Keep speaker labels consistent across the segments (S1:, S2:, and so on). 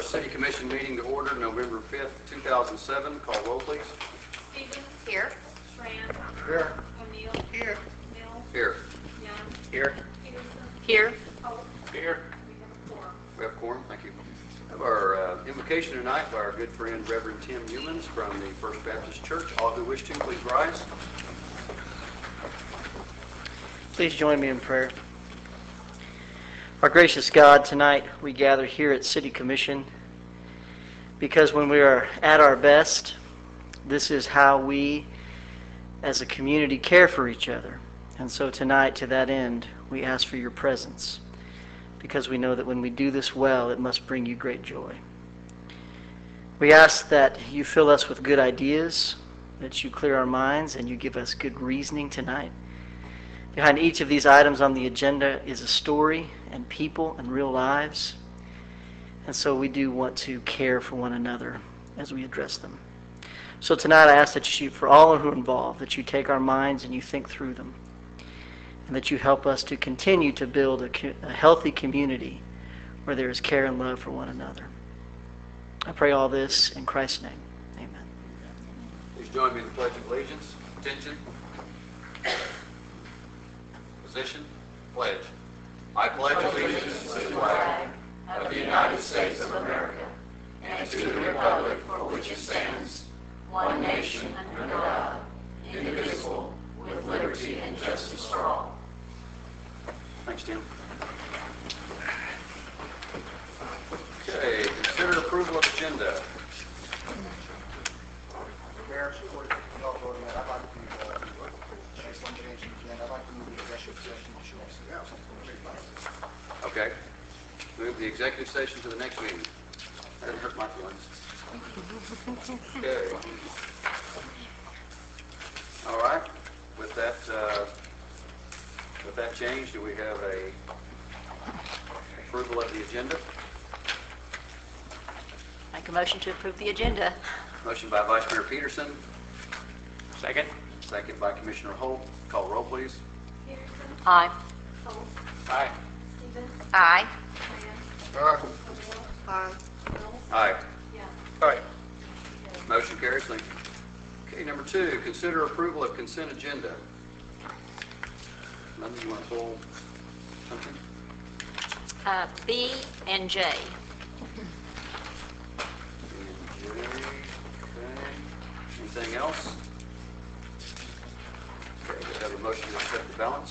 S1: City Commission meeting to order November 5th, 2007. Call roll, please.
S2: Stevens.
S3: Here.
S2: Tran.
S4: Here.
S2: O'Neill.
S3: Here.
S2: Mills.
S1: Here.
S2: Young.
S4: Here.
S2: Peterson.
S3: Here.
S2: Holt.
S4: Here.
S2: We have a quorum.
S1: We have quorum. Thank you. We have our invocation tonight by our good friend Reverend Tim Humans from the First Baptist Church. All who wish to, please rise.
S5: Please join me in prayer. Our gracious God, tonight we gather here at City Commission because when we are at our best, this is how we as a community care for each other. And so tonight, to that end, we ask for your presence because we know that when we do this well, it must bring you great joy. We ask that you fill us with good ideas, that you clear our minds, and you give us good reasoning tonight. Behind each of these items on the agenda is a story and people and real lives. And so we do want to care for one another as we address them. So tonight I ask that you, for all who are involved, that you take our minds and you think through them. And that you help us to continue to build a healthy community where there is care and love for one another. I pray all this in Christ's name. Amen.
S1: Please join me in the Pledge of Allegiance. Attention. Position. Pledge. I pledge allegiance to the flag of the United States of America and to the republic for which it stands, one nation under God, indivisible, with liberty and justice for all. Thanks, Tim. Okay, consider approval of agenda.
S4: Mayor, before y'all voting that, I'd like to make some change in the agenda. I'd like to move the executive session to
S1: Okay. Move the executive session to the next meeting. That didn't hurt my feelings. Okay. All right. With that change, do we have a approval of the agenda?
S3: Make a motion to approve the agenda.
S1: Motion by Vice Mayor Peterson.
S4: Second.
S1: Second by Commissioner Holt. Call roll, please.
S2: Peterson.
S3: Aye.
S2: Holt.
S4: Aye.
S2: Stevens.
S3: Aye.
S2: Tran.
S4: Aye.
S2: O'Neill.
S3: Aye.
S2: Mills.
S1: Aye.
S2: Young.
S4: Aye.
S1: Motion carries. Thank you. Okay, number 2, consider approval of consent agenda. Nothing you want to pull? Something?
S3: B and J.
S1: Anything else? Okay, we have a motion to accept the balance.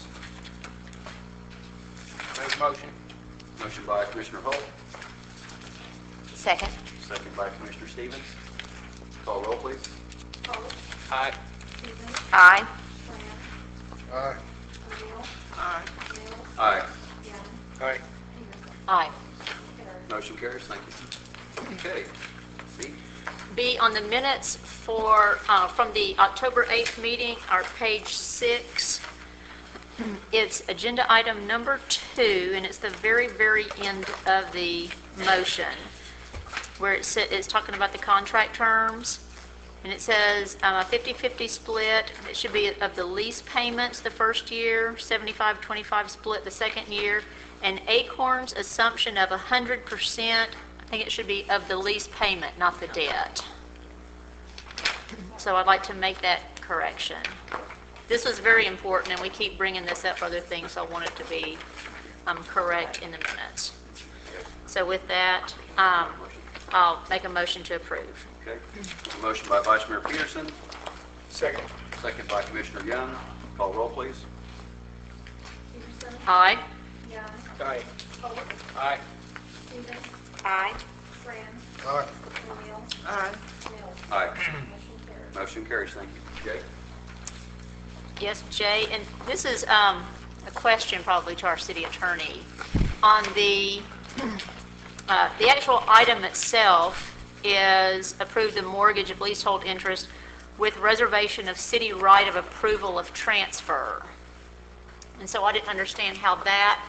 S4: Make a motion.
S1: Motion by Commissioner Holt,
S3: Second.
S1: second by Commissioner Stevens. Call roll, please.
S2: Holt.
S4: Aye.
S2: Stevens.
S3: Aye.
S2: Tran.
S4: Aye.
S2: O'Neill.
S3: Aye.
S2: Mills.
S1: Aye.
S2: Young.
S4: Aye.
S2: Peterson.
S3: Aye.
S2: Carried.
S1: Motion carries. Thank you. Okay. B.
S3: B, on the minutes from the October 8th meeting, our page 6, it's agenda item number 2, and it's the very, very end of the motion, where it's talking about the contract terms, and it says a 50-50 split. It should be of the lease payments the first year, 75-25 split the second year, and Acorn's assumption of 100%. I think it should be of the lease payment, not the debt. So I'd like to make that correction. This was very important, and we keep bringing this up for other things, so I want it to be correct in the minutes. So with that, I'll make a motion to approve.
S1: Okay. A motion by Vice Mayor Peterson,
S4: Second.
S1: second by Commissioner Young. Call roll, please.
S2: Peterson.
S3: Aye.
S2: Young.
S4: Aye.
S2: Holt.
S4: Aye.
S2: Stevens.
S3: Aye.
S2: Tran.
S4: Aye.
S2: O'Neill.
S3: Aye.
S2: Mills.
S1: Aye.
S2: Motion carried.
S1: Motion carries. Thank you. Jay?
S3: Yes, Jay, and this is a question probably to our city attorney. On the actual item itself is approve the mortgage of leasehold interest with reservation of city right of approval of transfer. And so I didn't understand how that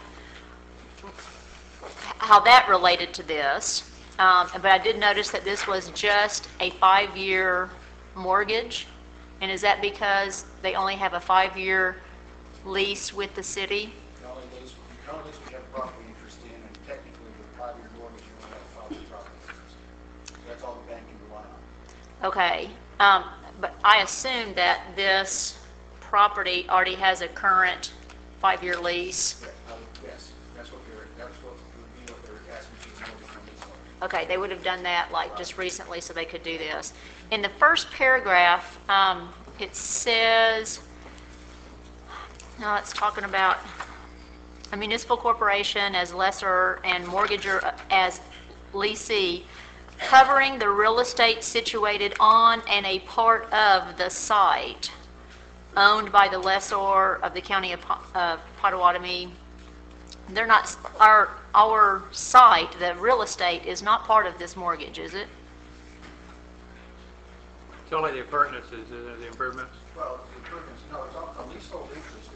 S3: related to this. But I did notice that this was just a 5-year mortgage. And is that because they only have a 5-year lease with the city?
S4: The only lease we have property interest in, and technically with a 5-year mortgage, you only have a 5-year property.
S3: Okay, but I assume that this property already has a current 5-year lease.
S4: Yes, that's what would be what they're asking for the mortgage on these loans.
S3: Okay, they would have done that like just recently so they could do this. In the first paragraph, it says, no, it's talking about a municipal corporation as lessor and mortgager as leasee, covering the real estate situated on and a part of the site owned by the lessor of the county of Potawatomi. They're not, our site, the real estate, is not part of this mortgage, is it?
S6: It's only the appurtenances, isn't it, the improvements?
S4: Well, the improvements, no, it's all, a leasehold interest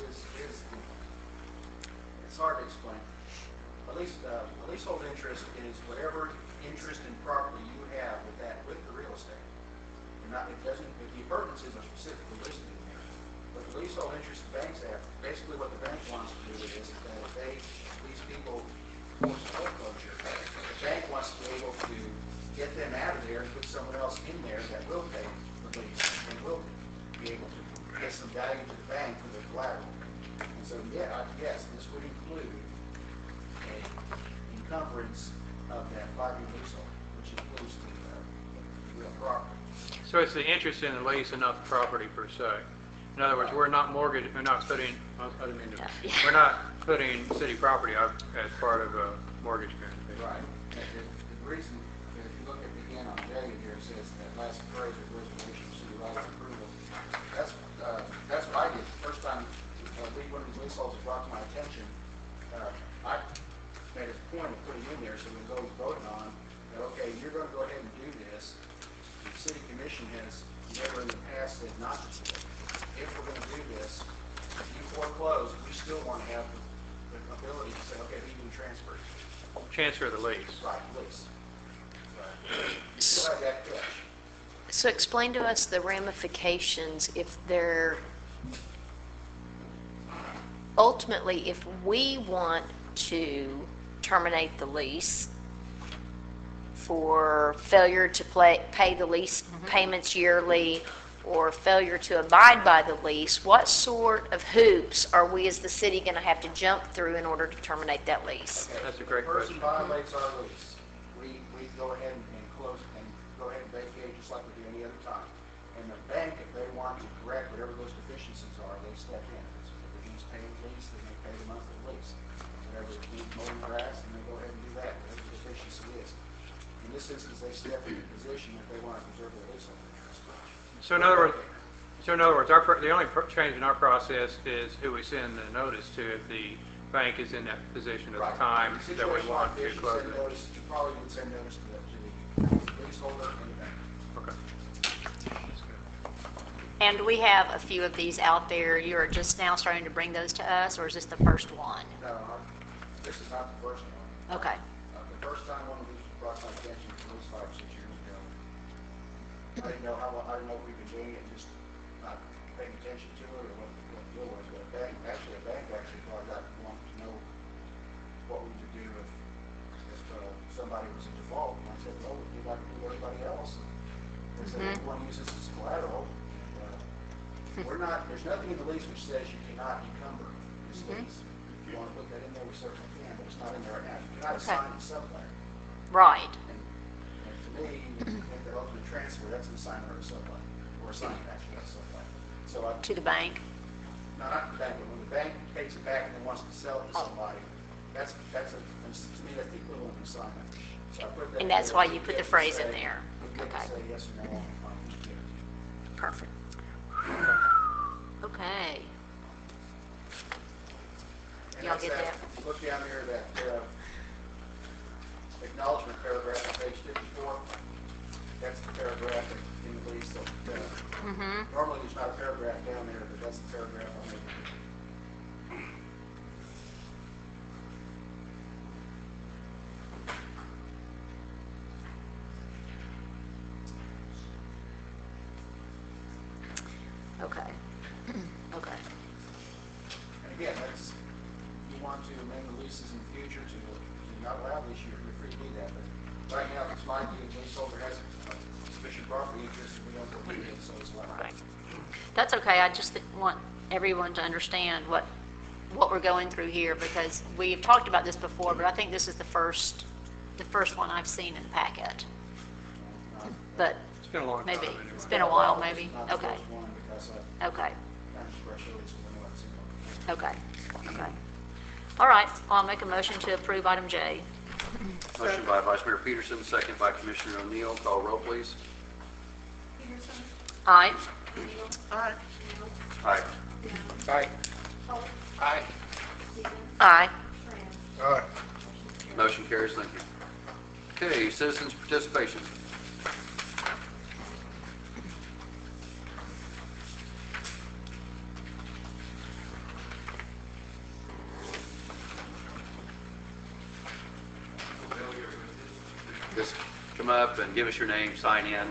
S4: it's hard to explain. A leasehold interest is whatever interest in property you have with the real estate. The appurtenances are specifically listed in there. But the leasehold interest the banks have, basically what the bank wants to do is that if these people force foreclosure, the bank wants to be able to get them out of there and put someone else in there that will pay the lease and will be able to get some value to the bank for their collateral. And so, yes, this would include an encumbrance of that 5-year leasehold, which includes the real property.
S6: So it's the interest in the lease and not the property per se. In other words, we're not putting, we're not putting city property up as part of a mortgage guarantee.
S4: Right. The reason, if you look at the again on J here, it says that last phrase of resolution of city right of approval. That's what I did. The first time one of these leaseholds was brought to my attention, I made a point of putting in there so we go voting on that, okay, you're going to go ahead and do this. The city commission has never in the past said not to do it. If we're going to do this, if you foreclose, we still want to have the ability to say, okay, we can transfer it.
S6: Transfer the lease.
S4: Right, lease. Right. You still have that catch.
S7: So explain to us the ramifications if they're, ultimately, if we want to terminate the lease for failure to pay the lease payments yearly or failure to abide by the lease, what sort of hoops are we as the city going to have to jump through in order to terminate that lease?
S4: Okay.
S6: That's a great
S4: If the person
S6: question.
S4: violates our lease, we go ahead and close and go ahead and vacate just like we do any other time. And the bank, if they want to correct whatever those deficiencies are, they step in. So if it needs paying lease, then they pay the monthly lease. Whatever it needs mowing grass, then they go ahead and do that, whatever the deficiency is. In this instance, they step into position if they want to preserve their leasehold interest.
S6: So in other words, the only change in our process is who we send the notice to if the bank is in that position at the time that we want to close it.
S4: You probably would send notice to the leaseholder and the bank.
S6: Okay. That's good.
S3: And we have a few of these out there. You are just now starting to bring those to us, or is this the first one?
S4: No, this is not the first one.
S3: Okay.
S4: The first time one of these was brought to my attention was 5 or 6 years ago. I didn't know if we've been doing it, just not paying attention to it or what the deal was. But a bank actually brought it up and wanted to know what we would do if somebody was in default. And I said, well, we do like we do everybody else. And they said, everyone uses this as collateral. And, there's nothing in the lease which says you cannot encumber this lease. If you want to put that in there, we certainly can, but it's not in there right now. You cannot assign it somewhere.
S3: Right.
S4: And to me, you think that ultimate transfer, that's an assignment or a sublet, or assignment actually, that's a sublet. So
S3: To the bank?
S4: no, not the bank, but when the bank takes it back and then wants to sell it to somebody, to me, that's the equivalent of an assignment. So I put that.
S3: And that's
S4: there
S3: why
S4: to
S3: you put
S4: get
S3: the
S4: to
S3: phrase
S4: say-
S3: in there.
S4: to get to
S3: Okay.
S4: say yes or no on each guarantee.
S3: Perfect. Okay.
S4: And
S3: Y'all
S4: that's
S3: get that?
S4: If you look down there, that acknowledgement paragraph on page 54, that's the paragraph in the lease that, normally there's not a paragraph down there, but that's the paragraph I'm making.
S3: Okay. Okay.
S4: And again, that's, if you want to amend the leases in the future to not allow this year, you're free to do that. But right now, it's my view, the leaseholder has a sufficient property interest, and we don't believe it, so it's allowed.
S3: Right. That's okay, I just want everyone to understand what we're going through here, because we've talked about this before, but I think this is the first one I've seen in the packet. But
S6: It's been a long time.
S3: maybe,
S6: anyway.
S3: it's been a while, maybe,
S4: Not the
S3: okay,
S4: first one, because I
S3: okay,
S4: kind of expressed earlier, so we know what's in it.
S3: okay, okay. All right, I'll make a motion to approve item J.
S1: Motion by Vice Mayor Peterson, second by Commissioner O'Neill. Call roll, please.
S2: Peterson.
S3: Aye.
S2: O'Neill.
S4: Aye.
S1: Aye.
S2: Jones.
S4: Aye.
S2: Polley.
S4: Aye.
S2: Stevens.
S7: Aye.
S2: Tran.
S4: Aye.
S1: Motion carries. Thank you. Okay, citizens' participation. Just come up and give us your name, sign in.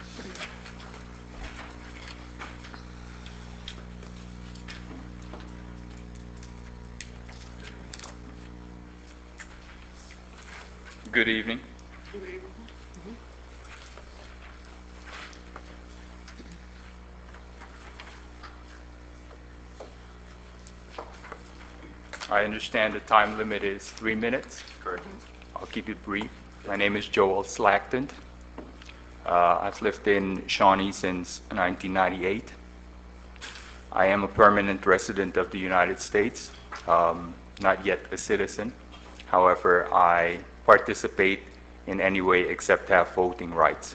S8: Good evening. I understand the time limit is 3 minutes.
S1: Correct.
S8: I'll keep it brief. My name is Joel Slackton. I've lived in Shawnee since 1998. I am a permanent resident of the United States, not yet a citizen. However, I participate in any way except have voting rights.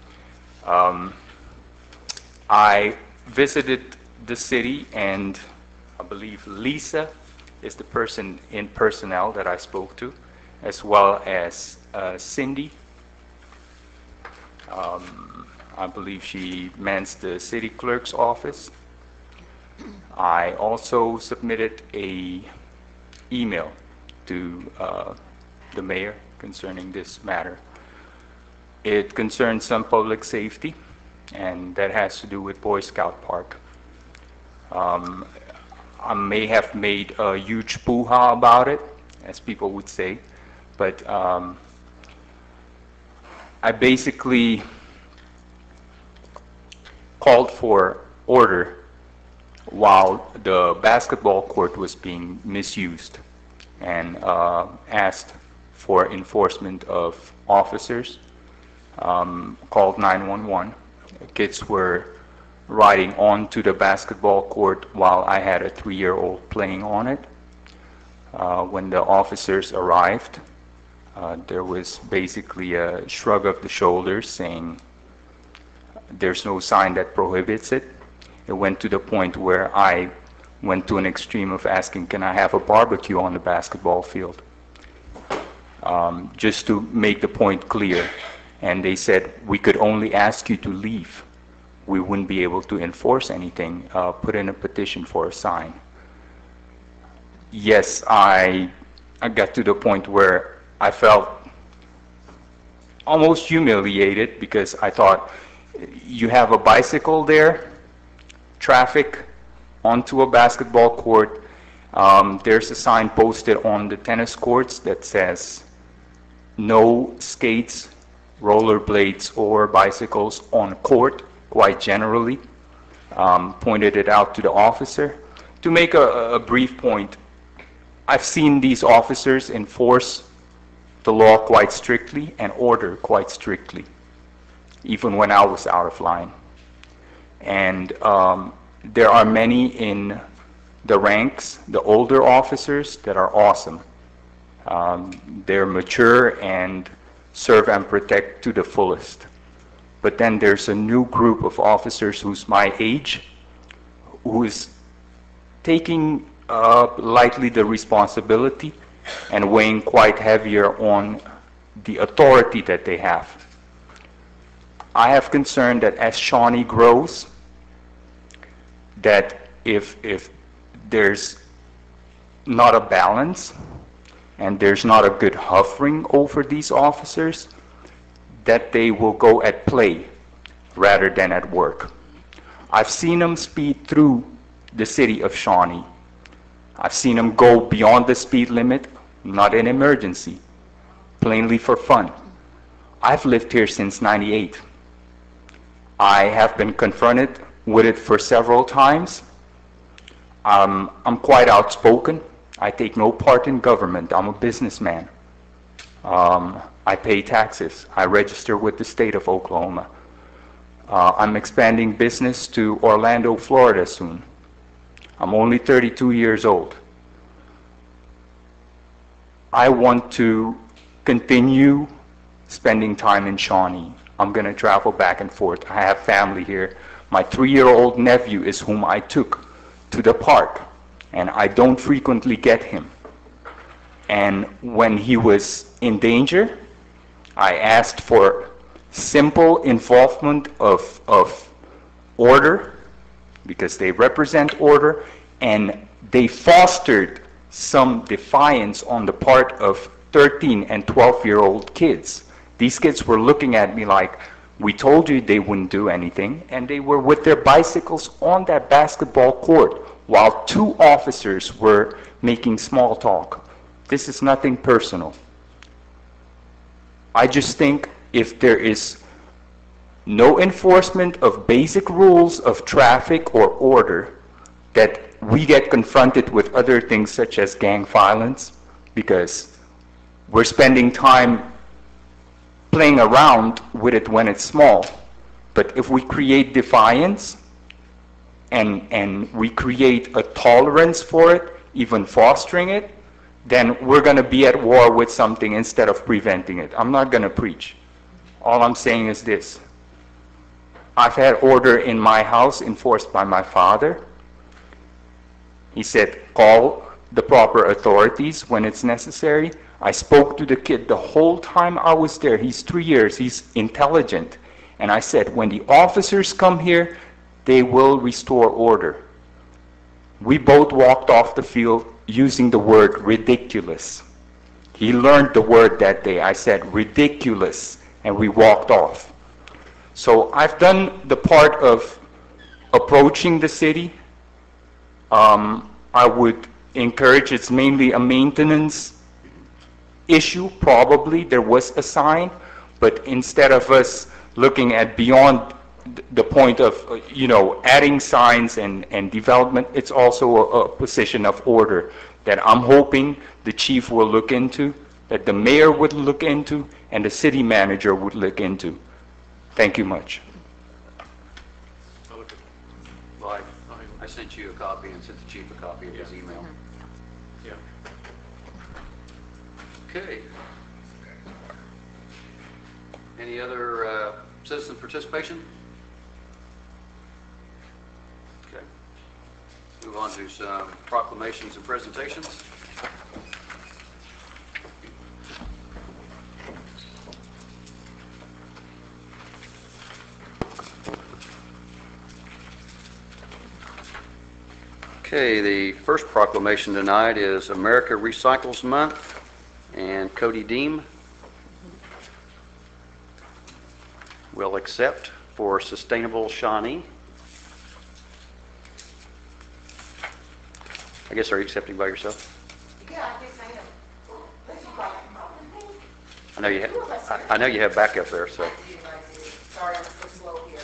S8: I visited the city, and I believe Lisa is the person in personnel that I spoke to, as well as Cindy. I believe she mans the city clerk's office. I also submitted a email to the mayor concerning this matter. It concerns some public safety, and that has to do with Boy Scout Park. I may have made a huge boo-ha about it, as people would say, but I basically called for order while the basketball court was being misused, and asked for enforcement of officers, called 911. Kids were riding onto the basketball court while I had a 3-year-old playing on it. When the officers arrived, there was basically a shrug of the shoulders saying there's no sign that prohibits it. It went to the point where I went to an extreme of asking, can I have a barbecue on the basketball field? Just to make the point clear. And they said, we could only ask you to leave. We wouldn't be able to enforce anything. Put in a petition for a sign. Yes, I got to the point where I felt almost humiliated, because I thought, you have a bicycle there, traffic onto a basketball court. There's a sign posted on the tennis courts that says no skates, rollerblades, or bicycles on court, quite generally. Pointed it out to the officer. To make a brief point, I've seen these officers enforce the law quite strictly and order quite strictly, even when I was out of line. And there are many in the ranks, the older officers, that are awesome. They're mature and serve and protect to the fullest. But then there's a new group of officers who's my age, who is taking lightly the responsibility and weighing quite heavier on the authority that they have. I have concern that as Shawnee grows, that if there's not a balance and there's not a good hovering over these officers, that they will go at play rather than at work. I've seen them speed through the city of Shawnee. I've seen them go beyond the speed limit, not in emergency, plainly for fun. I've lived here since '98. I have been confronted with it for several times. I'm quite outspoken. I take no part in government. I'm a businessman. I pay taxes. I register with the state of Oklahoma. I'm expanding business to Orlando, Florida soon. I'm only 32 years old. I want to continue spending time in Shawnee. I'm going to travel back and forth. I have family here. My 3-year-old nephew is whom I took to the park, and I don't frequently get him. And when he was in danger, I asked for simple involvement of order, because they represent order, and they fostered some defiance on the part of 13 and 12-year-old kids. These kids were looking at me like, we told you they wouldn't do anything, and they were with their bicycles on that basketball court while 2 officers were making small talk. This is nothing personal. I just think if there is no enforcement of basic rules of traffic or order, that we get confronted with other things such as gang violence, because we're spending time playing around with it when it's small. But if we create defiance and we create a tolerance for it, even fostering it, then we're going to be at war with something instead of preventing it. I'm not going to preach. All I'm saying is this. I've had order in my house enforced by my father. He said, call the proper authorities when it's necessary. I spoke to the kid the whole time I was there. He's 3 years. He's intelligent. And I said, when the officers come here, they will restore order. We both walked off the field using the word ridiculous. He learned the word that day. I said ridiculous, and we walked off. So I've done the part of approaching the city. I would encourage, it's mainly a maintenance issue, probably. There was a sign, but instead of us looking at beyond the point of, adding signs and development, it's also a position of order that I'm hoping the chief will look into, that the mayor would look into, and the city manager would look into. Thank you much.
S1: Well, I sent you a copy and sent the chief a copy of his email.
S6: Yeah.
S1: Okay. Any other citizen participation? Okay. Move on to some proclamations and presentations. Okay, the first proclamation tonight is America Recycles Month, and Cody Deem will accept for Sustainable Shawnee. I guess, are you accepting by yourself?
S2: Yeah, I guess I am.
S1: I know you have. I know you have backup there, so.
S2: Sorry, I'm so slow here.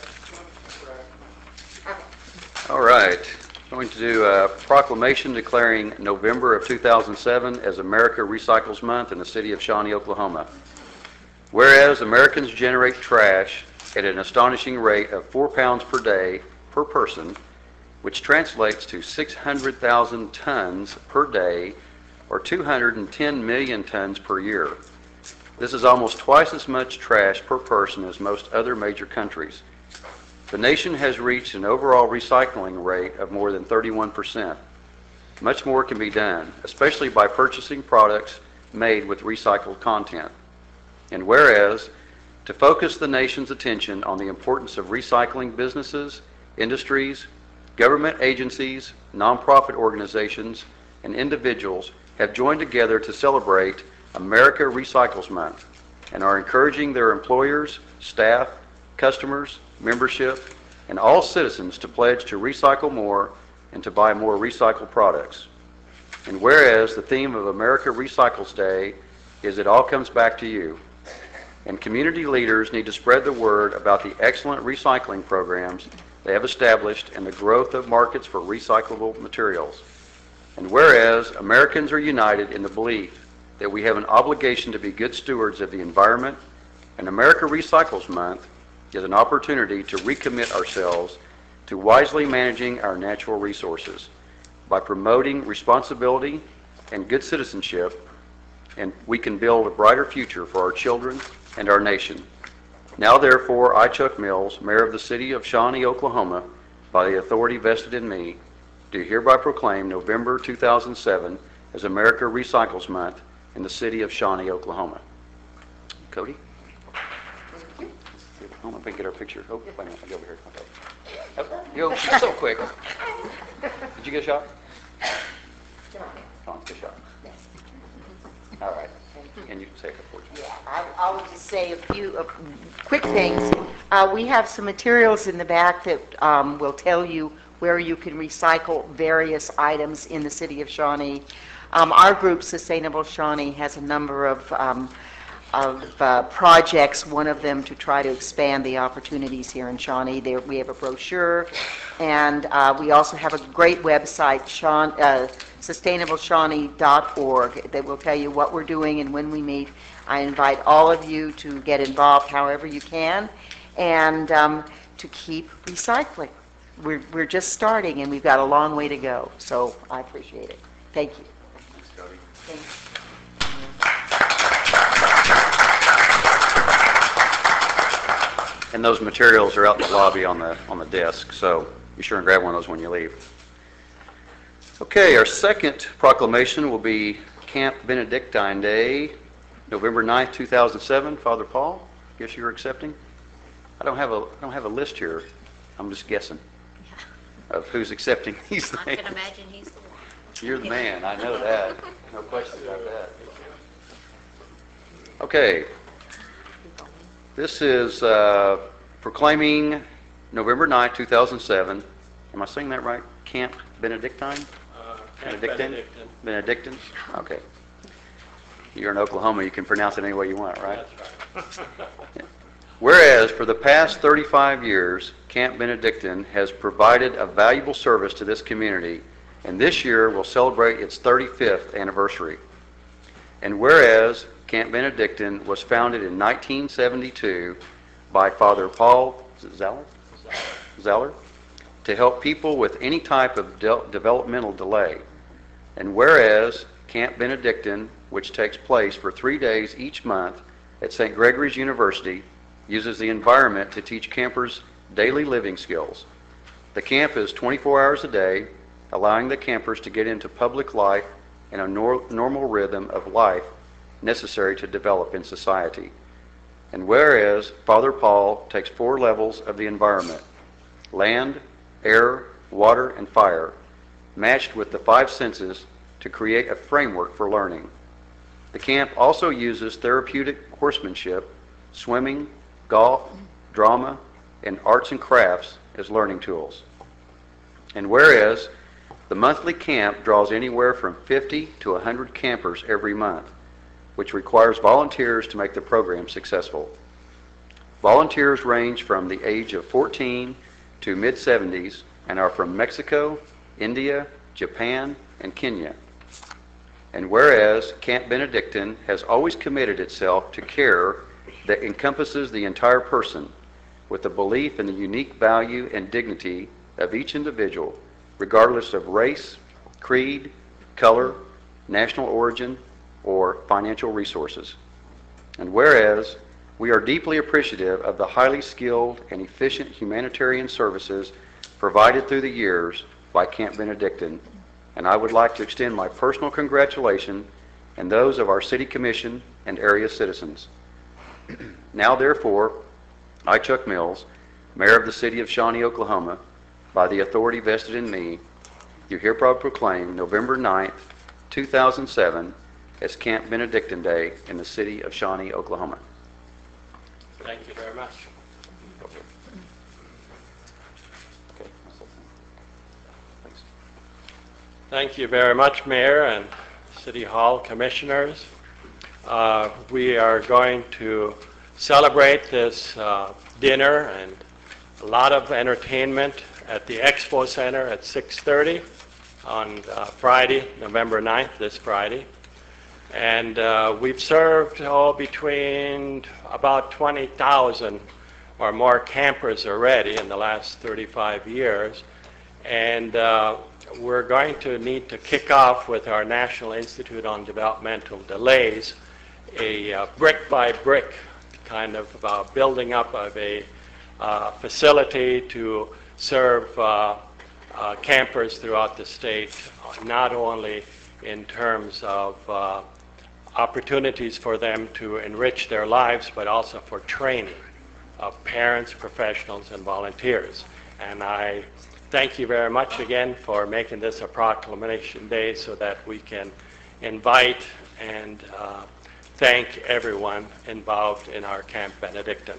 S1: All right. Going to do a proclamation declaring November of 2007 as America Recycles Month in the city of Shawnee, Oklahoma. Whereas Americans generate trash at an astonishing rate of 4 pounds per day per person, which translates to 600,000 tons per day, or 210 million tons per year. This is almost twice as much trash per person as most other major countries. The nation has reached an overall recycling rate of more than 31%. Much more can be done, especially by purchasing products made with recycled content. And whereas, to focus the nation's attention on the importance of recycling, businesses, industries, government agencies, nonprofit organizations, and individuals have joined together to celebrate America Recycles Month and are encouraging their employers, staff, customers, membership, and all citizens to pledge to recycle more and to buy more recycled products. And whereas the theme of America Recycles Day is It All Comes Back to You,
S9: and community leaders need to spread the word about the excellent recycling programs they have established and the growth of markets for recyclable materials. And whereas Americans are united in the belief that we have an obligation to be good stewards of the environment, and America Recycles Month is an opportunity to recommit ourselves to wisely managing our natural resources by promoting responsibility and good citizenship, and we can build a brighter future for our children and our nation. Now, therefore, I, Chuck Mills, Mayor of the City of Shawnee, Oklahoma, by the authority vested in me, do hereby proclaim November 2007 as America Recycles Month in the City of Shawnee, Oklahoma. Cody? I don't know if I can get our picture. Oh, wait a minute. I'll go over here. Okay. Oh, yo, she's so quick. Did you get a shot? Come on, get a shot. All right. And you can say a couple words.
S2: Yeah, I will just say a few quick things. We have some materials in the back that will tell you where you can recycle various items in the city of Shawnee. Our group, Sustainable Shawnee, has a number of projects, one of them to try to expand the opportunities here in Shawnee. We have a brochure, and we also have a great website, sustainableshawnee.org, that will tell you what we're doing and when we meet. I invite all of you to get involved however you can, and to keep recycling. We're just starting, and we've got a long way to go, so I appreciate it. Thank you.
S9: Thanks, Cody.
S2: Thanks.
S9: And those materials are out in the lobby on the desk, so be sure and grab one of those when you leave. Okay, our second proclamation will be Camp Benedictine Day, November 9th, 2007. Father Paul, guess you're accepting? I don't have a list here. I'm just guessing of who's accepting these things.
S3: I can imagine he's the one.
S9: You're the man. I know that. No question about that. Okay. This is proclaiming November 9, 2007. Am I saying that right? Camp Benedictine? Benedictine? Benedictine? Okay. You're in Oklahoma. You can pronounce it any way you want, right?
S10: That's right.
S9: Whereas for the past 35 years, Camp Benedictine has provided a valuable service to this community, and this year will celebrate its 35th anniversary. And whereas Camp Benedictine was founded in 1972 by Father Paul Zeller to help people with any type of developmental delay. And whereas Camp Benedictine, which takes place for 3 days each month at St. Gregory's University, uses the environment to teach campers daily living skills. The camp is 24 hours a day, allowing the campers to get into public life and a normal rhythm of life necessary to develop in society. And whereas Father Paul takes 4 levels of the environment: land, air, water, and fire, matched with the 5 senses to create a framework for learning. The camp also uses therapeutic horsemanship, swimming, golf, drama, and arts and crafts as learning tools. And whereas the monthly camp draws anywhere from 50 to 100 campers every month, which requires volunteers to make the program successful. Volunteers range from the age of 14 to mid-70s and are from Mexico, India, Japan, and Kenya. And whereas Camp Benedictine has always committed itself to care that encompasses the entire person, with a belief in the unique value and dignity of each individual, regardless of race, creed, color, national origin, or financial resources. And whereas we are deeply appreciative of the highly skilled and efficient humanitarian services provided through the years by Camp Benedictine, and I would like to extend my personal congratulations and those of our City Commission and area citizens. Now, therefore, I, Chuck Mills, Mayor of the City of Shawnee, Oklahoma, by the authority vested in me, do hereby proclaim November 9th, 2007 as Camp Benedictine Day in the City of Shawnee, Oklahoma.
S10: Thank you very much.
S9: Okay. Thanks.
S10: Thank you very much, Mayor and City Hall Commissioners. We are going to celebrate this dinner and a lot of entertainment at the Expo Center at 6:30 on Friday, November 9th, this Friday. And we've served between about 20,000 or more campers already in the last 35 years. And we're going to need to kick off with our National Institute on Developmental Delays, a brick-by-brick kind of building up of a facility to serve campers throughout the state, not only in terms of opportunities for them to enrich their lives, but also for training of parents, professionals, and volunteers. And I thank you very much again for making this a proclamation day so that we can invite and thank everyone involved in our Camp Benedictine.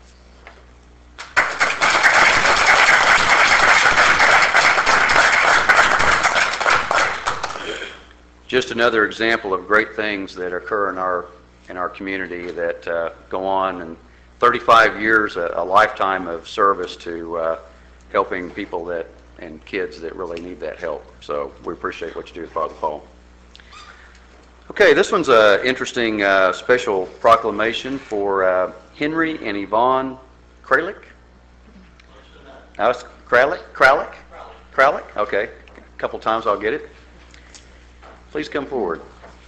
S9: Just another example of great things that occur in our community that go on, and 35 years, a lifetime of service to helping people and kids that really need that help. So we appreciate what you do, Father Paul. Okay, this one's an interesting special proclamation for Henry and Yvonne Kralik. Kralik? Okay, a couple times I'll get it. Please come forward.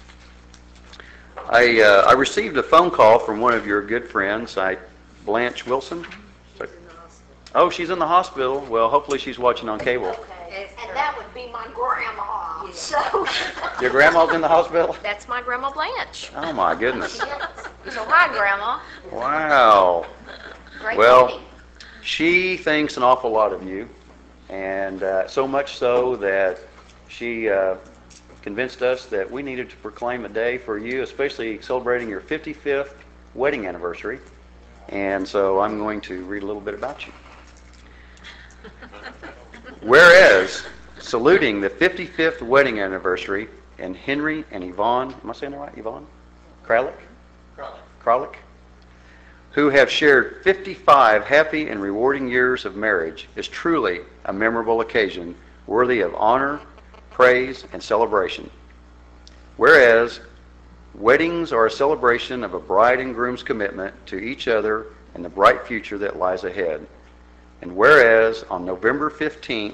S9: I received a phone call from one of your good friends, Blanche Wilson. Oh, she's in the hospital. Well, hopefully she's watching on cable.
S7: Okay. And that would be my grandma. So
S9: Your grandma's in the hospital?
S7: that's my Grandma Blanche.
S9: Oh, my goodness.
S7: So hi, Grandma.
S9: Wow.
S7: Great
S9: Well,
S7: lady.
S9: she thinks an awful lot of you, and so much so that she convinced us that we needed to proclaim a day for you, especially celebrating your 55th wedding anniversary. And so I'm going to read a little bit about you. Whereas, saluting the 55th wedding anniversary and Henry and Yvonne, am I saying that right, Yvonne? Kralik, who have shared 55 happy and rewarding years of marriage, is truly a memorable occasion worthy of honor, praise, and celebration. Whereas, weddings are a celebration of a bride and groom's commitment to each other and the bright future that lies ahead. And whereas, on November 15th,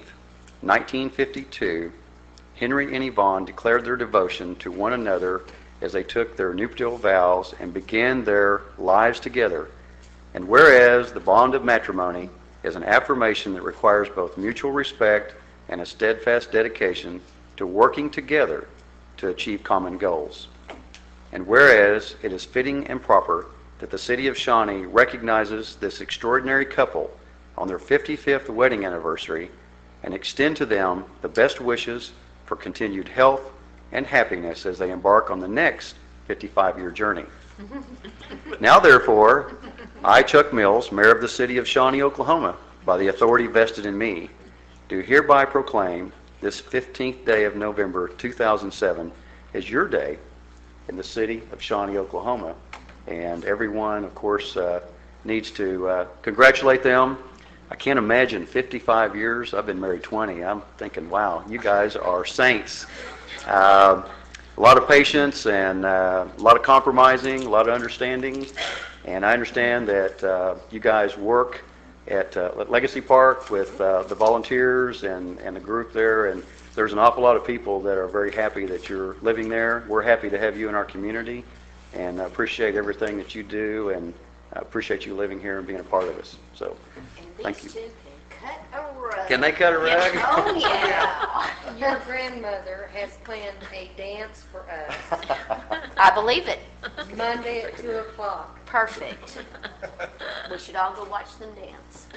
S9: 1952, Henry and Yvonne declared their devotion to one another as they took their nuptial vows and began their lives together. And whereas the bond of matrimony is an affirmation that requires both mutual respect and a steadfast dedication to working together to achieve common goals. And whereas it is fitting and proper that the City of Shawnee recognizes this extraordinary couple on their 55th wedding anniversary and extend to them the best wishes for continued health and happiness as they embark on the next 55-year journey. Now, therefore, I, Chuck Mills, Mayor of the City of Shawnee, Oklahoma, by the authority vested in me, do hereby proclaim this 15th day of November 2007 as your day in the City of Shawnee, Oklahoma. And everyone, of course, needs to congratulate them. I can't imagine 55 years. I've been married 20. I'm thinking, wow, you guys are saints. A lot of patience and a lot of compromising, a lot of understanding. And I understand that you guys work at Legacy Park with the volunteers and the group there. And there's an awful lot of people that are very happy that you're living there. We're happy to have you in our community and appreciate everything that you do, and appreciate you living here and being a part of us. So, thank you.
S7: These two can cut a rug.
S9: Can they cut a rug?
S7: Oh, yeah.
S11: Your grandmother has planned a dance for us,
S7: I believe it.
S11: Monday at 2 o'clock.
S7: Perfect. We should all go watch them dance.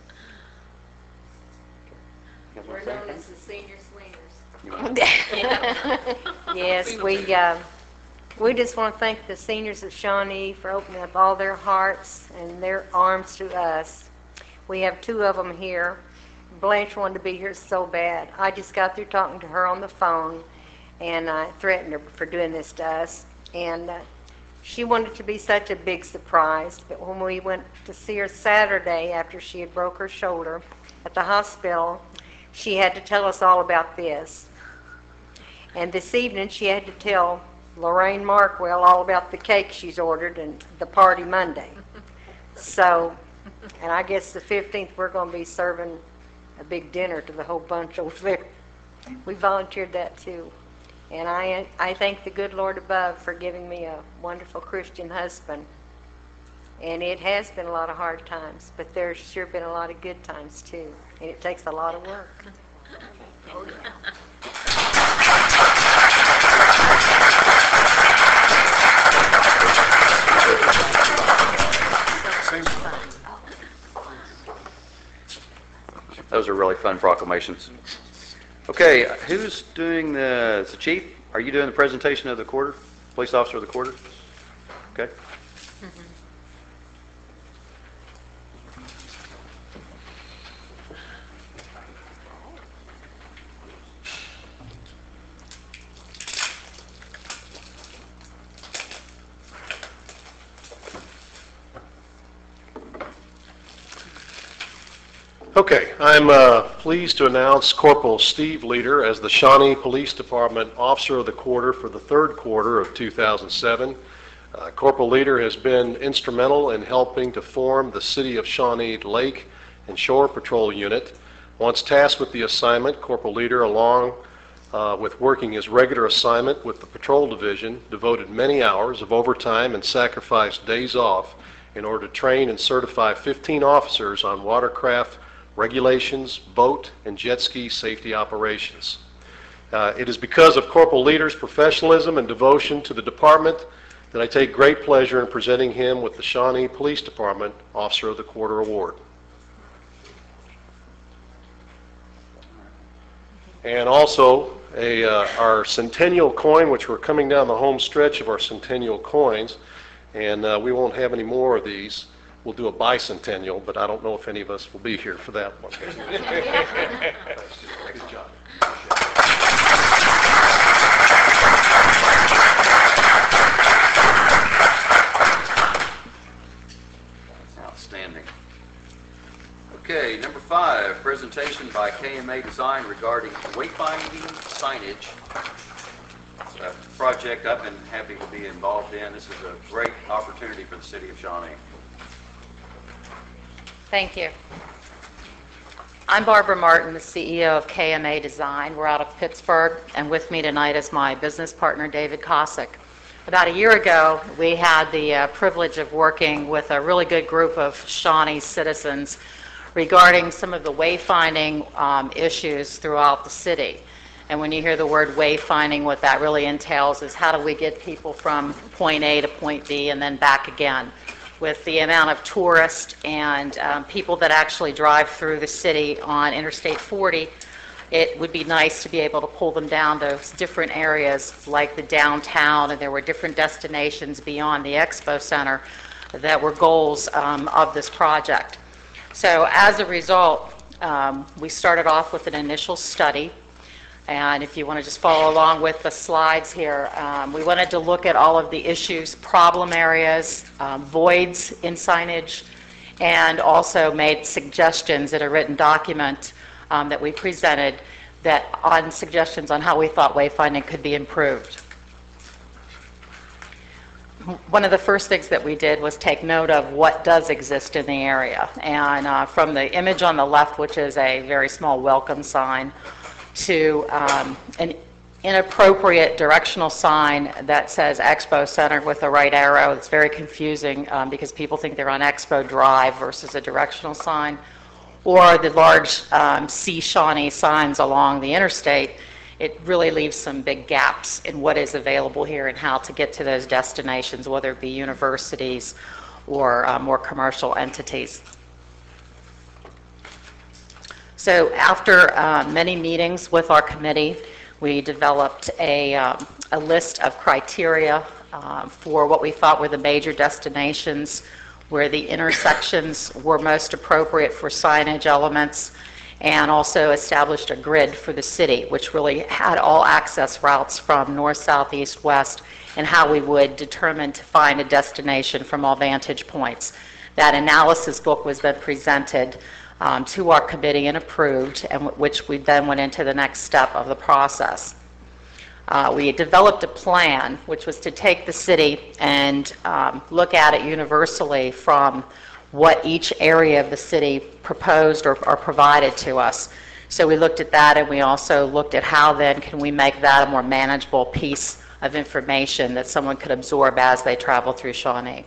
S11: We're known as the senior swingers.
S7: Yeah.
S11: Yes, we just want to thank the seniors of Shawnee for opening up all their hearts and their arms to us. We have two of them here. Blanche wanted to be here so bad. I just got through talking to her on the phone, and I threatened her for doing this to us. And She wanted it to be such a big surprise, but when we went to see her Saturday after she had broke her shoulder at the hospital, she had to tell us all about this. And this evening, she had to tell Lorraine Markwell all about the cake she's ordered and the party Monday. So, and I guess the 15th, we're going to be serving a big dinner to the whole bunch over there. We volunteered that too. And I thank the good Lord above for giving me a wonderful Christian husband. And it has been a lot of hard times, but there's sure been a lot of good times too. And it takes a lot of work. Oh, yeah.
S9: Those are really fun proclamations. Okay, who's doing the chief? Are you doing the presentation of the quarter? Police officer of the quarter? Okay.
S12: Okay, I'm pleased to announce Corporal Steve Leader as the Shawnee Police Department Officer of the Quarter for the third quarter of 2007. Corporal Leader has been instrumental in helping to form the City of Shawnee Lake and Shore Patrol Unit. Once tasked with the assignment, Corporal Leader, along with working his regular assignment with the Patrol Division, devoted many hours of overtime and sacrificed days off in order to train and certify 15 officers on watercraft regulations, boat, and jet ski safety operations. It is because of Corporal Leader's professionalism and devotion to the department that I take great pleasure in presenting him with the Shawnee Police Department Officer of the Quarter Award. And also our centennial coin, which we're coming down the home stretch of our centennial coins, and we won't have any more of these. We'll do a bicentennial, but I don't know if any of us will be here for that one. Good job.
S9: Outstanding. Okay, number 5, presentation by KMA Design regarding wayfinding signage. It's a project I've been happy to be involved in. This is a great opportunity for the City of Shawnee.
S13: Thank you. I'm Barbara Martin, the CEO of KMA Design. We're out of Pittsburgh, and with me tonight is my business partner, David Kosick. About a year ago, we had the privilege of working with a really good group of Shawnee citizens regarding some of the wayfinding issues throughout the city. And when you hear the word wayfinding, what that really entails is how do we get people from point A to point B and then back again. With the amount of tourists and people that actually drive through the city on Interstate 40, it would be nice to be able to pull them down to different areas like the downtown, and there were different destinations beyond the Expo Center that were goals of this project. So as a result, we started off with an initial study. And if you want to just follow along with the slides here, we wanted to look at all of the issues, problem areas, voids in signage, and also made suggestions in a written document that we presented on suggestions on how we thought wayfinding could be improved. One of the first things that we did was take note of what does exist in the area. And from the image on the left, which is a very small welcome sign, to an inappropriate directional sign that says Expo Center with a right arrow. It's very confusing because people think they're on Expo Drive versus a directional sign. Or the large See Shawnee signs along the interstate. It really leaves some big gaps in what is available here and how to get to those destinations, whether it be universities or more commercial entities. So after many meetings with our committee, we developed a list of criteria for what we thought were the major destinations, where the intersections were most appropriate for signage elements, and also established a grid for the city, which really had all access routes from north, south, east, west, and how we would determine to find a destination from all vantage points. That analysis book was then presented to our committee and approved, and which we then went into the next step of the process. We developed a plan, which was to take the city and look at it universally from what each area of the city proposed or provided to us. So we looked at that, and we also looked at how then can we make that a more manageable piece of information that someone could absorb as they travel through Shawnee.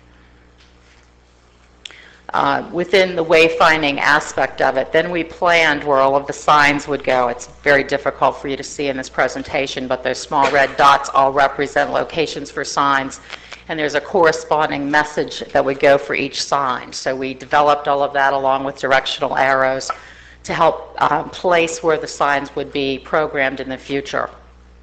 S13: Within the wayfinding aspect of it, then we planned where all of the signs would go. It's very difficult for you to see in this presentation, but those small red dots all represent locations for signs, and there's a corresponding message that would go for each sign. So we developed all of that along with directional arrows to help place where the signs would be programmed in the future.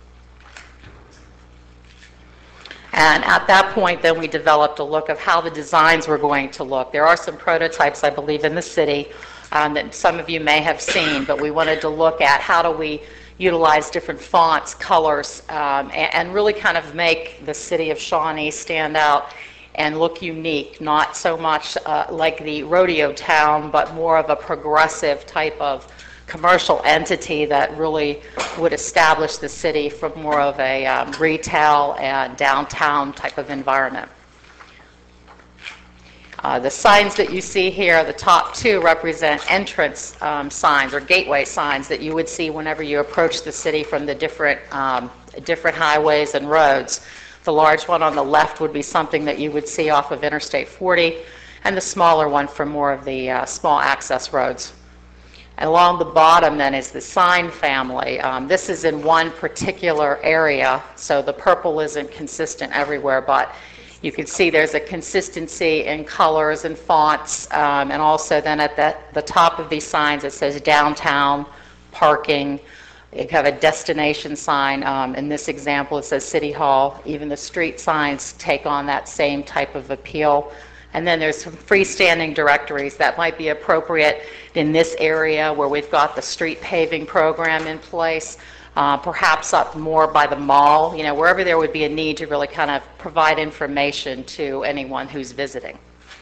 S13: And at that point, then we developed a look of how the designs were going to look. There are some prototypes, I believe, in the city that some of you may have seen, but we wanted to look at how do we utilize different fonts, colors, and really kind of make the city of Shawnee stand out and look unique, not so much like the rodeo town, but more of a progressive type of commercial entity that really would establish the city from more of a retail and downtown type of environment. The signs that you see here, the top two represent entrance signs or gateway signs that you would see whenever you approach the city from the different highways and roads. The large one on the left would be something that you would see off of Interstate 40, and the smaller one for more of the small access roads. And along the bottom then is the sign family. This is in one particular area, so the purple isn't consistent everywhere, but you can see there's a consistency in colors and fonts, and also then at the top of these signs it says downtown, parking. You have a destination sign. In this example it says City Hall. Even the street signs take on that same type of appeal. And then there's some freestanding directories that might be appropriate in this area where we've got the street paving program in place, perhaps up more by the mall, you know, wherever there would be a need to really kind of provide information to anyone who's visiting.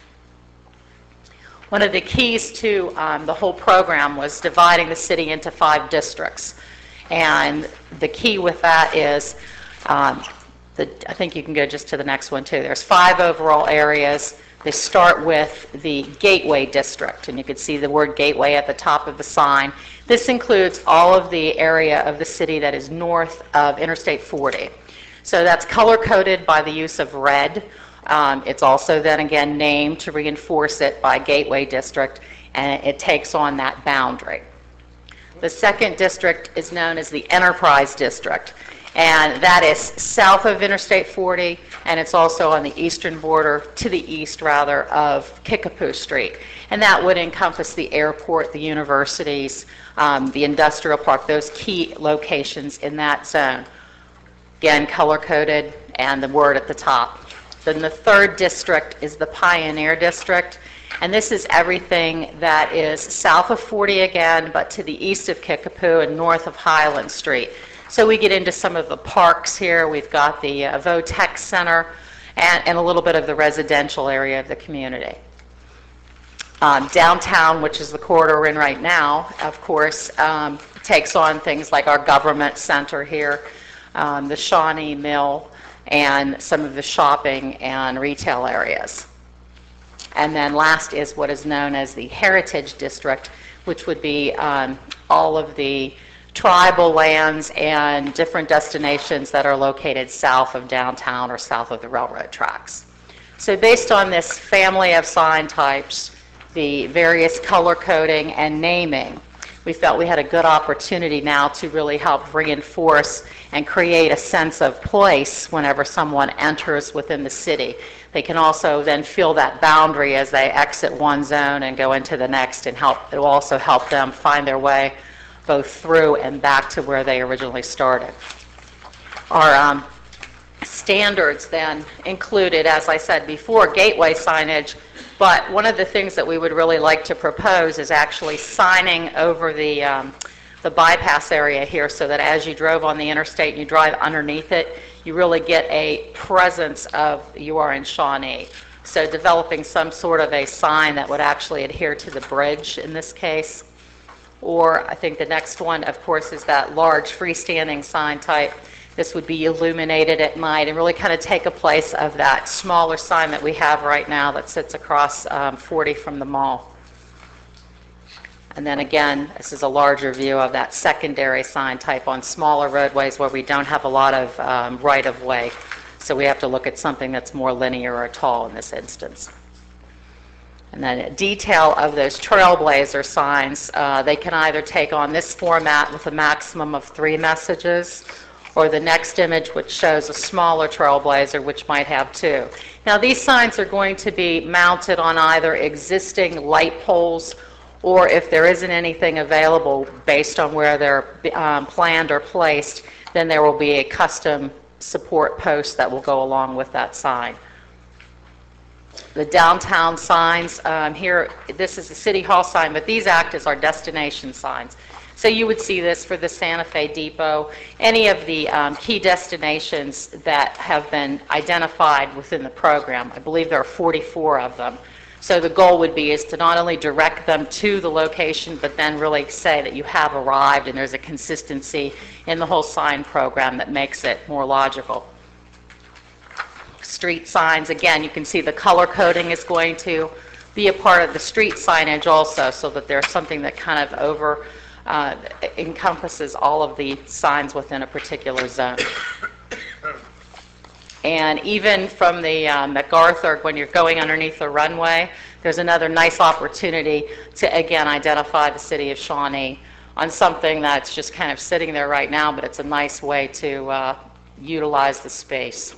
S13: One of the keys to the whole program was dividing the city into 5 districts. And the key with that is, I think you can go just to the next one too. There's 5 overall areas. They start with the Gateway District, and you can see the word Gateway at the top of the sign. This includes all of the area of the city that is north of Interstate 40. So that's color-coded by the use of red. It's also then again named to reinforce it by Gateway District, and it takes on that boundary. The second district is known as the Enterprise District, and that is south of Interstate 40, and it's also on the eastern border, to the east rather, of Kickapoo Street. And that would encompass the airport, the universities, the industrial park, those key locations in that zone. Again, color-coded and the word at the top. Then the third district is the Pioneer District, and this is everything that is south of 40 again, but to the east of Kickapoo and north of Highland Street. So we get into some of the parks here. We've got the Votech Center and a little bit of the residential area of the community. Downtown, which is the corridor we're in right now, of course, takes on things like our government center here, the Shawnee Mill, and some of the shopping and retail areas. And then last is what is known as the Heritage District, which would be all of the tribal lands and different destinations that are located south of downtown or south of the railroad tracks. So based on this family of sign types, the various color coding and naming, we felt we had a good opportunity now to really help reinforce and create a sense of place whenever someone enters within the city. They can also then feel that boundary as they exit one zone and go into the next, and it will also help them find their way both through and back to where they originally started. Our standards then included, as I said before, gateway signage, but one of the things that we would really like to propose is actually signing over the bypass area here, so that as you drove on the interstate and you drive underneath it, you really get a presence of you are in Shawnee. So developing some sort of a sign that would actually adhere to the bridge in this case. Or I think the next one, of course, is that large freestanding sign type. This would be illuminated at night and really kind of take a place of that smaller sign that we have right now that sits across 40 from the mall. And then again, this is a larger view of that secondary sign type on smaller roadways where we don't have a lot of right-of-way. So we have to look at something that's more linear or tall in this instance. And then a detail of those trailblazer signs, they can either take on this format with a maximum of 3 messages, or the next image which shows a smaller trailblazer which might have 2. Now these signs are going to be mounted on either existing light poles, or if there isn't anything available based on where they're planned or placed, then there will be a custom support post that will go along with that sign. The downtown signs, here, this is the City Hall sign, but these act as our destination signs. So you would see this for the Santa Fe Depot, any of the key destinations that have been identified within the program. I believe there are 44 of them. So the goal would be is to not only direct them to the location, but then really say that you have arrived and there's a consistency in the whole sign program that makes it more logical. Street signs, again, you can see the color coding is going to be a part of the street signage also, so that there's something that kind of encompasses all of the signs within a particular zone. And even from the MacArthur, when you're going underneath the runway, there's another nice opportunity to, again, identify the city of Shawnee on something that's just kind of sitting there right now, but it's a nice way to utilize the space.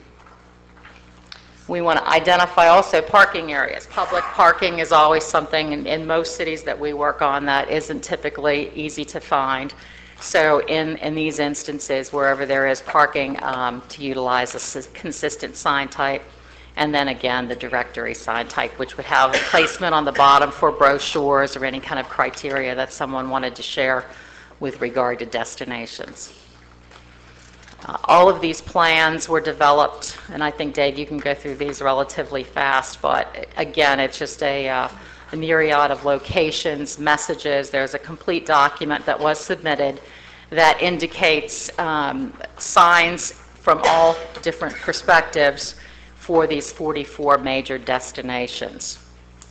S13: We want to identify also parking areas. Public parking is always something in most cities that we work on that isn't typically easy to find. So in these instances, wherever there is parking, to utilize a consistent sign type. And then again, the directory sign type, which would have a placement on the bottom for brochures or any kind of criteria that someone wanted to share with regard to destinations. All of these plans were developed, and I think, Dave, you can go through these relatively fast, but again, it's just a myriad of locations, messages. There's a complete document that was submitted that indicates signs from all different perspectives for these 44 major destinations.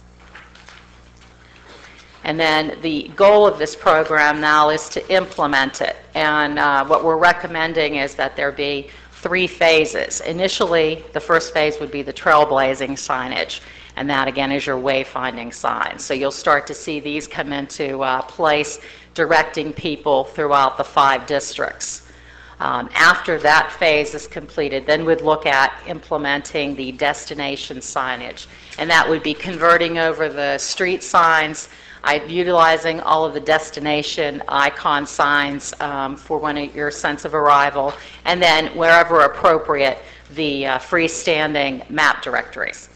S13: And then the goal of this program now is to implement it. And what we're recommending is that there be 3 phases. Initially, the first phase would be the trailblazing signage. And that, again, is your wayfinding sign. So you'll start to see these come into place, directing people throughout the 5 districts. After that phase is completed, then we'd look at implementing the destination signage. And that would be converting over the street signs, utilizing all of the destination icon signs for your sense of arrival, and then wherever appropriate, the freestanding map directories.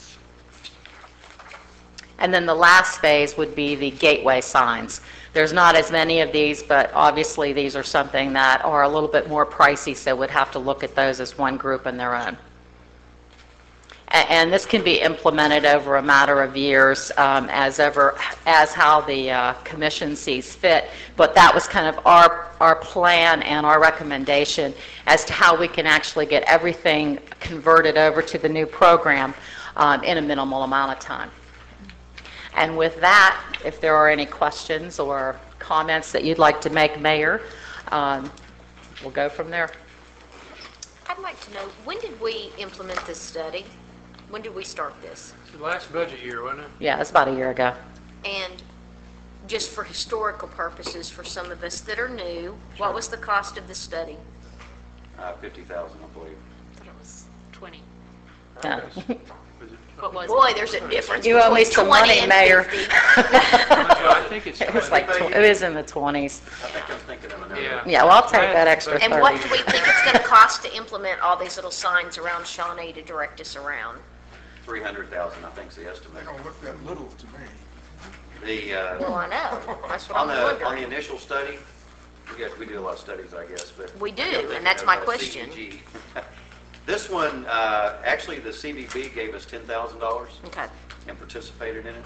S13: And then the last phase would be the gateway signs. There's not as many of these, but obviously these are something that are a little bit more pricey, so we'd have to look at those as one group in their own. And this can be implemented over a matter of years as how the commission sees fit. But that was kind of our plan and our recommendation as to how we can actually get everything converted over to the new program in a minimal amount of time. And with that, if there are any questions or comments that you'd like to make, Mayor, we'll go from there.
S7: I'd like to know, when did we implement this study? When did we start this?
S6: It's the last budget year, wasn't it?
S13: Yeah, it's about a year ago.
S7: And just for historical purposes, for some of us that are new, what was the cost of the study?
S9: $50,000, I believe.
S3: I thought it was 20.
S13: Yeah.
S3: What was
S7: Boy, there's a difference.
S13: You owe me
S7: between
S13: some
S7: 20
S13: money,
S7: and
S13: Mayor.
S7: 50.
S6: I think it's
S13: It was like, it was in the 20s.
S9: I think I'm thinking of another.
S6: Yeah.
S13: Yeah, well, I'll take that extra 30.
S7: And what do we think it's going to cost to implement all these little signs around Shawnee to direct us around?
S9: 300,000, I think is the estimate.
S14: They don't look that little to me.
S9: The,
S7: Well, I know. That's what
S9: on
S7: I'm
S9: the
S7: wondering.
S9: initial study, we do a lot of studies, I guess, but.
S7: We do, and that's my question.
S9: CBG. This one, actually, the CVB gave us $10,000
S7: Okay.
S9: and participated in it.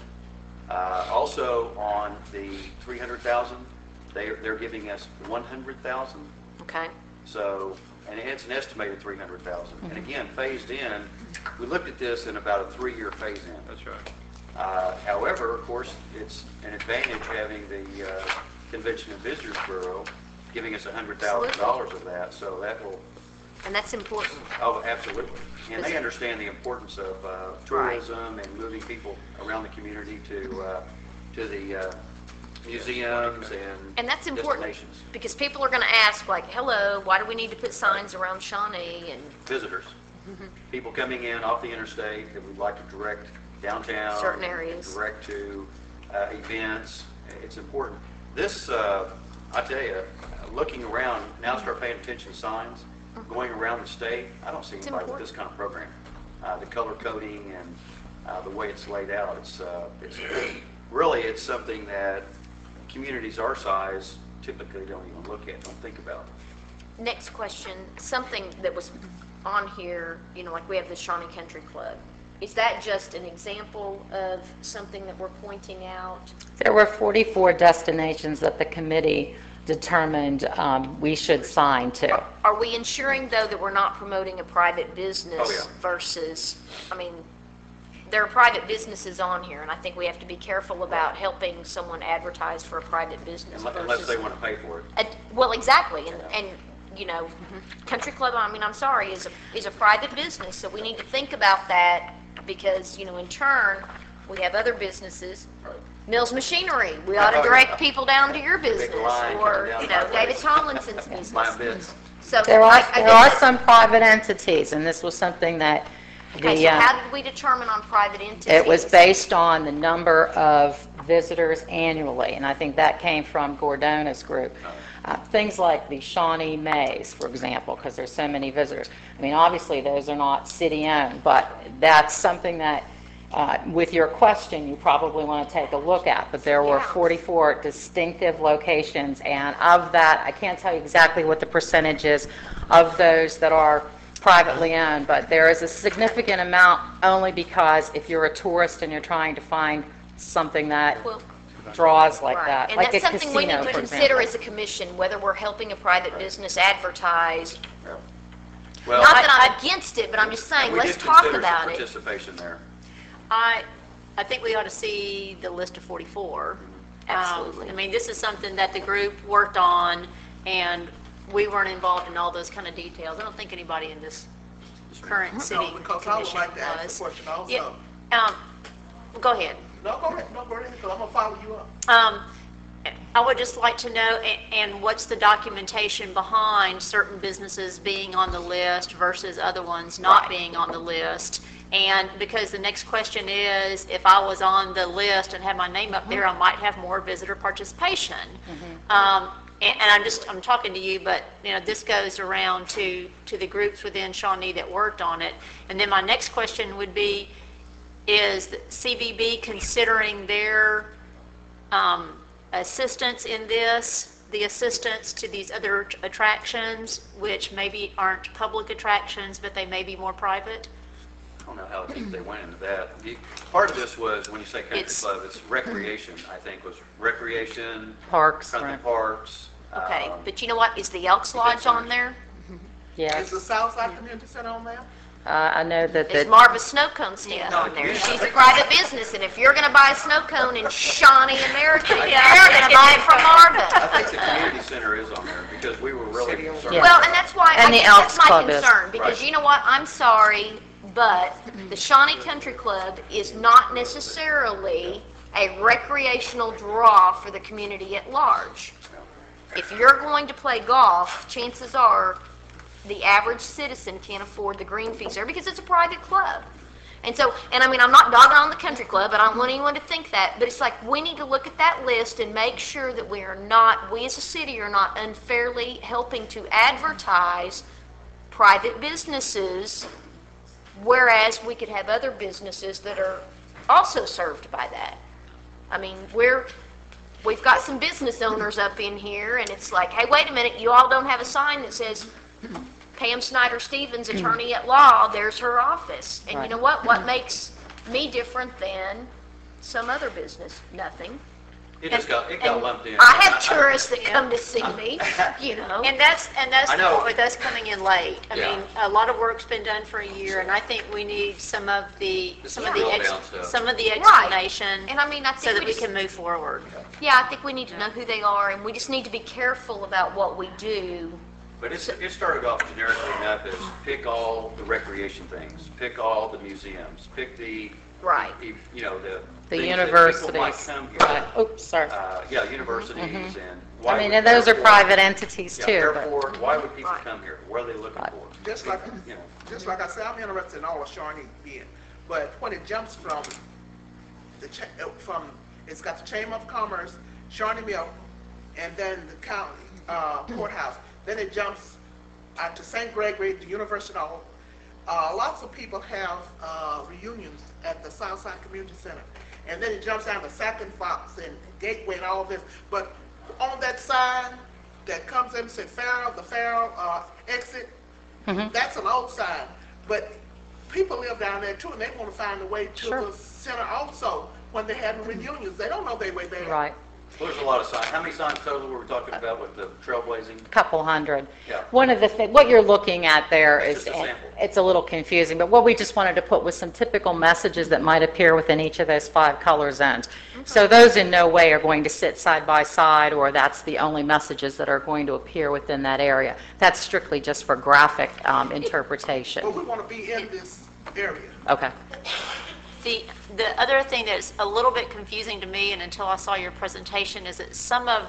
S9: Also, on the 300,000, they're giving us 100,000.
S7: Okay.
S9: So, and it's an estimated 300,000. And again, phased in, we looked at this in about a 3-year phase-in.
S6: That's right.
S9: However, of course, it's an advantage having the Convention and Visitors Bureau giving us $100,000 of that, so that will,
S7: And that's important.
S9: oh, absolutely. And they understand the importance of tourism and moving people around the community to the museums
S7: And that's important,
S9: destinations.
S7: because people are going to ask, like, hello, why do we need to put signs around Shawnee? And
S9: Visitors, people coming in off the interstate that we'd like to direct downtown.
S7: Certain areas.
S9: Direct to events. It's important. This, I tell you, looking around, now start paying attention to signs, going around the state, I don't see anybody with this kind of program. The color coding and the way it's laid out, it's really, it's something that communities our size typically don't even look at, don't think about.
S7: next question, something that was on here, you know, like we have the Shawnee Country Club. Is that just an example of something that we're pointing out?
S13: There were 44 destinations that the committee determined we should sign to.
S7: Are we ensuring, though, that we're not promoting a private business
S9: Oh, yeah.
S7: versus, I mean, there are private businesses on here, and I think we have to be careful about helping someone advertise for a private business
S9: Unless
S7: versus...
S9: they want to pay for it.
S7: Well, exactly, and you know, Country Club, I mean, I'm sorry, is a private business, so we need to think about that, because, you know, in turn, we have other businesses. Mills Machinery, we ought to direct people down to your business,
S9: line
S7: or,
S9: coming down
S7: you know,
S9: my
S7: David
S9: place.
S7: Tomlinson's business.
S9: My bits.
S7: So
S13: There
S7: I
S13: are,
S7: think
S13: there are
S7: that's-
S13: some private entities, and this was something that
S7: Okay, so
S13: the,
S7: how did we determine on private entities?
S13: it was based on the number of visitors annually, and I think that came from Gordona's group. Things like the Shawnee Maze, for example, because there's so many visitors. I mean, obviously, those are not city-owned, but that's something that, with your question, you probably want to take a look at. But there were
S7: Yeah.
S13: 44 distinctive locations, and of that, I can't tell you exactly what the percentage is of those that are privately owned, but there is a significant amount only because if you're a tourist and you're trying to find something that
S7: Well,
S13: draws like
S7: right.
S13: that,
S7: And
S13: like a
S7: that's something we need
S13: casino,
S7: to
S13: for
S7: consider
S13: example.
S7: as a commission, whether we're helping a private business advertise.
S9: Well,
S7: Not that I'm against it, but I'm just saying,
S9: we
S7: let's
S9: did
S7: talk
S9: consider some
S7: about it.
S9: participation there.
S3: I think we ought to see the list of 44.
S7: Absolutely.
S3: I mean, this is something that the group worked on, and we weren't involved in all those kind of details. I don't think anybody in this current city
S4: because I would
S3: commission
S4: like to ask
S3: was.
S4: a question also.
S3: Yeah, go ahead.
S4: No, go ahead, because I'm gonna follow you up.
S3: I would just like to know, and what's the documentation behind certain businesses being on the list versus other ones not being on the list? And because the next question is, if I was on the list and had my name up there, I might have more visitor participation. And I'm talking to you, but, you know, this goes around to the groups within Shawnee that worked on it. And then my next question would be, is the CVB considering their assistance in this, the assistance to these other attractions, which maybe aren't public attractions, but they may be more private?
S9: I don't know how deep they went into that. Part of this was, when you say country club, it's recreation, I think, was recreation.
S13: Parks,
S9: Country
S13: right.
S9: parks.
S7: Okay, but you know what, is the Elks Lodge on there?
S13: Yes.
S4: Is the Southside Community Center on there?
S13: I know that
S7: Is
S13: the
S7: Marva Snow Cone stand on there? She's a private business, and if you're gonna buy a snow cone in Shawnee, America, you're gonna buy it from Marva.
S9: I think the community center is on there, because we were really concerned.
S13: Yeah.
S7: Well, and that's why,
S13: And
S7: I
S13: the
S7: guess that's
S13: Elks
S7: my
S13: Club is.
S7: concern, because
S9: Right.
S7: you know what, I'm sorry, but the Shawnee Country Club is not necessarily a recreational draw for the community at large. If you're going to play golf, chances are the average citizen can't afford the green fees there because it's a private club. And so, and I mean, I'm not dogging on the country club, I don't want anyone to think that, but it's like, we need to look at that list and make sure that we as a city are not unfairly helping to advertise private businesses, whereas we could have other businesses that are also served by that. I mean, we've got some business owners up in here, and it's like, hey, wait a minute, you all don't have a sign that says Pam Snyder Stevens, attorney at law, there's her office. And you
S13: Right.
S7: know what? What makes me different than some other business? Nothing.
S9: It got
S7: And
S9: lumped in.
S7: I have tourists that come to see me, you know.
S3: And that's
S9: I
S3: the
S9: know.
S3: point with us coming in late. I
S9: Yeah.
S3: mean, a lot of work's been done for a year, and I think we need some of the
S9: drill down stuff.
S3: some of the
S7: Right.
S3: explanation
S7: And I mean, I think
S3: so that we
S7: just-
S3: can move forward.
S7: Yeah, I think we need to know who they are, and we just need to be careful about what we do.
S9: But it started off generically enough as pick all the recreation things, pick all the museums, pick the,
S7: Right.
S9: you know, the
S13: The
S9: things that
S13: universities.
S9: people might come here.
S13: Right. Oops, sorry.
S9: Yeah, universities and. why
S13: I mean,
S9: would-
S13: and those are
S9: therefore-
S13: private entities
S9: Yeah,
S13: too. but-
S9: therefore, why would people
S7: Right.
S9: come here? What are they looking
S13: Right.
S9: for?
S14: Just like,
S9: You know.
S14: just like I said, I'm interested in all of Shawnee being, but when it jumps from it's got the Chamber of Commerce, Shawnee Mill, and then the county courthouse. Then it jumps to St. Gregory, the University Hall. Lots of people have reunions at the Southside Community Center, and then it jumps down to Sac and Fox and Gateway and all this. But on that sign that comes in, say Farrell, the Farrell exit, that's an old sign. But people live down there too, and they want to find a way to
S13: Sure.
S14: the center also when they're having reunions. They don't know their way there.
S13: Right.
S9: Well, there's a lot of signs. How many signs total were we talking about with the trailblazing?
S13: Couple hundred.
S9: Yeah.
S13: One of the what you're looking at there
S9: That's
S13: is,
S9: just a sample.
S13: it's a little confusing, but what we just wanted to put was some typical messages that might appear within each of those 5 color zones. So those in no way are going to sit side by side, or that's the only messages that are going to appear within that area. That's strictly just for graphic interpretation.
S14: But we want to be in this area.
S13: Okay.
S3: The other thing that's a little bit confusing to me, and until I saw your presentation, is that some of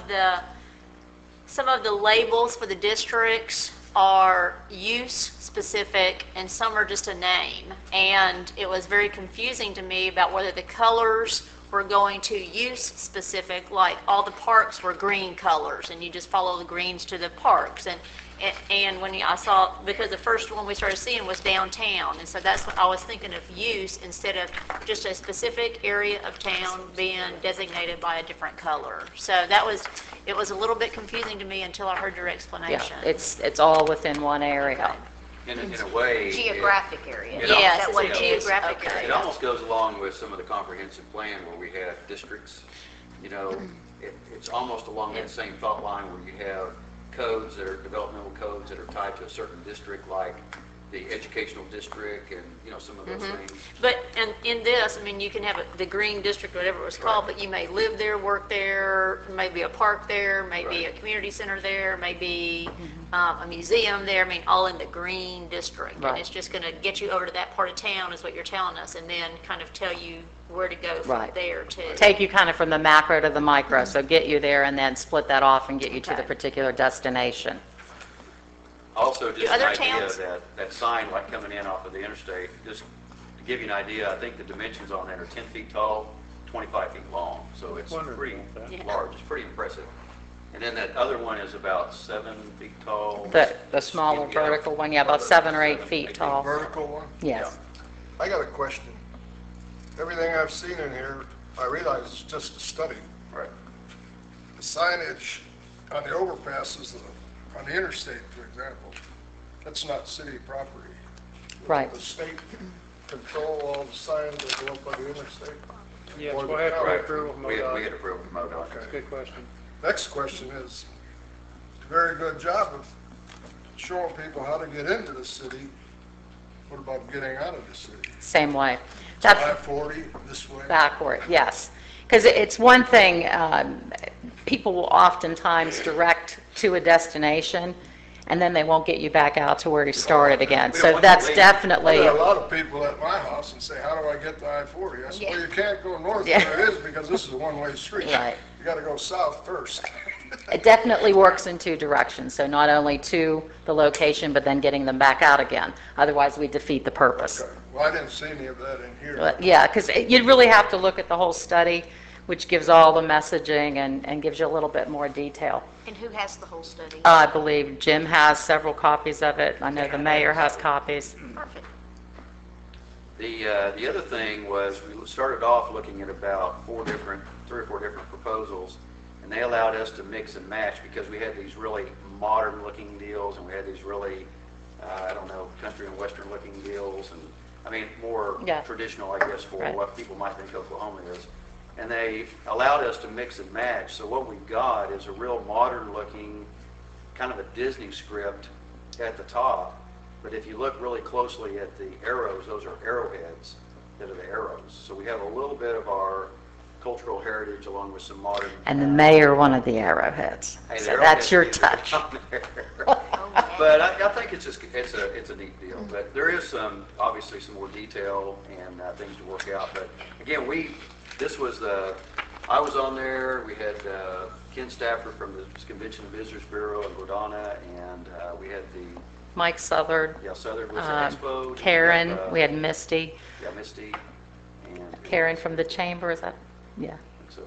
S3: the labels for the districts are use specific and some are just a name. And it was very confusing to me about whether the colors were going to use specific, like all the parks were green colors and you just follow the greens to the parks. And when I saw, because the first one we started seeing was downtown, and so that's what I was thinking of use instead of just a specific area of town being designated by a different color. So it was a little bit confusing to me until I heard your
S13: Yeah,
S3: explanation.
S13: it's all within one area.
S9: In a way.
S7: Geographic area.
S9: It
S3: Yes,
S7: That's what
S3: it's
S7: it
S3: a
S7: is.
S3: geographic
S7: Okay.
S9: It
S3: area.
S9: almost goes along with some of the comprehensive plan where we have districts, you know, it's almost along that same thought line where you have codes that are developmental codes that are tied to a certain district, like the educational district and, you know, some of those things.
S3: But in this, I mean, you can have the green district, whatever it was called, but you may live there, work there, maybe a park there, maybe a community center there, maybe a museum there, I mean, all in the green district. And
S13: Right.
S3: it's just going to get you over to that part of town is what you're telling us, and then kind of tell you where to go from
S13: Right.
S3: there too.
S13: Take you kind of from the macro to the micro, so get you there and then split that off and get you to the
S3: Okay.
S13: particular destination.
S9: Also, just
S3: Do
S9: an
S3: other
S9: idea
S3: towns-
S9: that sign like coming in off of the interstate, just to give you an idea, I think the dimensions on that are 10 feet tall, 25 feet long. So it's pretty
S3: Yeah.
S9: large, it's pretty impressive. And then that other one is about 7 feet tall.
S13: The smaller
S9: Yeah.
S13: vertical one, yeah, about 7 or 8 feet tall.
S15: Vertical one?
S13: Yes.
S15: I got a question. Everything I've seen in here, I realize it's just a study.
S9: Right.
S15: The signage on the overpasses, on the interstate, for example, that's not city property.
S13: Right.
S15: The state control all the signs that go up on the interstate?
S6: Yes,
S15: Or the
S6: we'll have
S15: county?
S6: approval from
S9: We had
S6: MoDOT.
S9: approval from MoDOT.
S6: That's a good question.
S15: Next question is, very good job of showing people how to get into the city. What about getting out of the city?
S13: Same way. That's
S15: I-40 this way?
S13: backward, yes. Because it's one thing, people will oftentimes direct to a destination, and then they won't get you back out to where you started again.
S9: We don't
S13: So
S9: want you
S13: that's
S9: to leave.
S15: I
S13: definitely,
S15: got a lot of people at my house and say, how do I get to I-40? I said, well, you can't go north
S13: Yeah.
S15: where it is because this is a one-way street.
S13: Right.
S15: You got to go south first.
S13: it definitely works in 2 directions. So not only to the location, but then getting them back out again. Otherwise, we defeat the purpose.
S15: Okay. Well, I didn't see any of that in here.
S13: But, yeah, because you really have to look at the whole study, which gives all the messaging and gives you a little bit more detail.
S7: And who has the whole study?
S13: I believe Jim has several copies of it. I know the mayor has copies.
S7: Perfect.
S9: The other thing was, we started off looking at about 3 or 4 different proposals, and they allowed us to mix and match because we had these really modern-looking deals, and we had these really, I don't know, country and western-looking deals, and, I mean, more
S13: Yeah.
S9: traditional, I guess, for
S13: Right.
S9: what people might think Oklahoma is. And they allowed us to mix and match, so what we've got is a real modern-looking, kind of a Disney script at the top, but if you look really closely at the arrows, those are arrowheads that are the arrows. So we have a little bit of our cultural heritage along with some modern.
S13: And the mayor, one of the arrowheads.
S9: Hey, the
S13: So that's your
S9: arrowheads
S13: touch.
S9: on there. But I think it's just, it's a neat deal. But there is some, obviously some more detail and things to work out. But again, this was I was on there. We had Ken Stafford from the Convention and Visitors Bureau in Gordana, and we had the
S13: Mike Southard.
S9: Yeah, Southern was at Expo.
S13: Karen, we had Misty.
S9: Yeah, Misty. And
S13: Karen from the chamber, is that? Yeah.
S9: so.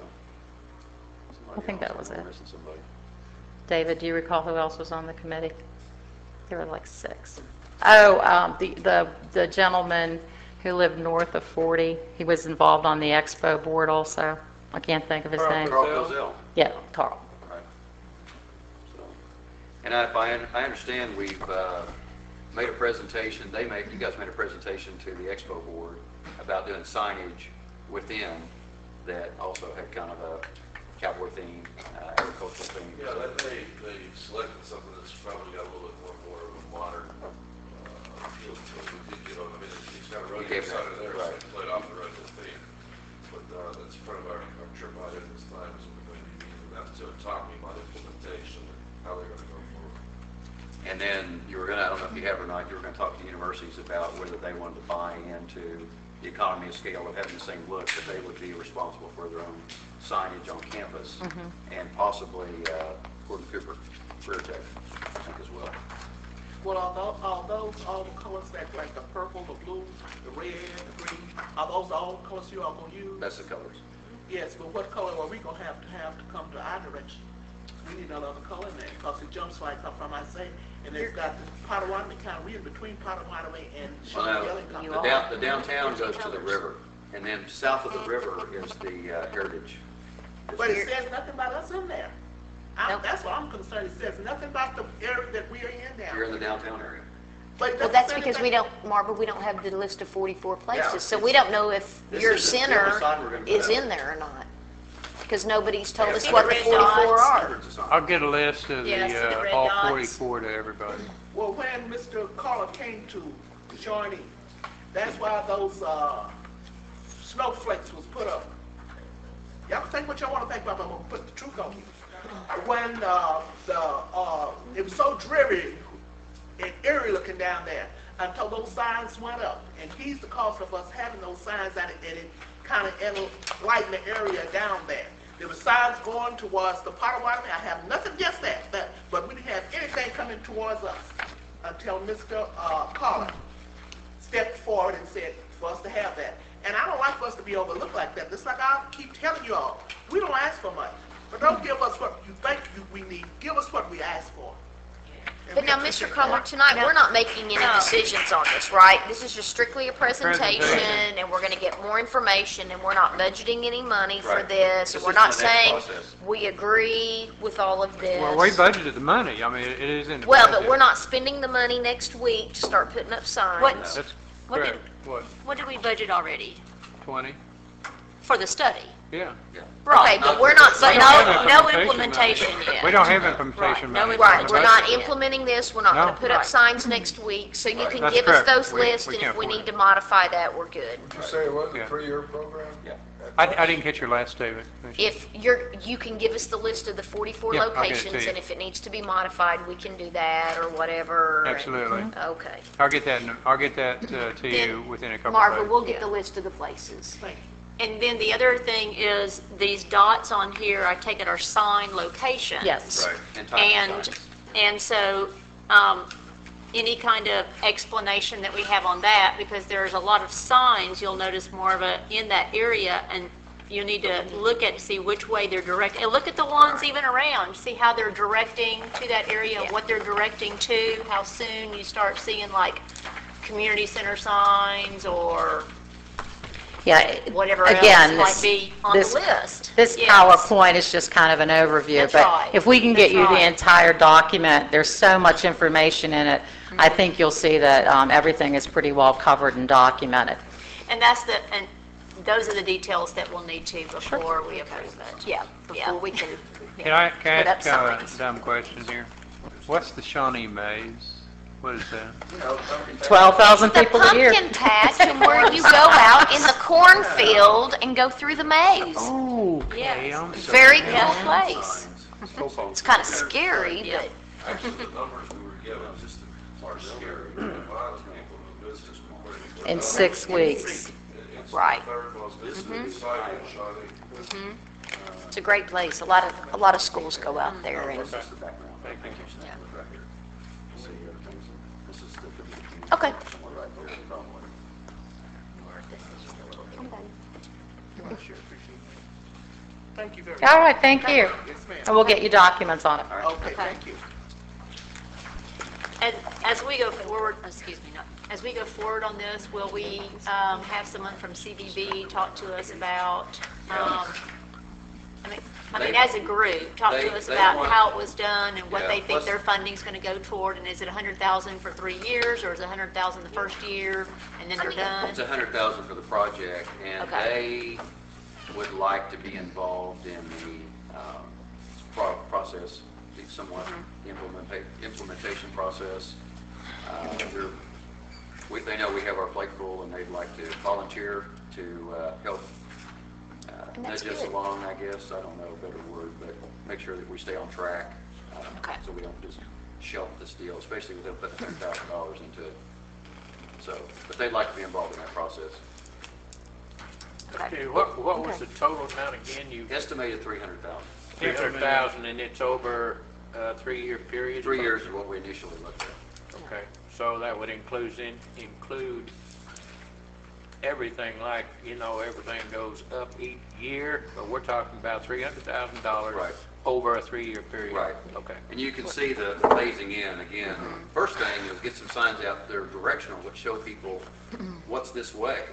S13: I think that was it.
S9: I'm missing somebody.
S13: David, do you recall who else was on the committee? There were like 6. Oh, the gentleman who lived north of 40, he was involved on the Expo board also. I can't think of his name.
S9: Carl Cozell.
S13: Yeah, Carl.
S9: Right. So, and I understand we've made a presentation, you guys made a presentation to the Expo board about doing signage within that also had kind of a cowboy theme, agricultural theme.
S16: Yeah, they selected something that's probably got a little bit more of a modern feel to it. We did get on, I mean, it's got a road inside of there, so
S9: right.
S16: it's played off the road theme. But that's part of our trip out at this time is we're going to be using that to talk about implementation and how they're going to go forward.
S9: And then you were going to, I don't know if you have or not, you were going to talk to universities about whether they wanted to buy into the economy of scale of having the same look, that they would be responsible for their own signage on campus, and possibly Gordon Cooper Career Tech, I think, as well.
S14: Well, are those all the colors that, like the purple, the blue, the red, the green, are those all the colors you are going to use?
S9: That's the colors.
S14: Yes, but what color are we going to have to come to our direction? We need another color in there, because it jumps right up from I say, and it's got the Potawatomi County, we're in between Potawatomi and
S9: Well,
S14: Shawnee
S9: no,
S14: County.
S9: the downtown goes to the river, and then south of the river is the Heritage.
S14: But it says nothing about us in there. That's what I'm concerned, it says nothing about the area that we are in now.
S9: You're in the downtown area.
S14: But it
S7: Well,
S14: doesn't
S7: that's
S14: say
S7: because
S14: anything-
S7: Marva, we don't have the list of 44 places,
S9: Yeah,
S7: so we don't know if
S9: this
S7: your
S9: is the only
S7: center
S9: sign we're gonna put
S7: is
S9: out.
S7: in there or not. Because nobody's told us
S9: Yeah,
S7: what the
S3: red
S7: 44
S3: dots.
S7: are.
S9: Hundreds of signs.
S6: I'll get a list of
S3: Yeah, see the red
S6: all
S3: dots?
S6: 44 to everybody.
S14: Well, when Mr. Carter came to Shawnee, that's why those snowflakes was put up. Y'all can think what y'all want to think about, but I'm going to put the truth on you. When it was so dreary and eerie looking down there until those signs went up. And he's the cause of us having those signs and it kind of enlightened the area down there. There were signs going towards the Potawatomi. I have nothing against that, but we didn't have anything coming towards us until Mr. Carter stepped forward and said for us to have that. And I don't like for us to be overlooked like that. Just like I keep telling you all, we don't ask for much. But don't give us what you think we need. Give us what we ask for. And
S7: But
S14: we
S7: now,
S14: appreciate
S7: Mr. Cutler,
S14: that.
S7: tonight, we're not making any decisions on this, right? This is just strictly a presentation,
S6: Presentation.
S7: and we're going to get more information, and we're not budgeting any money for
S9: Right.
S7: this.
S9: This
S7: We're
S9: is
S7: not
S9: the next
S7: saying
S9: process.
S7: we agree with all of this.
S6: Well, we budgeted the money. I mean, it is in the
S7: Well,
S6: budget.
S7: but we're not spending the money next week to start putting up signs.
S3: What-
S6: That's
S3: What did-
S6: correct. What,
S3: What did we budget already
S6: 20?
S3: for the study?
S6: Yeah.
S7: Okay, but we're not
S3: But
S7: saying,
S3: no
S6: money.
S3: implementation yet.
S6: We don't have implementation
S3: Right,
S6: money.
S3: no
S7: right, we're not
S3: Yeah.
S7: implementing this, we're not
S6: No.
S7: going to put up
S9: Right.
S7: signs next week, so you can
S6: That's
S7: give us
S6: correct.
S7: those
S6: We
S7: lists, and if
S6: can't
S7: we
S6: afford
S7: need
S6: it.
S7: to modify that, we're good.
S15: Did you say it was
S6: Yeah.
S15: a 3-year program?
S9: Yeah.
S6: I didn't catch your last statement.
S7: If you can give us the list of the 44
S6: Yeah, I'll get it to
S7: locations,
S6: you.
S7: and if it needs to be modified, we can do that or whatever. and-
S6: Absolutely.
S7: Okay.
S6: I'll get that to you within a couple of
S7: Marva,
S6: days.
S7: we'll get the list of the places.
S3: And then the other thing is, these dots on here, I take it are sign locations.
S13: Yes.
S9: Right. And time
S3: And,
S9: signs.
S3: and so, any kind of explanation that we have on that, because there's a lot of signs, you'll notice more of in that area, and you need to look at, see which way they're directing. And look at the ones even around, see how they're directing to that area, what they're directing to, how soon you start seeing like community center signs or
S13: Yeah,
S3: whatever
S13: again,
S3: else might be on the list.
S13: This
S3: Yes.
S13: PowerPoint is just kind of an overview.
S3: That's
S13: But
S3: right.
S13: if we can get
S3: That's
S13: you the
S3: right.
S13: entire document, there's so much information in it. I think you'll see that everything is pretty well covered and documented.
S3: And those are the details that we'll need to before we approve it. Yeah, before we can
S6: Can I
S3: put up
S6: ask
S3: signs.
S6: a dumb question here? What's the Shawnee Maze? What is that?
S13: 12,000 people a year.
S7: The pumpkin patch and where you go out in the cornfield and go through the maze.
S6: Okay, I'm sorry.
S7: Very cool place. It's kind of scary, but
S16: Actually, the numbers we were given just are scary. A lot of people in the business.
S13: In 6 weeks.
S16: It's
S7: Right.
S16: the third most visited site in Shawnee.
S7: it's a great place. A lot of schools go out there and, okay.
S14: Thank you very much.
S13: All right, thank you.
S14: Yes, ma'am.
S13: And we'll get you documents on it.
S14: Okay, thank you.
S3: And as we go forward, as we go forward on this, will we have someone from CBB talk to us about, I mean, as a group, talk to us
S9: they
S3: about
S9: want-
S3: how it was done and what
S9: Yeah,
S3: they think
S9: let's-
S3: their funding's going to go toward, and is it 100,000 for 3 years, or is it 100,000 the first year, and then they're done?
S9: It's 100,000 for the project, and
S3: Okay.
S9: they would like to be involved in the process, the somewhat implementation process. They know we have our plate full, and they'd like to volunteer to help
S7: And that's
S9: nudge us
S7: good.
S9: along, I guess. I don't know a better word, but make sure that we stay on track,
S3: Okay.
S9: so we don't just shelf this deal, especially with them putting $100,000 into it. So, but they'd like to be involved in that process.
S10: Okay, what was the total amount again? You
S9: Estimated 300,000.
S10: 300,000, and it's over a 3-year period?
S9: 3 years is what we initially looked at.
S10: Okay, so that would include everything, like, everything goes up each year, but we're talking about $300,000
S9: Right.
S10: over a 3-year period?
S9: Right.
S10: Okay.
S9: And you can see the phasing in, again. First thing is get some signs out there directional, which show people what's this way,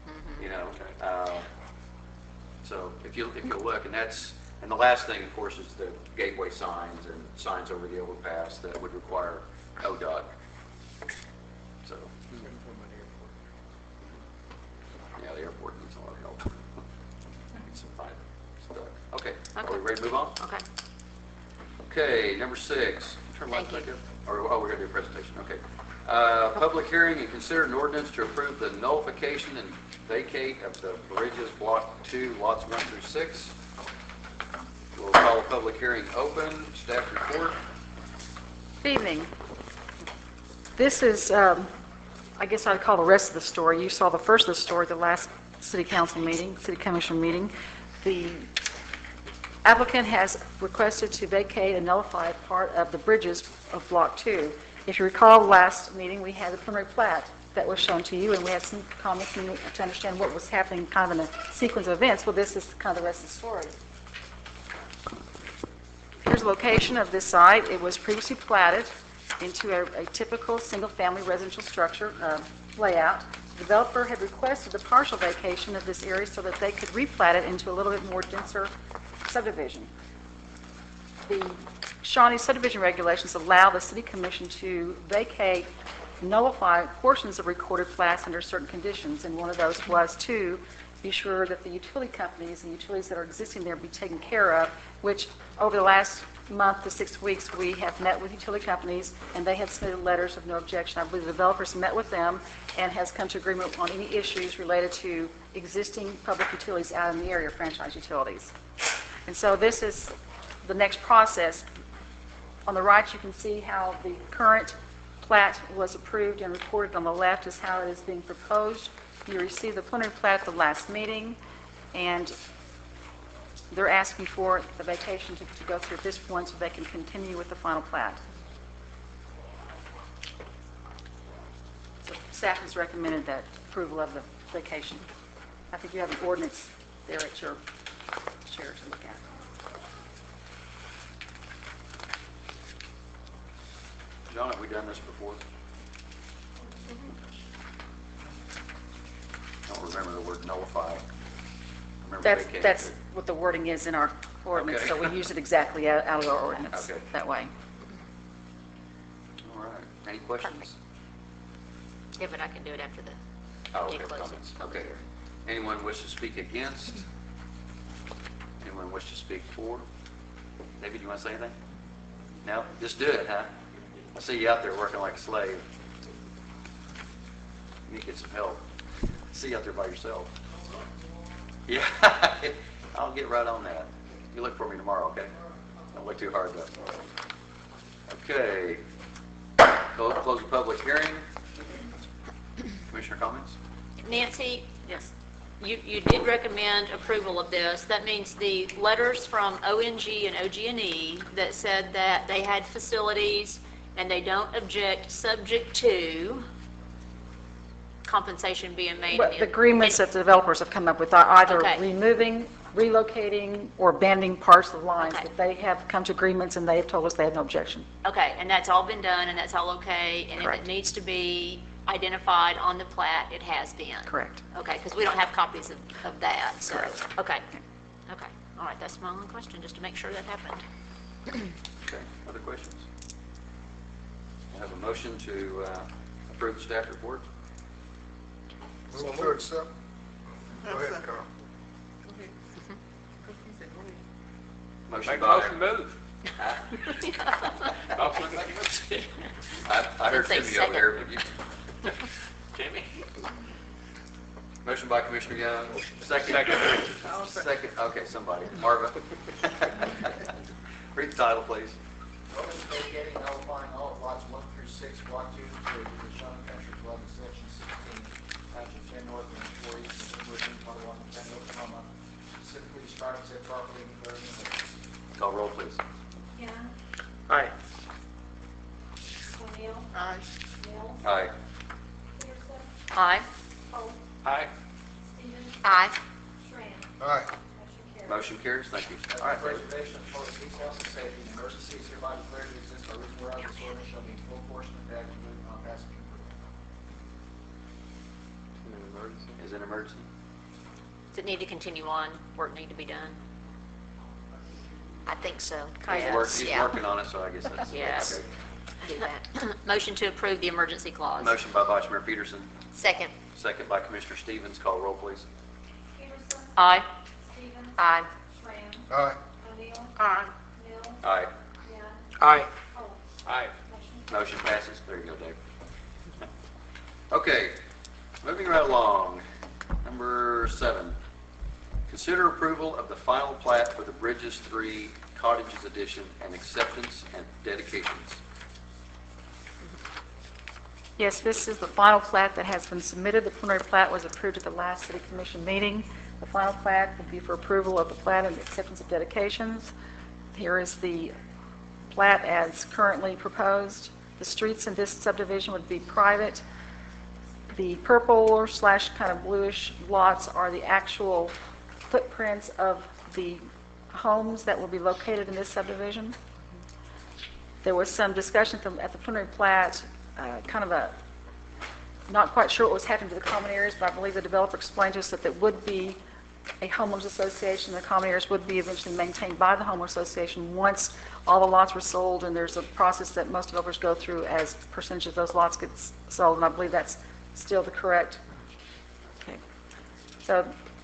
S9: So if you look, and the last thing, of course, is the gateway signs and signs over the overpass that would require ODOT. So. Yeah, the airport needs a lot of help. Needs some fiber stuff. Okay, are we ready to move on?
S3: Okay.
S9: Okay, number 6. Turn lights
S3: Thank
S9: back up. We're going to do a presentation, okay. Public hearing and consider an ordinance to approve the nullification and vacate of the Bridges Block 2, lots 1 through 6. We'll call a public hearing open. Staff report.
S17: Good evening. This is, I guess I'd call the rest of the story. You saw the first of the story at the last city council meeting, city commission meeting. The applicant has requested to vacate and nullify part of the bridges of Block 2. If you recall, last meeting, we had the preliminary plat that was shown to you, and we had some comments to understand what was happening kind of in a sequence of events. Well, this is kind of the rest of the story. Here's the location of this site. It was previously platted into a typical single-family residential structure layout. The developer had requested the partial vacation of this area so that they could replat it into a little bit more denser subdivision. The Shawnee subdivision regulations allow the city commission to vacate, nullify portions of recorded plats under certain conditions, and one of those was to be sure that the utility companies and utilities that are existing there be taken care of, which over the last month to 6 weeks, we have met with utility companies, and they have submitted letters of no objection. I believe the developers met with them and has come to agreement on any issues related to existing public utilities out in the area, franchise utilities. And so this is the next process. On the right, you can see how the current plat was approved and recorded. On the left is how it is being proposed. You received the preliminary plat at the last meeting, and they're asking for the vacation to go through at this point so they can continue with the final plat. So staff has recommended that approval of the vacation. I think you have an ordinance there at your chair to look at.
S9: John, have we done this before? I don't remember the word nullify. remember
S17: That's,
S9: vacating
S17: that's
S9: it.
S17: what the wording is in our ordinance,
S9: Okay.
S17: so we use it exactly out of our ordinance
S9: Okay.
S17: that way.
S9: All right. Any questions?
S3: Yeah, but I can do it after the,
S9: Oh, okay,
S3: you close
S9: comments.
S3: it.
S9: Okay. Anyone wish to speak against? Anyone wish to speak for? David, you want to say anything? No? Just do it, huh? I see you out there working like a slave. You need to get some help. I see you out there by yourself. Yeah, I'll get right on that. You look for me tomorrow, okay? Don't look too hard, though. Okay. Close the public hearing. Commissioner comments?
S3: Nancy,
S17: Yes.
S3: you did recommend approval of this. That means the letters from ONG and OG&E that said that they had facilities and they don't object, subject to compensation being made.
S17: But the agreements that the developers have come up with are either
S3: Okay.
S17: removing, relocating, or bending parts of the lines,
S3: Okay.
S17: but they have come to agreements and they have told us they have no objection.
S3: Okay, and that's all been done, and that's all okay, and if
S17: Correct.
S3: it needs to be identified on the plat, it has been?
S17: Correct.
S3: Okay, because we don't have copies of that, so,
S17: Correct.
S3: okay, okay, all right, that's my only question, just to make sure that happened.
S9: Okay, other questions? I have a motion to approve the staff report.
S15: Move to accept. Go ahead, Carl.
S9: Motion
S6: Make a
S9: by...
S6: motion to move.
S9: I heard
S3: Say
S9: Timmy over there, but you...
S6: Timmy?
S9: Motion by Commissioner Young. Second? Second, okay, somebody. Marva. Read the title, please.
S4: Ordinance vacating, nullifying all of lots 1 through 6, block 2 through the Shawnee Country Club in section 16, township 10 north and 4 east, and Woodland, 21, County, Oklahoma, specifically describing said property and declaring an emergency.
S9: Call roll, please.
S6: Aye.
S14: Aye.
S9: Aye.
S3: Aye.
S6: Aye.
S3: Aye.
S15: All right.
S9: Motion carries, thank you.
S4: As
S9: All right,
S4: a
S9: David.
S4: preservation of public peace, health, and safety, an emergency is hereby declared to exist by reason whereof this ordinance shall be in full force and effect upon passage and approval.
S9: Is it an emergency?
S3: Does it need to continue on, work need to be done?
S7: I think so.
S9: He's
S3: yeah.
S9: working on it, so I guess that's...
S3: Yes.
S9: okay.
S7: Do that.
S3: Motion to approve the emergency clause.
S9: Motion by Vice Mayor Peterson,
S7: Second.
S9: second by Commissioner Stevens. Call roll, please.
S3: Aye.
S7: Aye.
S15: All right.
S14: Aye.
S9: Aye.
S6: Aye. Aye.
S9: Motion passes. There you go, Dave. Okay, moving right along. Number 7. Consider approval of the final plat for the Bridges 3 Cottages Edition and acceptance and dedications.
S17: Yes, this is the final plat that has been submitted. The preliminary plat was approved at the last city commission meeting. The final plat will be for approval of the plat and acceptance of dedications. Here is the plat as currently proposed. The streets in this subdivision would be private. The purple or slash kind of bluish lots are the actual footprints of the homes that will be located in this subdivision. There was some discussion at the preliminary plat, kind of a, not quite sure what was happening to the common areas, but I believe the developer explained to us that there would be a homeowners association. The common areas would be eventually maintained by the homeowners association once all the lots were sold, and there's a process that most developers go through as percentage of those lots gets sold, and I believe that's still the correct. Okay. So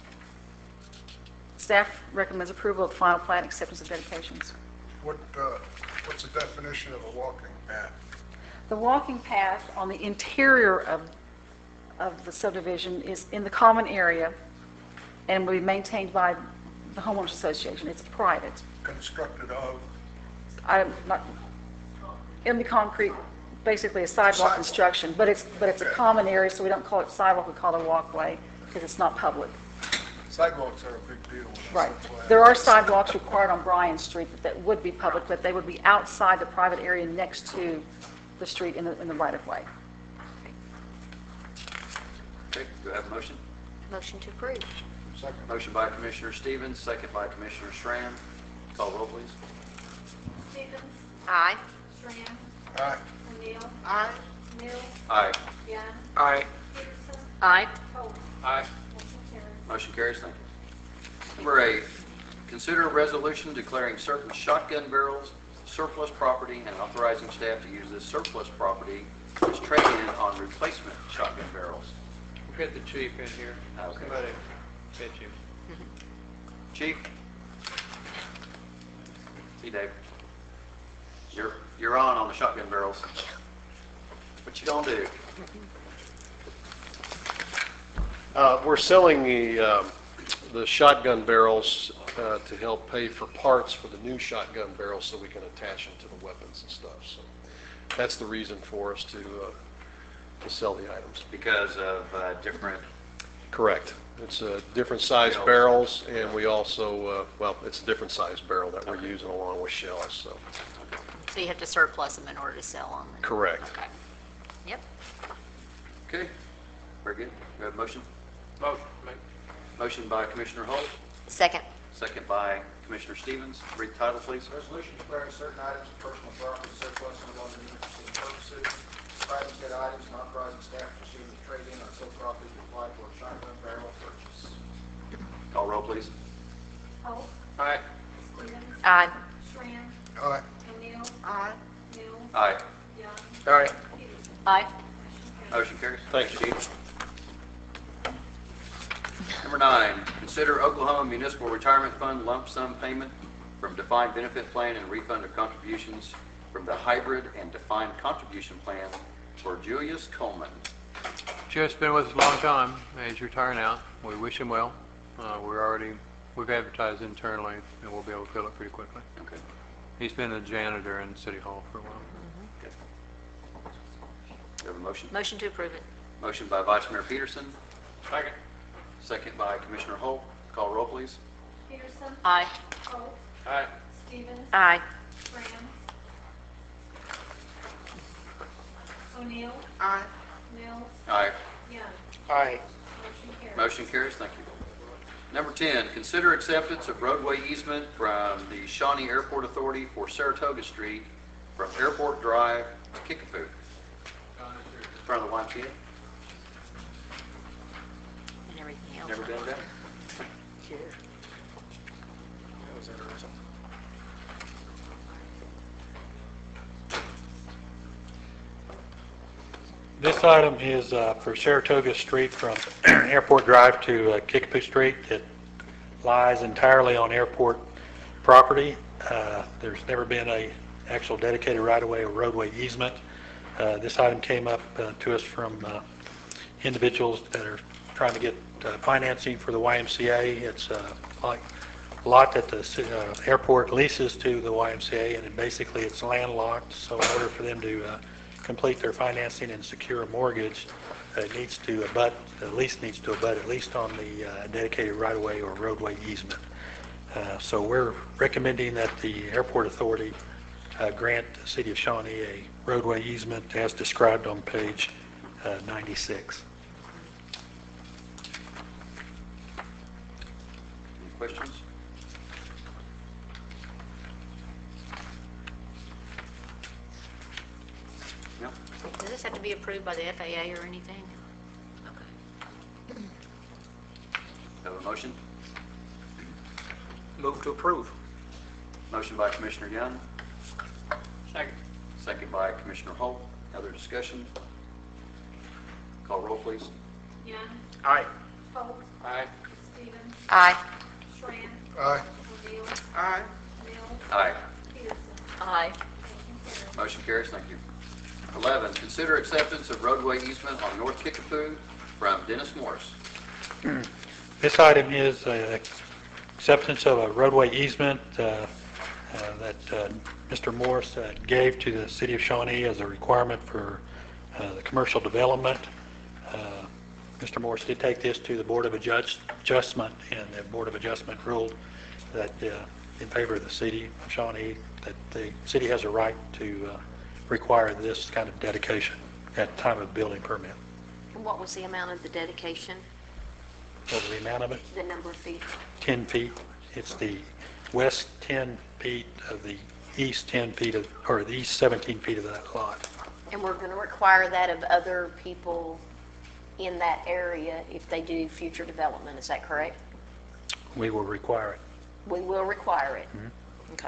S17: staff recommends approval of the final plat and acceptance of dedications.
S15: What's the definition of a walking path?
S17: The walking path on the interior of the subdivision is in the common area and will be maintained by the homeowners association. It's private.
S15: Constructed of?
S17: I'm not, it'll be concrete, basically a sidewalk construction, but it's a common area, so we don't call it sidewalk, we call it a walkway because it's not public.
S15: Sidewalks are a big deal.
S17: Right. There are sidewalks required on Bryan Street that would be public, but they would be outside the private area next to the street in the right-of-way.
S9: Okay, do I have a motion?
S3: Motion to approve.
S15: Second.
S9: Motion by Commissioner Stevens, second by Commissioner Schramm. Call roll, please.
S18: Stevens.
S7: Aye.
S18: Schramm.
S15: Aye.
S18: O'Neill.
S14: Aye.
S18: Mills.
S9: Aye.
S18: Young.
S6: Aye.
S18: Peterson.
S3: Aye.
S18: Holt.
S6: Aye.
S18: Motion carries.
S9: Motion carries, thank you. Number 8, consider a resolution declaring certain shotgun barrels surplus property and authorizing staff to use this surplus property as trade-in on replacement shotgun barrels.
S6: Get the chief in here.
S9: Okay.
S6: Somebody get you.
S9: Chief? See, Dave. You're on the shotgun barrels. What you gonna do?
S12: We're selling the shotgun barrels to help pay for parts for the new shotgun barrels so we can attach them to the weapons and stuff. So that's the reason for us to sell the items.
S9: Because of different...
S12: Correct. It's different size barrels, and we also, well, it's a different size barrel that we're using along with shells, so.
S7: So you have to surplus them in order to sell them?
S12: Correct.
S7: Okay. Yep.
S9: Okay, very good. We have a motion?
S6: Motion.
S9: Motion by Commissioner Holt,
S7: Second.
S9: second by Commissioner Stevens. Read the title, please.
S4: Resolution declaring certain items of personal property surplus and no longer needed for city purposes. Describing said items and authorizing staff to proceed with trade-in on said property to apply for a shotgun barrel purchase.
S9: Call roll, please.
S17: Holt.
S6: Aye.
S17: Stevens.
S7: Aye.
S17: Tran.
S15: Aye.
S17: O'Neill.
S14: Aye.
S17: Mills.
S9: Aye.
S17: Young.
S6: All right.
S17: Peterson.
S7: Aye.
S9: Motion carries.
S12: Thank you, Chief.
S9: Number 9, consider Oklahoma Municipal Retirement Fund lump sum payment from defined benefit plan and refund of contributions from the hybrid and defined contribution plan for Julius Coleman.
S6: Jeff's been with us a long time. He's retiring now. We wish him well. We've advertised internally, and we'll be able to fill it pretty quickly.
S9: Okay.
S6: He's been a janitor in City Hall for a while.
S9: Do you have a motion?
S7: Motion to approve it.
S9: Motion by Vice Mayor Peterson,
S6: Second.
S9: second by Commissioner Holt. Call roll, please.
S17: Peterson.
S7: Aye.
S17: Holt.
S6: Aye.
S17: Stevens.
S7: Aye.
S17: Tran. O'Neill.
S14: Aye.
S17: Mills.
S9: Aye.
S17: Young.
S6: Aye.
S17: Motion carries.
S9: Motion carries. Thank you. Number 10, consider acceptance of roadway easement from the Shawnee Airport Authority for Saratoga Street from Airport Drive to Kickapoo. In front of the YMCA.
S7: And everything else.
S9: Never been there?
S7: Sure.
S4: That was interesting.
S19: This item is for Saratoga Street from Airport Drive to Kickapoo Street. It lies entirely on airport property. There's never been a actual dedicated right-of-way or roadway easement. This item came up to us from individuals that are trying to get financing for the YMCA. It's like a lot that the airport leases to the YMCA, and basically it's landlocked. So in order for them to complete their financing and secure a mortgage, it needs to abut, the lease needs to abut at least on the dedicated right-of-way or roadway easement. So we're recommending that the airport authority grant the city of Shawnee a roadway easement as described on page 96.
S9: Any questions? No?
S7: Does this have to be approved by the FAA or anything?
S9: Have a motion?
S6: Move to approve.
S9: Motion by Commissioner Young,
S6: Second.
S9: second by Commissioner Holt. Other discussion? Call roll, please.
S17: Young.
S6: Aye.
S17: Holt.
S6: Aye.
S17: Stevens.
S7: Aye.
S17: Tran.
S15: Aye.
S17: O'Neill.
S14: Aye.
S17: Mills.
S9: Aye.
S17: Peterson.
S7: Aye.
S9: Motion carries. Thank you. 11, consider acceptance of roadway easement on North Kickapoo from Dennis Morris.
S19: This item is acceptance of a roadway easement that Mr. Morris gave to the city of Shawnee as a requirement for the commercial development. Mr. Morris did take this to the Board of Adjustment, and the Board of Adjustment ruled that in favor of the city of Shawnee, that the city has a right to require this kind of dedication at the time of building permit.
S7: And what was the amount of the dedication?
S19: What was the amount of it?
S7: The number of feet?
S19: 10 feet. It's the west 10 feet of the east 10 feet of, or the east 17 feet of that lot.
S7: And we're going to require that of other people in that area if they do future development, is that correct?
S19: we will require it.
S7: We will require it. Okay.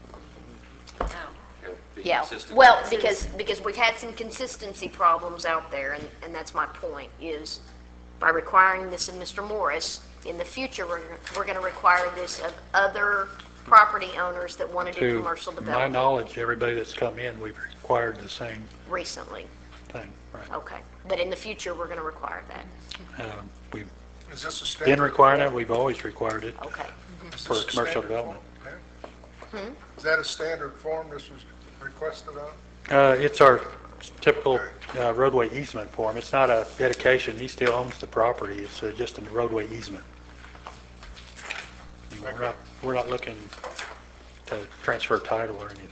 S9: Be
S7: Yeah,
S9: consistent.
S7: well, because we've had some consistency problems out there, and that's my point, is by requiring this of Mr. Morris, in the future, we're going to require this of other property owners that want to do commercial
S19: To my
S7: development
S19: knowledge, everybody that's come in, we've required the same
S7: recently.
S19: thing, right?
S7: Okay, but in the future, we're going to require that.
S19: We've
S15: Is this a standard?
S19: been requiring it, we've always required it
S7: Okay.
S15: Is
S19: for
S15: this a
S19: commercial
S15: standard
S19: development.
S15: form? Is that a standard form this was requested on?
S19: It's our typical roadway easement form. It's not a dedication. He still owns the property. It's just a roadway easement. We're not looking to transfer title or anything.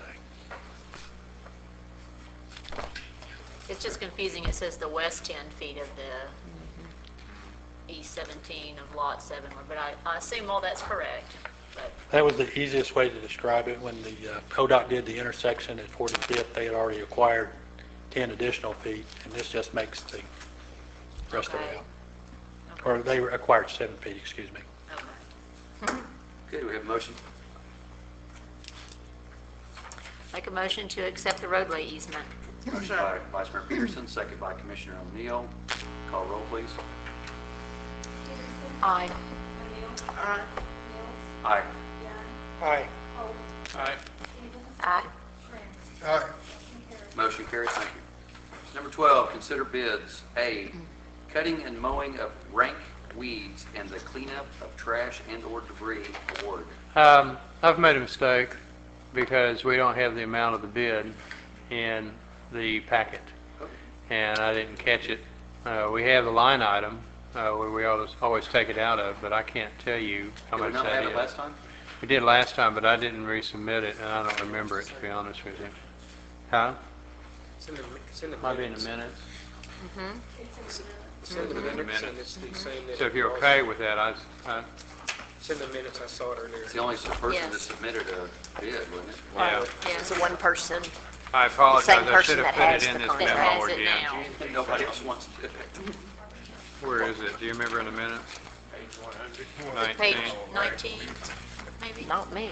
S3: It's just confusing. It says the west 10 feet of the east 17 of lot 7, but I assume all that's correct. But
S19: That was the easiest way to describe it. When the ODOT did the intersection at 45th, they had already acquired 10 additional feet, and this just makes the rest of it
S3: Okay.
S19: out. Or they acquired 7 feet, excuse me.
S9: Okay, do we have a motion?
S3: make a motion to accept the roadway easement.
S9: Motion by Vice Mayor Peterson, second by Commissioner O'Neill. Call roll, please.
S3: Aye.
S14: Aye.
S9: Aye.
S6: Aye. Aye.
S7: Aye.
S15: Aye.
S9: Motion carries, thank you. Number 12, consider bids. A, cutting and mowing of rank weeds and the cleanup of trash and/or debris award.
S6: I've made a mistake because we don't have the amount of the bid in the packet, and I didn't catch it. We have the line item where we always take it out of, but I can't tell you how
S9: Did we
S6: much
S9: not
S6: that
S9: have
S6: is.
S9: it last time?
S6: We did last time, but I didn't resubmit it, and I don't remember it, to be honest with you. Huh?
S20: It's in the
S6: Might be in the
S20: minutes.
S6: minutes.
S20: It's in the minutes, and it's the same. that
S6: So if you're
S20: it
S6: okay
S20: was.
S6: with that,
S20: It's in the minutes, I saw it earlier.
S9: It's the only person
S7: Yes.
S9: that submitted a bid, wasn't it?
S6: yeah.
S7: It's a one person.
S6: I apologize,
S7: same
S6: I
S7: person
S6: should have
S7: that
S6: put
S7: has
S6: it in
S7: the
S6: this
S7: contract.
S6: memo
S3: Has it
S6: again.
S3: now.
S9: Nobody else wants to do it.
S6: Where is it? Do you remember in the minutes?
S7: Page
S3: 19, maybe?
S7: Not me.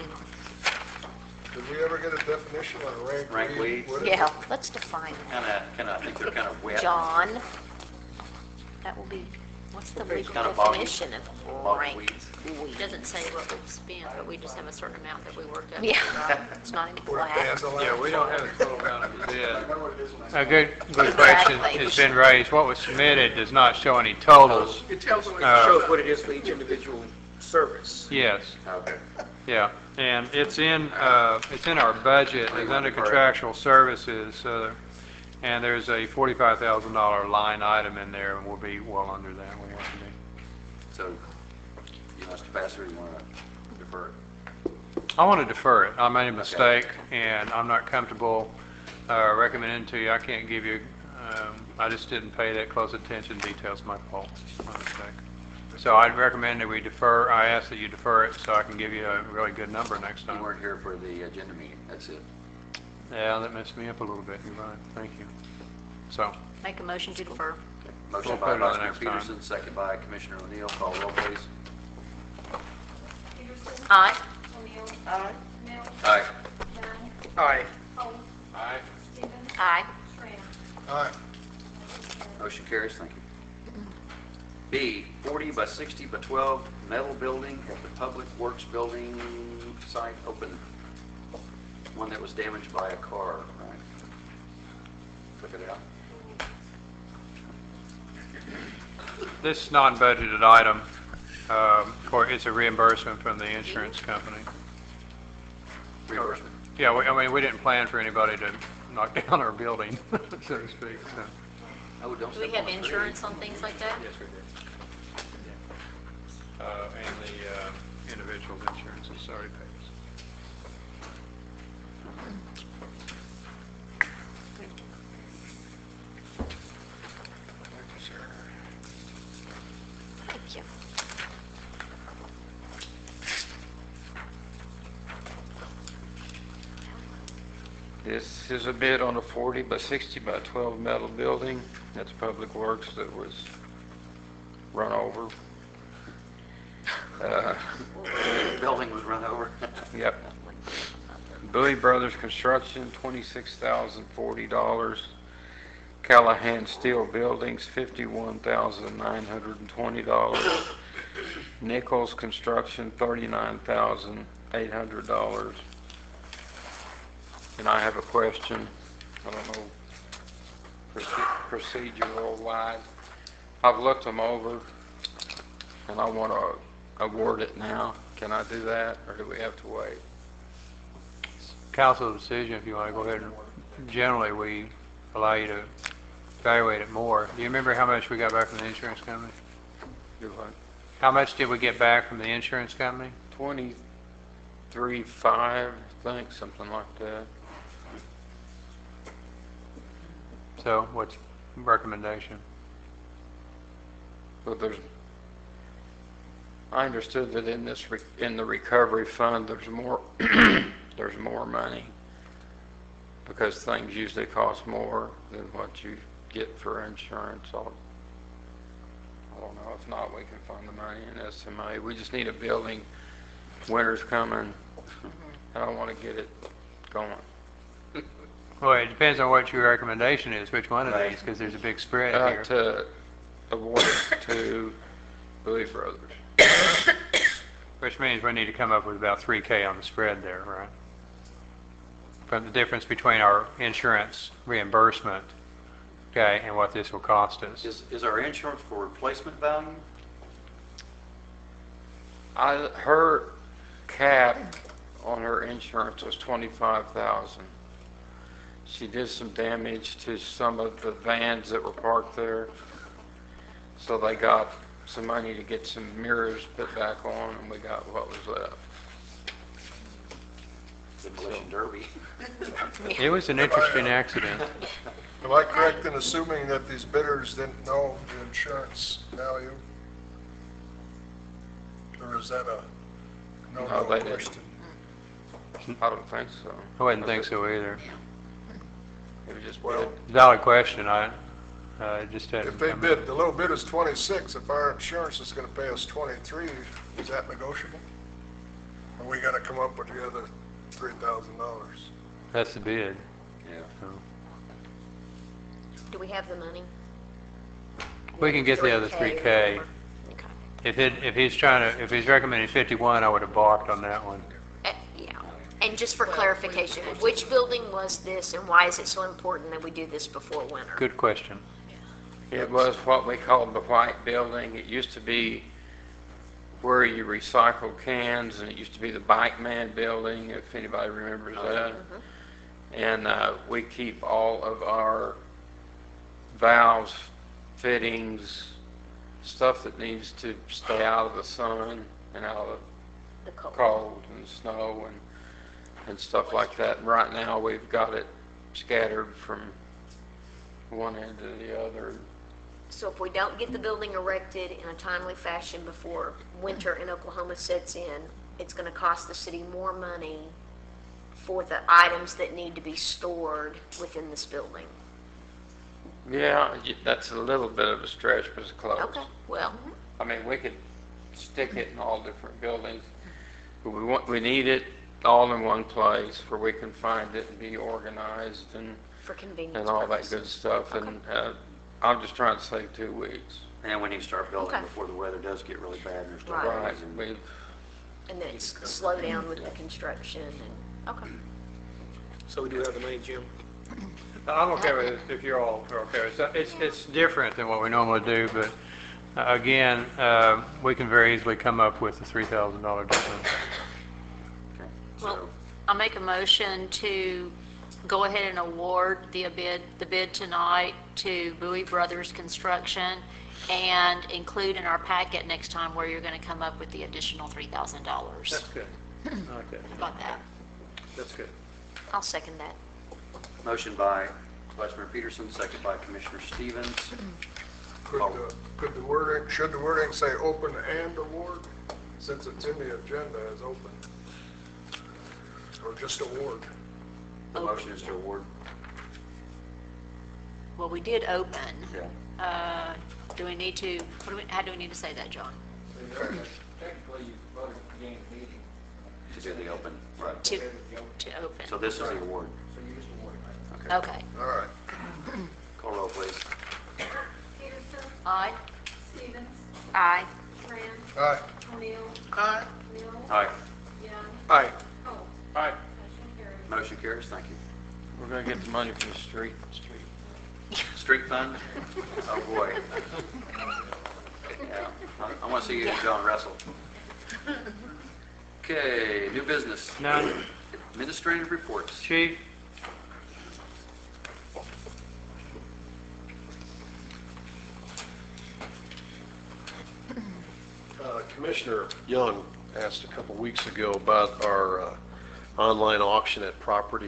S15: Did we ever get a definition on rank weed?
S9: Rank weeds?
S15: What is
S7: Yeah,
S15: it?
S7: let's define
S9: I think they're kind of wet.
S7: John, that will be, what's the legal
S9: Kind of boggy.
S7: definition of
S9: Bog
S7: rank
S9: weeds.
S7: weed?
S3: It doesn't say what we've spent, but we just have a certain amount that we worked up.
S7: Yeah, it's not in
S15: Or
S7: black.
S15: dandelion?
S6: Yeah, we don't have the total amount of the bid.
S15: I know what it is when I
S6: A good question
S7: Exactly.
S6: has been raised. What was submitted does not show any totals.
S20: It shows what it is for each individual service.
S6: Yes,
S9: Okay.
S6: yeah, and it's in our budget, it's under contractual services, and there's a $45,000 line item in there, and we'll be well under that, we want to be.
S9: So, you want us to pass it or you want to defer it?
S6: I want to defer it. I made a mistake, and I'm not comfortable recommending to you. I can't give you, I just didn't pay that close attention to details, my fault, my mistake. So I'd recommend that we defer, I ask that you defer it so I can give you a really good number next
S9: You
S6: time.
S9: weren't here for the agenda meeting, that's it.
S6: Yeah, that messed me up a little bit, you're right, thank you. So,
S3: Make a motion to defer.
S9: Motion
S6: We'll
S9: by
S6: put it on
S9: Vice
S6: the
S9: Mayor
S6: next time.
S9: Peterson, second by Commissioner O'Neill. Call roll, please.
S3: Aye.
S14: Aye.
S9: Aye.
S20: Aye.
S6: aye.
S7: Aye.
S15: Aye.
S9: Motion carries, thank you. B, 40 by 60 by 12 metal building at the Public Works Building site open. One that was damaged by a car, right? Took it out.
S6: This non-budgeted item, it's a reimbursement from the insurance company.
S9: Reimbursement.
S6: Yeah, I mean, we didn't plan for anybody to knock down our building, so to speak, so.
S9: Oh, don't
S3: Do we
S9: step
S3: have
S9: on a tree.
S3: insurance on things like that?
S6: Yes, we did. And the individual's insurance is already paid.
S7: Thank you.
S21: This is a bid on a 40 by 60 by 12 metal building. That's Public Works that was run over.
S9: Building was run over.
S21: Yep. Bowie Brothers Construction, $26,040. Callahan Steel Buildings, $51,920. Nichols Construction, $39,800. And I have a question. I don't know, procedural wise. I've looked them over, and I want to award it now. Can I do that, or do we have to wait?
S6: Council decision if you want to go ahead and, generally, we allow you to evaluate it more. Do you remember how much we got back from the insurance company?
S21: Do what?
S6: How much did we get back from the insurance company?
S21: 23.5, I think, something like that.
S6: So what's the recommendation?
S21: But I understood that in this, in the recovery fund, there's more, there's more money because things usually cost more than what you get for insurance. I don't know. If not, we can find the money in SMA. We just need a building. Winter's coming. I don't want to get it going.
S6: Well, it depends on what your recommendation is, which one of these, because there's a big spread here.
S21: To award it to Bowie Brothers.
S6: Which means we need to come up with about $3K on the spread there, right? From the difference between our insurance reimbursement, okay, and what this will cost us.
S9: Is our insurance for replacement value?
S21: Her cap on her insurance was $25,000. She did some damage to some of the vans that were parked there, so they got some money to get some mirrors put back on, and we got what was left.
S9: Demolition derby.
S6: It was an interesting accident.
S15: Am I correct in assuming that these bidders didn't know the insurance value? Or is that a
S21: No, they didn't.
S15: question?
S21: I don't think so.
S6: I wouldn't think so either.
S21: It was just
S15: Well,
S6: Valid question. I just hadn't.
S15: if they bid, the low bid is 26, if our insurance is gonna pay us 23, is that negotiable? Are we gonna come up with the other $3,000?
S6: That's the bid.
S9: Yeah.
S6: So
S7: Do we have the money?
S6: we can get the other 3K. If he's recommending 51, I would have balked on that one.
S7: Yeah. And just for clarification, which building was this and why is it so important that we do this before winter?
S6: Good question.
S21: It was what we called the White Building. It used to be where you recycle cans, and it used to be the Bike Man Building, if anybody remembers that. And we keep all of our valves, fittings, stuff that needs to stay out of the sun and out of
S7: The
S21: cold and snow and stuff like that. And right now, we've got it scattered from one end to the other.
S7: So if we don't get the building erected in a timely fashion before winter in Oklahoma sets in, it's going to cost the city more money for the items that need to be stored within this building.
S21: Yeah, that's a little bit of a stretch, but it's close.
S7: Okay, well,
S21: I mean, we could stick it in all different buildings, but we need it all in one place where we can find it and be organized and
S7: for convenience
S21: and all that
S7: purposes.
S21: good stuff. And I'm just trying to save 2 weeks.
S9: And we need to start building
S7: Okay.
S9: before the weather does get really bad and there's no
S7: Right.
S9: roads and
S21: We've
S7: And then it's slow down with the construction and, okay.
S20: So we do have the money, Jim?
S6: I'm okay with it if you're all okay with it. It's different than what we normally do, but again, we can very easily come up with the $3,000 difference.
S3: Well, I'll make a motion to go ahead and award the bid tonight to Bowie Brothers Construction and include in our packet next time where you're going to come up with the additional $3,000.
S6: That's good. I like that.
S3: How about that?
S6: That's good.
S7: I'll second that.
S9: motion by Vice Mayor Peterson, second by Commissioner Stevens.
S15: Should the wording say open and award, since it's in the agenda as open? Or just award?
S9: The motion is to award.
S3: Well, we did open.
S9: Yeah.
S3: Do we need to, how do we need to say that, John?
S15: Technically,
S4: Well, you voted to gain the meeting.
S9: To do the open, right.
S3: To open.
S9: So this is the award.
S4: So you just awarded it.
S3: Okay.
S15: All right.
S9: Call roll, please.
S5: Peterson,
S3: Aye.
S5: Stevens,
S3: Aye.
S5: Tran,
S15: Aye.
S5: O'Neill,
S14: Aye.
S5: Mills,
S9: Aye.
S5: Young,
S20: Aye.
S5: Holt.
S6: Aye.
S5: Motion carries.
S9: Motion carries, thank you.
S21: We're going to get the money from the street.
S9: Street fund? Oh, boy. Yeah, I want to see you and John wrestle. Okay, new business.
S6: None.
S9: Administrative reports.
S6: Chief?
S12: Commissioner Young asked a couple weeks ago about our online auction at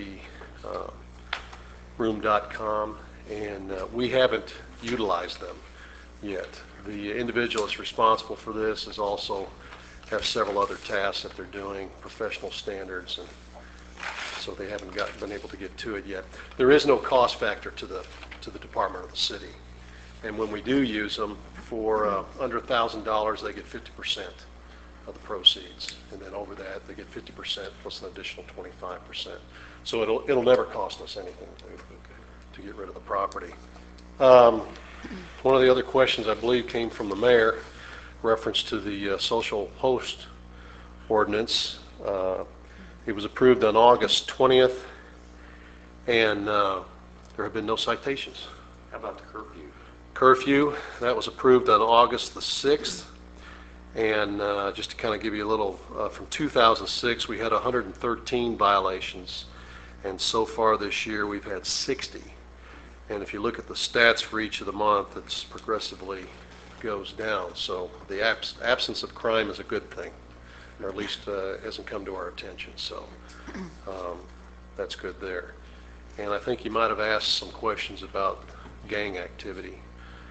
S12: propertyroom.com, and we haven't utilized them yet. The individual that's responsible for this is also have several other tasks that they're doing, professional standards, and so they haven't been able to get to it yet. There is no cost factor to the department of the city, and when we do use them for under $1,000, they get 50% of the proceeds, and then over that they get 50% plus an additional 25%. So it'll never cost us anything to get rid of the property. One of the other questions I believe came from the mayor, reference to the social host ordinance. It was approved on August 20th, and there have been no citations.
S9: How about the curfew?
S12: Curfew, that was approved on August the 6th, and just to kind of give you a little, from 2006 we had 113 violations, and so far this year we've had 60. And if you look at the stats for each of the month, it's progressively goes down. So the absence of crime is a good thing, or at least hasn't come to our attention. So that's good there. And I think you might have asked some questions about gang activity.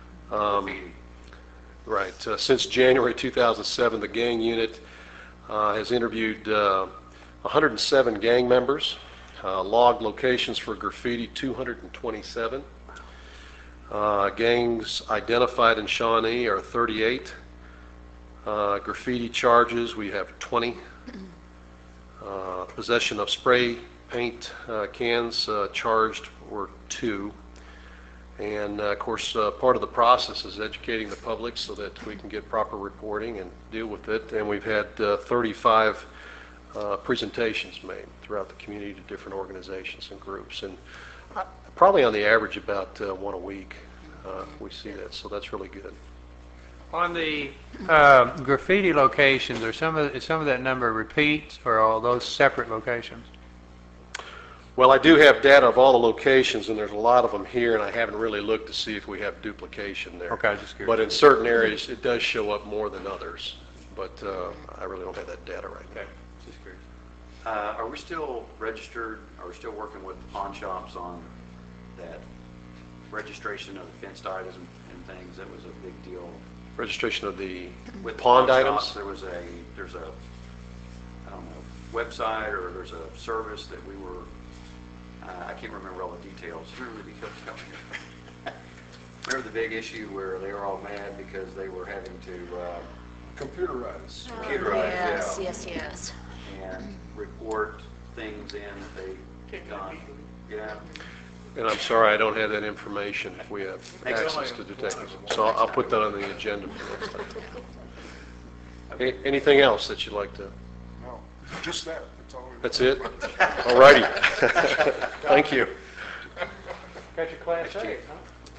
S12: Right. Since January 2007, the gang unit has interviewed 107 gang members, logged locations for graffiti 227. Gangs identified in Shawnee are 38. Graffiti charges, we have 20. Possession of spray paint cans charged were 2. And of course, part of the process is educating the public so that we can get proper reporting and deal with it. And we've had 35 presentations made throughout the community to different organizations and groups. And probably on the average about one a week we see that. So that's really good.
S6: On the graffiti locations, are some of that number repeats, or are all those separate locations?
S12: Well, I do have data of all the locations, and there's a lot of them here, and I haven't really looked to see if we have duplication there.
S6: Okay, just curious.
S12: But in certain areas, it does show up more than others. But I really don't have that data right now.
S9: Okay, just curious. Are we still registered, are we still working with pawn shops on that registration of the fenced items and things? That was a big deal.
S12: Registration of the
S9: With
S12: pawned
S9: pawn
S12: items?
S9: shops, there's a, I don't know, website, or there's a service that we were, I can't remember all the details. Remember the details? Remember the big issue where they were all mad because they were having to
S15: Computerize.
S3: Yes, yes, yes.
S9: and report things in that they'd done. Yeah.
S12: And I'm sorry, I don't have that information if we have access to detectives. So I'll put that on the agenda for next time. Anything else that you'd like to?
S15: No, just that. That's all.
S12: That's it? All righty. Thank you.
S6: Got your class A, huh?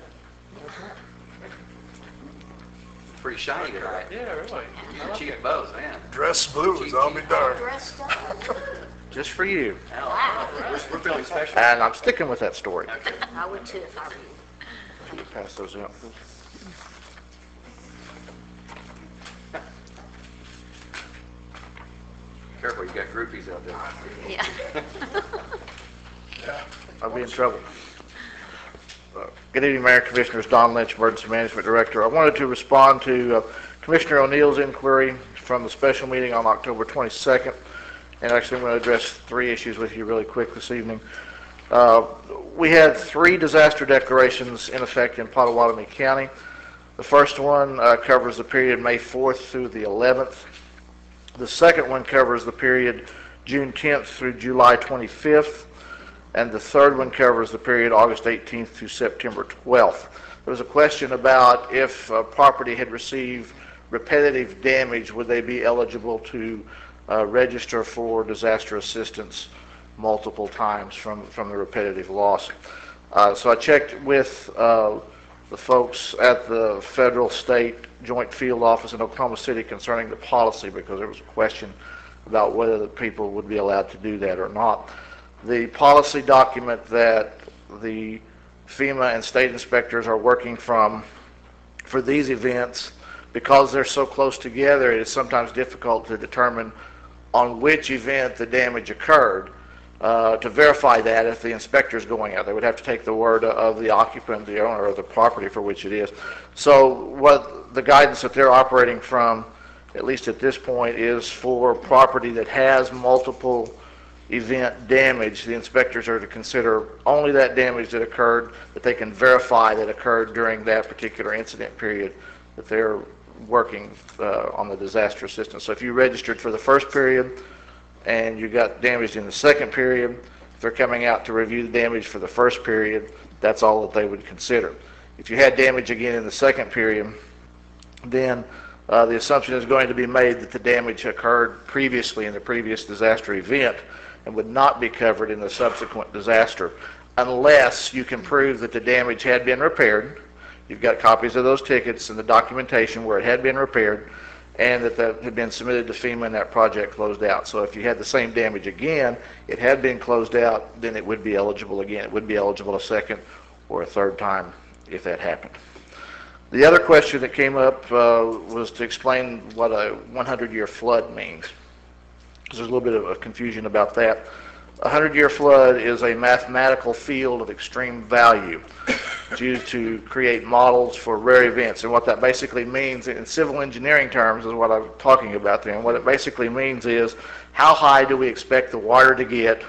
S9: Pretty shiny tonight.
S6: Yeah, really.
S9: You achieved both, man.
S15: Dress blues, I'll be darned.
S3: Dressed up.
S20: Just for you.
S9: We're feeling special.
S20: And I'm sticking with that story.
S3: I would too if I were you.
S20: You pass those out.
S9: Careful, you got groupies out there.
S3: Yeah.
S20: I'll be in trouble. Good evening, Mayor, Commissioners. Don Lynch, Emergency Management Director. I wanted to respond to Commissioner O'Neill's inquiry from the special meeting on October 22nd. And actually, I'm going to address 3 issues with you really quick this evening. We had 3 disaster declarations in effect in Pottawatomie County. The first one covers the period May 4th through the 11th. The second one covers the period June 10th through July 25th, and the third one covers the period August 18th through September 12th. There was a question about if property had received repetitive damage, would they be eligible to register for disaster assistance multiple times from the repetitive loss. So I checked with the folks at the federal state joint field office in Oklahoma City concerning the policy, because there was a question about whether the people would be allowed to do that or not. The policy document that the FEMA and state inspectors are working from for these events, because they're so close together, it is sometimes difficult to determine on which event the damage occurred. To verify that, if the inspector's going out, they would have to take the word of the occupant, the owner of the property for which it is. So what the guidance that they're operating from, at least at this point, is for property that has multiple event damage, the inspectors are to consider only that damage that occurred, that they can verify that occurred during that particular incident period that they're working on the disaster assistance. So if you registered for the first period and you got damaged in the second period, if they're coming out to review the damage for the first period, that's all that they would consider. If you had damage again in the second period, then the assumption is going to be made that the damage occurred previously in the previous disaster event and would not be covered in the subsequent disaster unless you can prove that the damage had been repaired. You've got copies of those tickets and the documentation where it had been repaired, and that had been submitted to FEMA and that project closed out. So if you had the same damage again, it had been closed out, then it would be eligible again. It would be eligible a second or a third time if that happened. The other question that came up was to explain what a 100-year flood means. There's a little bit of a confusion about that. A 100-year flood is a mathematical field of extreme value. It's used to create models for rare events. And what that basically means in civil engineering terms is what I'm talking about there. And what it basically means is how high do we expect the water to get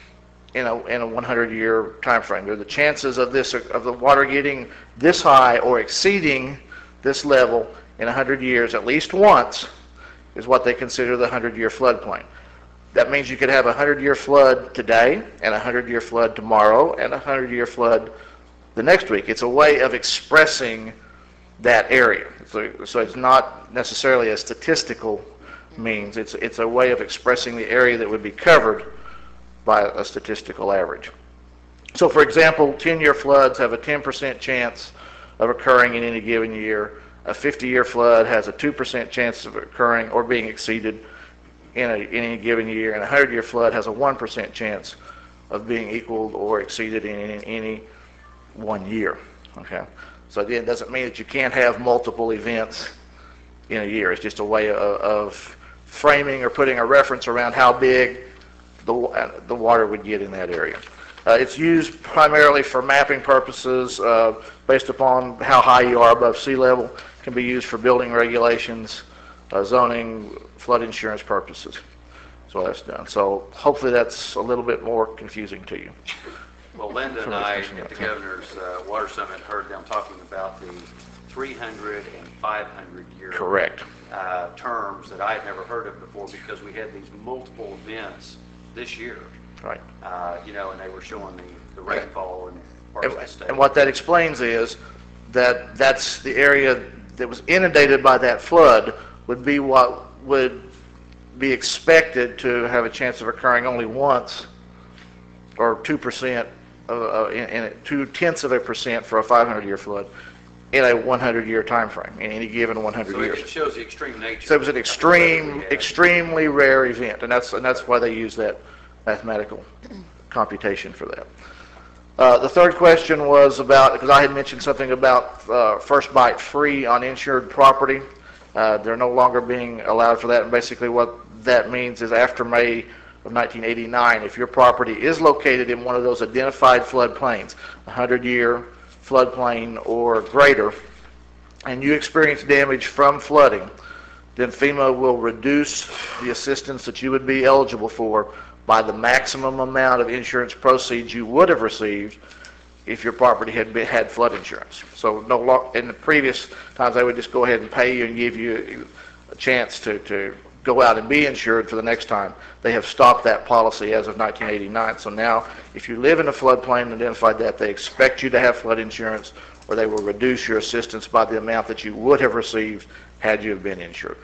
S20: in a 100-year time frame. Are the chances of the water getting this high or exceeding this level in 100 years at least once is what they consider the 100-year floodplain. That means you could have a 100-year flood today and a 100-year flood tomorrow and a 100-year flood the next week. It's a way of expressing that area. So it's not necessarily a statistical means. It's a way of expressing the area that would be covered by a statistical average. So for example, 10-year floods have a 10% chance of occurring in any given year. A 50-year flood has a 2% chance of occurring or being exceeded in any given year, and a 100-year flood has a 1% chance of being equaled or exceeded in any 1 year. Okay, so again, it doesn't mean that you can't have multiple events in a year. It's just a way of framing or putting a reference around how big the water would get in that area. It's used primarily for mapping purposes based upon how high you are above sea level. It can be used for building regulations, zoning, flood insurance purposes. So that's done. So hopefully that's a little bit more confusing to you.
S9: Well, Linda and I at the Governor's Water Summit heard them talking about the 300 and 500 year
S20: Correct.
S9: Terms that I had never heard of before, because we had these multiple events this year.
S20: Right.
S9: And they were showing the rainfall in parts of the state.
S20: And what that explains is that that's the area that was inundated by that flood would be what would be expected to have a chance of occurring only once, or 2%, 0.2% for a 500-year flood in a 100-year time frame, in any given 100 years.
S9: So it shows the extreme nature.
S20: So it was an extremely rare event, and that's why they use that mathematical computation for that. The third question was about, because I had mentioned something about first bite free on insured property. They're no longer being allowed for that, and basically what that means is after May of 1989, if your property is located in one of those identified floodplains, 100-year floodplain or greater, and you experience damage from flooding, then FEMA will reduce the assistance that you would be eligible for by the maximum amount of insurance proceeds you would have received if your property had flood insurance. So in the previous times, they would just go ahead and pay you and give you a chance to go out and be insured for the next time. They have stopped that policy as of 1989. So now, if you live in a floodplain and identified that, they expect you to have flood insurance, or they will reduce your assistance by the amount that you would have received had you have been insured.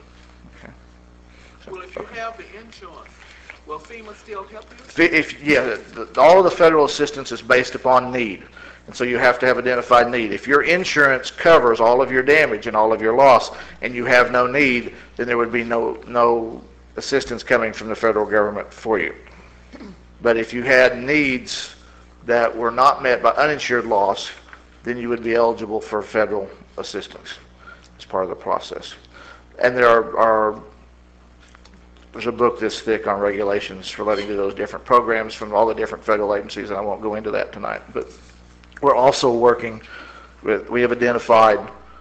S14: Well, if you have the insurance, will FEMA still help you?
S20: All of the federal assistance is based upon need. And so you have to have identified need. If your insurance covers all of your damage and all of your loss, and you have no need, then there would be no assistance coming from the federal government for you. But if you had needs that were not met by uninsured loss, then you would be eligible for federal assistance as part of the process. And there's a book this thick on regulations relating to those different programs from all the different federal agencies, and I won't go into that tonight. But we're also working with, we have identified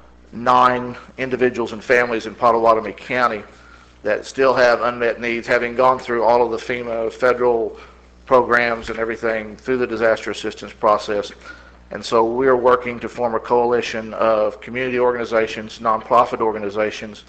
S20: 9 individuals and families in Potawatomi County that still have unmet needs, having gone through all of the FEMA federal programs and everything through the disaster assistance process. And so we're working to form a coalition of community organizations, nonprofit organizations,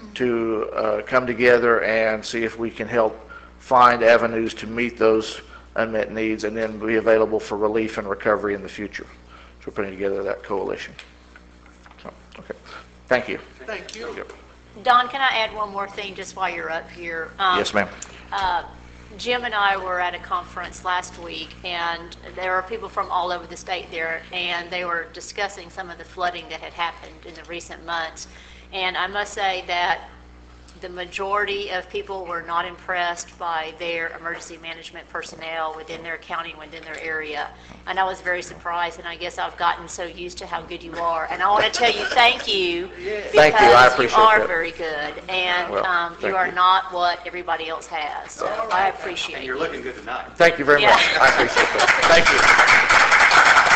S20: to come together and see if we can help find avenues to meet those unmet needs and then be available for relief and recovery in the future. So we're putting together that coalition. So, okay. Thank you.
S14: Thank you.
S3: Don, can I add one more thing just while you're up here?
S20: Yes, ma'am.
S3: Jim and I were at a conference last week, and there were people from all over the state there, and they were discussing some of the flooding that had happened in the recent months. And I must say that the majority of people were not impressed by their emergency management personnel within their county, within their area. And I was very surprised, and I guess I've gotten so used to how good you are. And I want to tell you thank you,
S20: Thank you. I appreciate
S3: you are
S20: that.
S3: very good, and
S20: Well,
S3: you are not what everybody else has. So I appreciate
S9: And you're
S3: it.
S9: looking good tonight.
S20: Thank you very
S3: Yeah.
S20: much. I appreciate that. Thank you.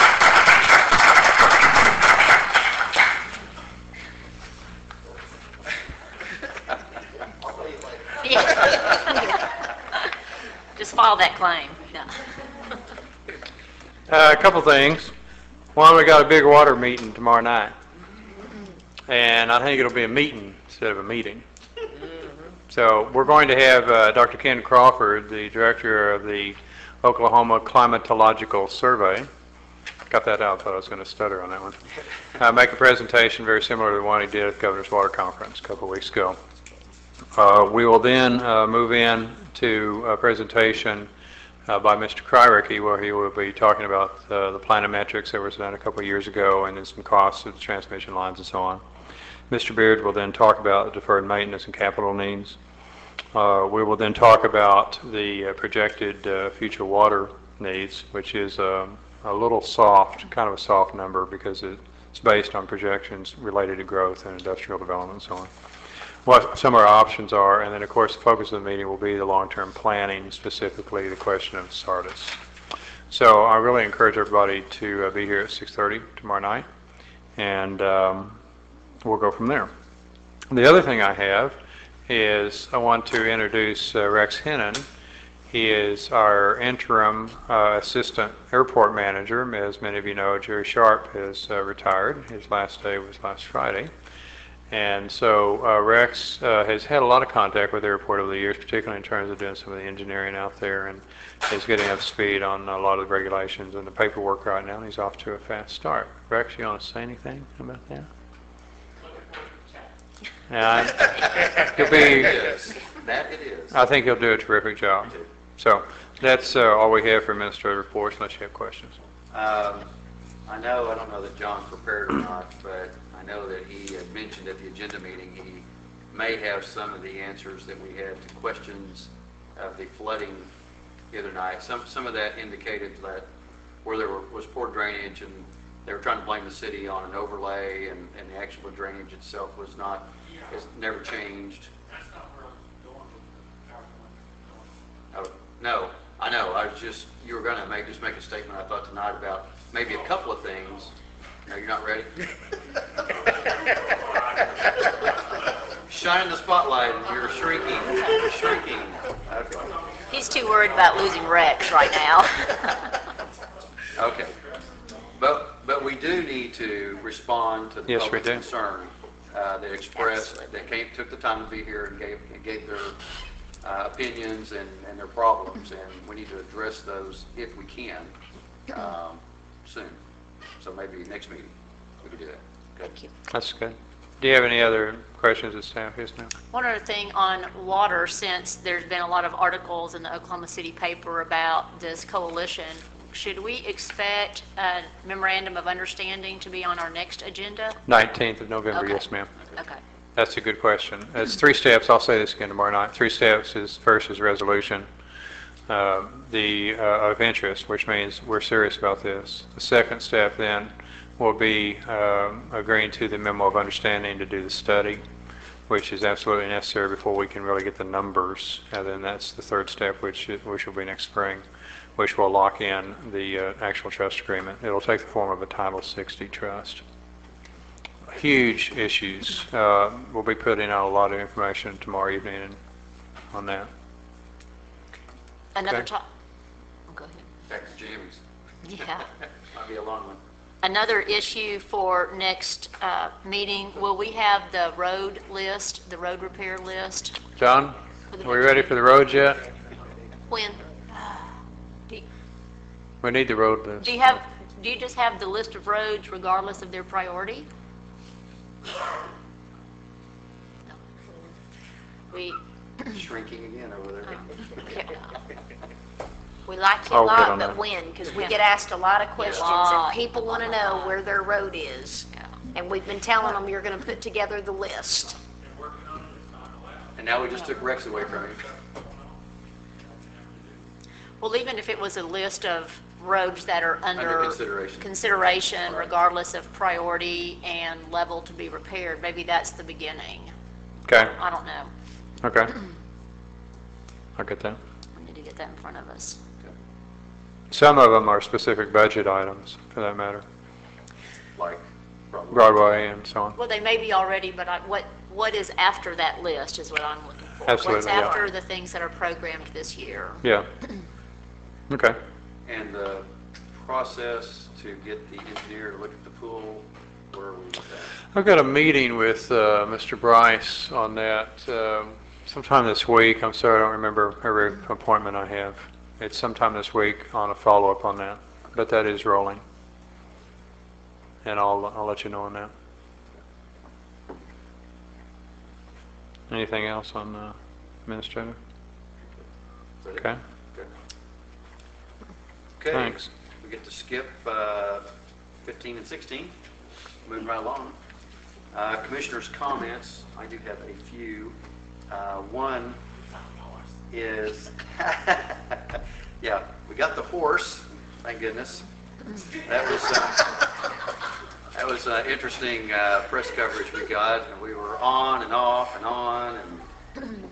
S3: Just file that claim. No.
S6: A couple things. One, we got a big water meeting tomorrow night. And I think it'll be a meeting instead of a meeting. So we're going to have Dr. Ken Crawford, the director of the Oklahoma Climatological Survey. Got that out, thought I was going to stutter on that one. Make a presentation very similar to the one he did at the Governor's Water Conference a couple of weeks ago. We will then move in to a presentation by Mr. Kryricky, where he will be talking about the planometrics that was done a couple of years ago and then some costs of the transmission lines and so on. Mr. Beard will then talk about deferred maintenance and capital needs. We will then talk about the projected future water needs, which is a little soft, kind of a soft number because it's based on projections related to growth and industrial development and so on. What some of our options are, and then of course the focus of the meeting will be the long-term planning, specifically the question of Sardis. So I really encourage everybody to be here at 6:30 tomorrow night, and we'll go from there. The other thing I have is I want to introduce Rex Hennon. He is our interim assistant airport manager. As many of you know, Jerry Sharp has retired. His last day was last Friday. And so Rex has had a lot of contact with the airport over the years, particularly in terms of doing some of the engineering out there, and is getting up to speed on a lot of the regulations and the paperwork right now, and he's off to a fast start. Rex, you want to say anything about that? He'll be,
S9: That it is.
S6: I think he'll do a terrific job. So that's all we have for administrative reports, unless you have questions.
S9: I don't know that John prepared or not, but I know that he had mentioned at the agenda meeting he may have some of the answers that we had to questions of the flooding the other night. Some of that indicated that where there was poor drainage, and they were trying to blame the city on an overlay, and the actual drainage itself has never changed. Oh, no, I know. You were going to just make a statement, I thought, tonight about maybe a couple of things. No, you're not ready? Shining the spotlight, and you're shrinking. You're shrinking. Okay.
S3: He's too worried about losing Rex right now.
S9: Okay. But we do need to respond to the
S6: Yes, we
S9: public's
S6: do.
S9: concern that expressed, that took the time to be here and gave their opinions and their problems, and we need to address those if we can soon. So maybe next meeting we could do that.
S7: Thank you.
S6: That's good. Do you have any other questions of staff? Yes, ma'am.
S3: One other thing on water, since there's been a lot of articles in the Oklahoma City paper about this coalition, should we expect a memorandum of understanding to be on our next agenda?
S6: 19th of November,
S3: Okay.
S6: yes, ma'am.
S3: Okay.
S6: That's a good question. It's 3 steps. I'll say this again tomorrow night. 3 steps is, first is resolution of interest, which means we're serious about this. The second step then will be agreeing to the memo of understanding to do the study, which is absolutely necessary before we can really get the numbers. And then that's the third step, which will be next spring, which will lock in the actual trust agreement. It'll take the form of a Title 60 trust. Huge issues. We'll be putting out a lot of information tomorrow evening on that.
S3: Another
S6: Okay.
S3: top. Go ahead.
S9: Back to Jamie's.
S3: Yeah.
S9: Might be a long one.
S3: Another issue for next meeting, will we have the road list, the road repair list?
S6: John, are we ready for the roads yet?
S3: When?
S6: We need the road list.
S3: Do you just have the list of roads regardless of their priority? We,
S9: Shrinking again over there.
S7: We like you a
S6: I'll get
S7: lot,
S6: on
S7: but
S6: that.
S7: when? Because we get asked a lot of questions,
S3: lot.
S7: and people want to know where their road is. And we've been telling them you're going to put together the list.
S9: And now we just took Rex away from him.
S3: well, even if it was a list of roads that are
S9: Under
S3: under
S9: consideration.
S3: consideration, regardless of priority and level to be repaired, maybe that's the beginning.
S6: Okay.
S3: I don't know.
S6: Okay. I'll get that.
S3: We need to get that in front of us.
S6: Some of them are specific budget items, for that matter.
S9: Like
S6: Broadway and so on.
S3: Well, they may be already, but what is after that list is what I'm looking for.
S6: Absolutely,
S3: What's
S6: yeah.
S3: after the things that are programmed this year?
S6: Yeah. Okay.
S9: And the process to get the engineer to look at the pool, where are we with that?
S6: I've got a meeting with Mr. Bryce on that sometime this week. I'm sorry, I don't remember every appointment I have. It's sometime this week on a follow-up on that, but that is rolling. And I'll let you know on that. Anything else on administrator? Okay.
S9: Okay.
S6: Thanks.
S9: We get to skip 15 and 16. Moving right along. Commissioners' comments. I do have a few. One is, yeah, we got the horse. Thank goodness. That was interesting press coverage we got, and we were on and off and on, and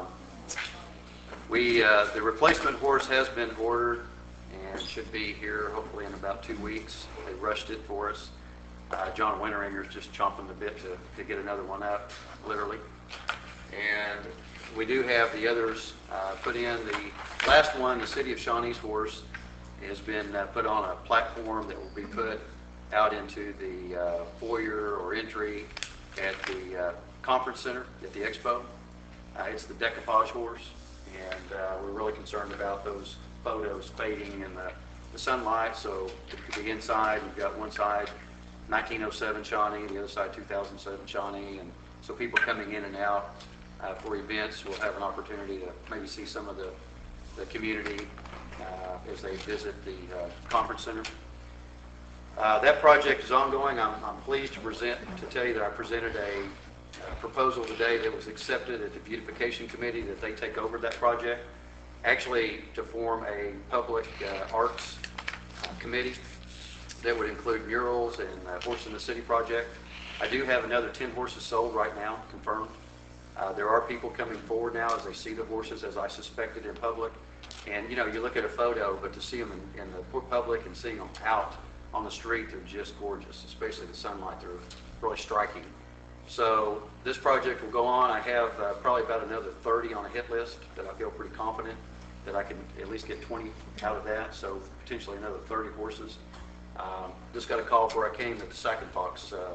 S9: the replacement horse has been ordered and should be here hopefully in about 2 weeks. They rushed it for us. John Winteringer's just chomping the bit to get another one up, literally. And we do have the others put in. The last one, the City of Shawnee's horse, has been put on a platform that will be put out into the foyer or entry at the conference center at the expo. It's the decoupage horse, and we're really concerned about those photos fading in the sunlight. So it could be inside. We've got one side 1907 Shawnee, the other side 2007 Shawnee, and so people coming in and out for events will have an opportunity to maybe see some of the community as they visit the conference center. That project is ongoing. I'm pleased to tell you that I presented a proposal today that was accepted at the beautification committee that they take over that project, actually to form a public arts committee that would include murals and Horse in the City project. I do have another 10 horses sold right now, confirmed. There are people coming forward now as they see the horses, as I suspected, in public. And, you know, you look at a photo, but to see them in the public and seeing them out on the street, they're just gorgeous, especially the sunlight. They're really striking. So this project will go on. I have probably about another 30 on a hit list that I feel pretty confident that I can at least get 20 out of that, so potentially another 30 horses. Just got a call before I came that the Sac and Fox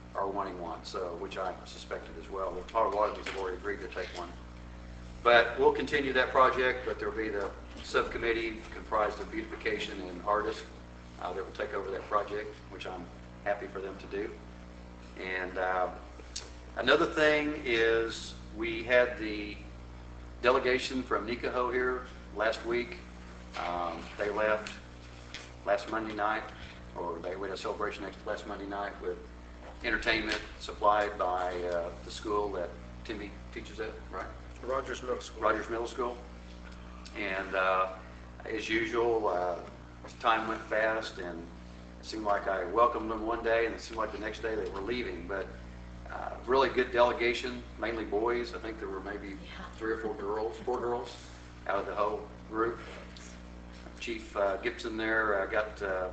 S9: are wanting one, so, which I suspected as well. The Potawatomis have already agreed to take one. But we'll continue that project, but there'll be the subcommittee comprised of beautification and artists that will take over that project, which I'm happy for them to do. And another thing is we had the delegation from Nikaho here last week. They left last Monday night, or they had a celebration last Monday night with entertainment supplied by the school that Timmy teaches at, right?
S15: Rogers Middle School.
S9: Rogers Middle School. And as usual, time went fast, and it seemed like I welcomed them one day, and it seemed like the next day they were leaving. But really good delegation, mainly boys. I think there were maybe 3 or 4 girls out of the whole group. Chief Gibson there got to.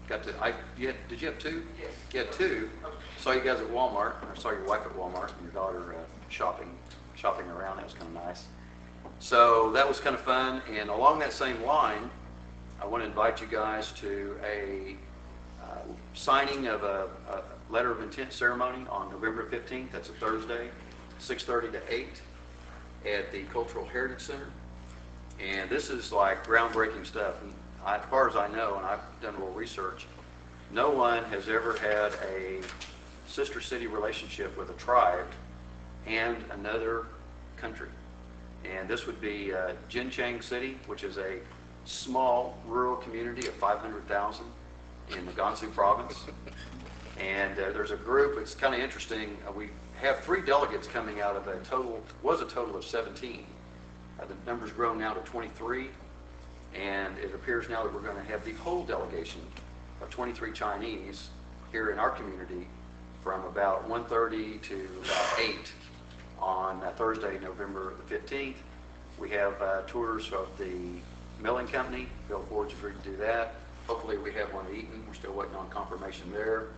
S9: Did you have 2? Yes. You had 2. Saw you guys at Walmart. I saw your wife at Walmart and your daughter shopping around. That was kind of nice. So that was kind of fun. And along that same line, I want to invite you guys to a signing of a letter of intent ceremony on November 15th. That's a Thursday, 6:30 to 8 at the Cultural Heritage Center. And this is like groundbreaking stuff. And as far as I know, and I've done a little research, no one has ever had a sister city relationship with a tribe and another country. And this would be Jincheng City, which is a small rural community of 500,000 in the Gansu province. And there's a group, it's kind of interesting, we have 3 delegates coming out of a total of 17. The number's grown now to 23, and it appears now that we're going to have the whole delegation of 23 Chinese here in our community from about 1:30 to about 8 on Thursday, November the 15th. We have tours of the milling company. Bill Ford's agreed to do that. Hopefully we have one at Eaton. We're still waiting on confirmation there.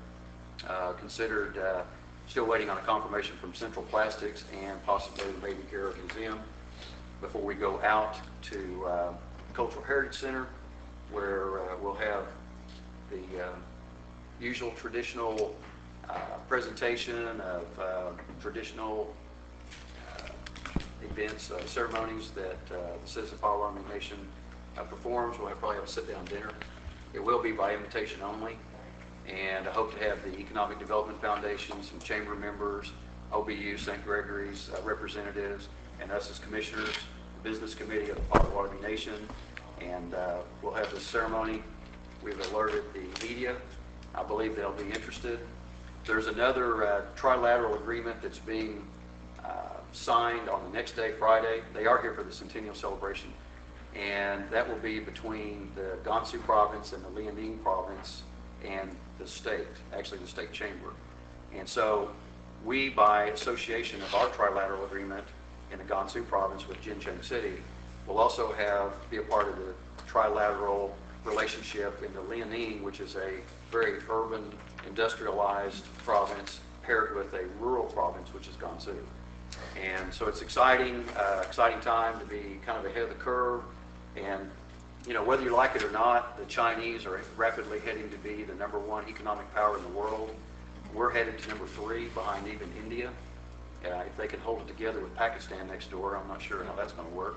S9: Still waiting on a confirmation from Central Plastics and possibly the Baby Care Museum before we go out to Cultural Heritage Center, where we'll have the usual traditional presentation of traditional events, ceremonies that the Citizen Potawatomi Nation performs. We'll probably have a sit-down dinner. It will be by invitation only, and I hope to have the Economic Development Foundation, some chamber members, OBU, St. Gregory's representatives, and us as commissioners, the business committee of the Potawatomi Nation, and we'll have this ceremony. We've alerted the media. I believe they'll be interested. There's another trilateral agreement that's being signed on the next day, Friday. They are here for the Centennial Celebration, and that will be between the Gansu province and the Liaoning province and the state, actually the state chamber. And so we, by association of our trilateral agreement in the Gansu province with Jincheng City, will also be a part of the trilateral relationship in the Liaoning, which is a very urban, industrialized province paired with a rural province, which is Gansu. And so it's exciting time to be kind of ahead of the curve. And, you know, whether you like it or not, the Chinese are rapidly heading to be the #1 economic power in the world. We're headed to number 3 behind even India. If they can hold it together with Pakistan next door, I'm not sure how that's going to work.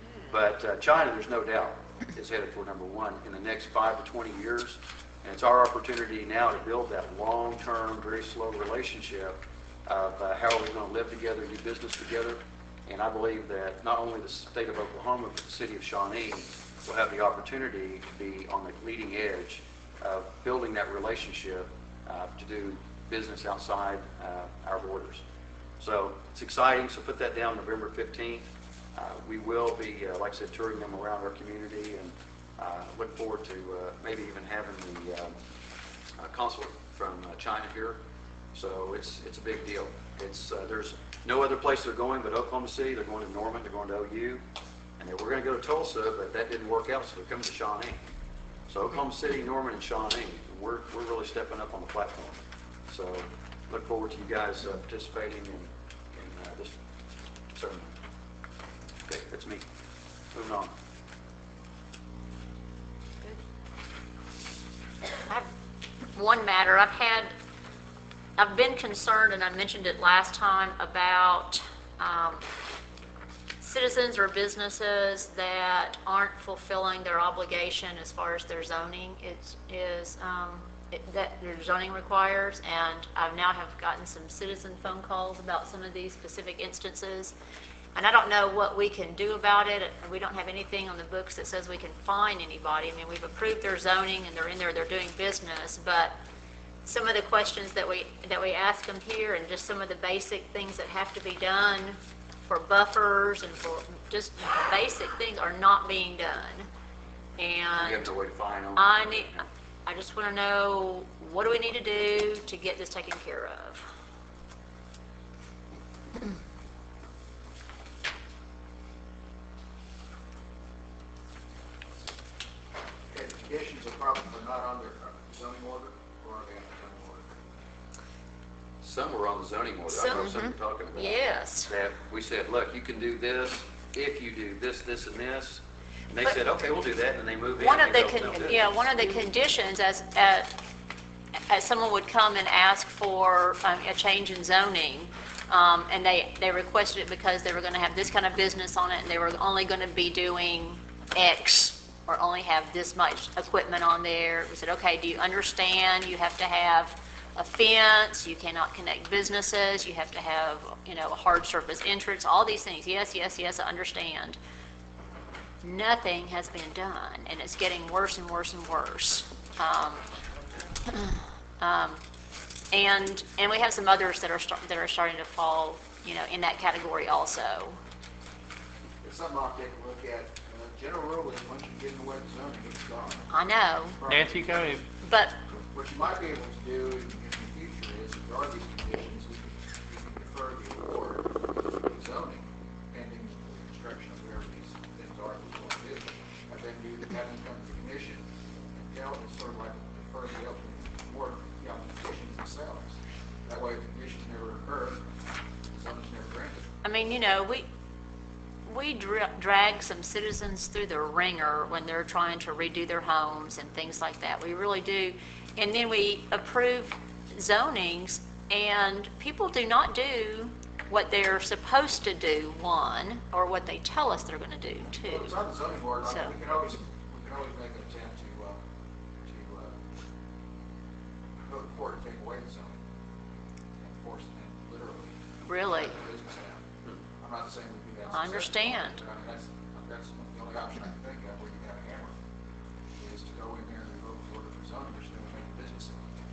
S9: But China, there's no doubt, is headed for #1 in the next 5 to 20 years. And it's our opportunity now to build that long-term, very slow relationship of how are we going to live together, do business together. And I believe that not only the state of Oklahoma, but the city of Shawnee will have the opportunity to be on the leading edge of building that relationship to do business outside our borders. So it's exciting. So put that down November 15th. We will be, like I said, touring them around our community, and look forward to maybe even having the consulate from China here. So it's a big deal. There's no other place they're going but Oklahoma City. They're going to Norman. They're going to OU. And they were going to go to Tulsa, but that didn't work out, so they're coming to Shawnee. So Oklahoma City, Norman, and Shawnee. We're really stepping up on the platform. So look forward to you guys participating in this ceremony. Okay, that's me. Moving on.
S3: I have one matter. I've had I've been concerned, and I mentioned it last time, about citizens or businesses that aren't fulfilling their obligation as far as their zoning that their zoning requires, and I now have gotten some citizen phone calls about some of these specific instances, and I don't know what we can do about it. We don't have anything on the books that says we can fine anybody. I mean, we've approved their zoning, and they're in there, they're doing business, but some of the questions that we ask them here, and just some of the basic things that have to be done for buffers and for just basic things are not being done. And
S9: You have to wait to find them.
S3: I just want to know, what do we need to do to get this taken care of?
S4: Okay, the conditions are probably not on their zoning order, or are they on the zoning order?
S9: Some were on the zoning order. I know some you're talking about.
S3: Yes.
S9: That we said, look, you can do this if you do this, this, and this. And they
S3: But-
S9: said, okay, we'll do that, and then they move in.
S3: One of
S9: and
S3: the,
S9: they go, "No, this."
S3: one of the conditions, as someone would come and ask for a change in zoning, and they requested it because they were going to have this kind of business on it, and they were only going to be doing X, or only have this much equipment on there. We said, okay, do you understand? You have to have a fence, you cannot connect businesses, you have to have, a hard surface entrance, all these things. Yes, yes, yes, I understand. Nothing has been done, and it's getting worse and worse and worse. And we have some others that are starting to fall, in that category also.
S4: It's something I'll take a look at. General rule is once you get in the way of zoning, it's gone.
S3: I know.
S6: Nancy, go ahead.
S3: But
S4: What you might be able to do in the future is, if there are these conditions, you can defer the award of zoning pending the construction of whatever these things are we're going to do. And then you have them come to the commission and tell them, sort of like defer the award, the conditions themselves. That way the conditions never occur, the zoning's never granted.
S3: I mean, we drag some citizens through the ringer when they're trying to redo their homes and things like that. We really do. And then we approve zonings, and people do not do what they're supposed to do, one, or what they tell us they're going to do, two.
S4: Well, it's on the zoning board.
S3: So-
S4: We can always make an attempt to go to court and take away the zoning. And force it in, literally.
S3: Really?
S4: Shut the business down. I'm not saying we do that.
S3: I understand.
S4: But I mean, that's the only option I can think of where you got a hammer, is to go in there and revoke the order for zoning, which is going to make the business.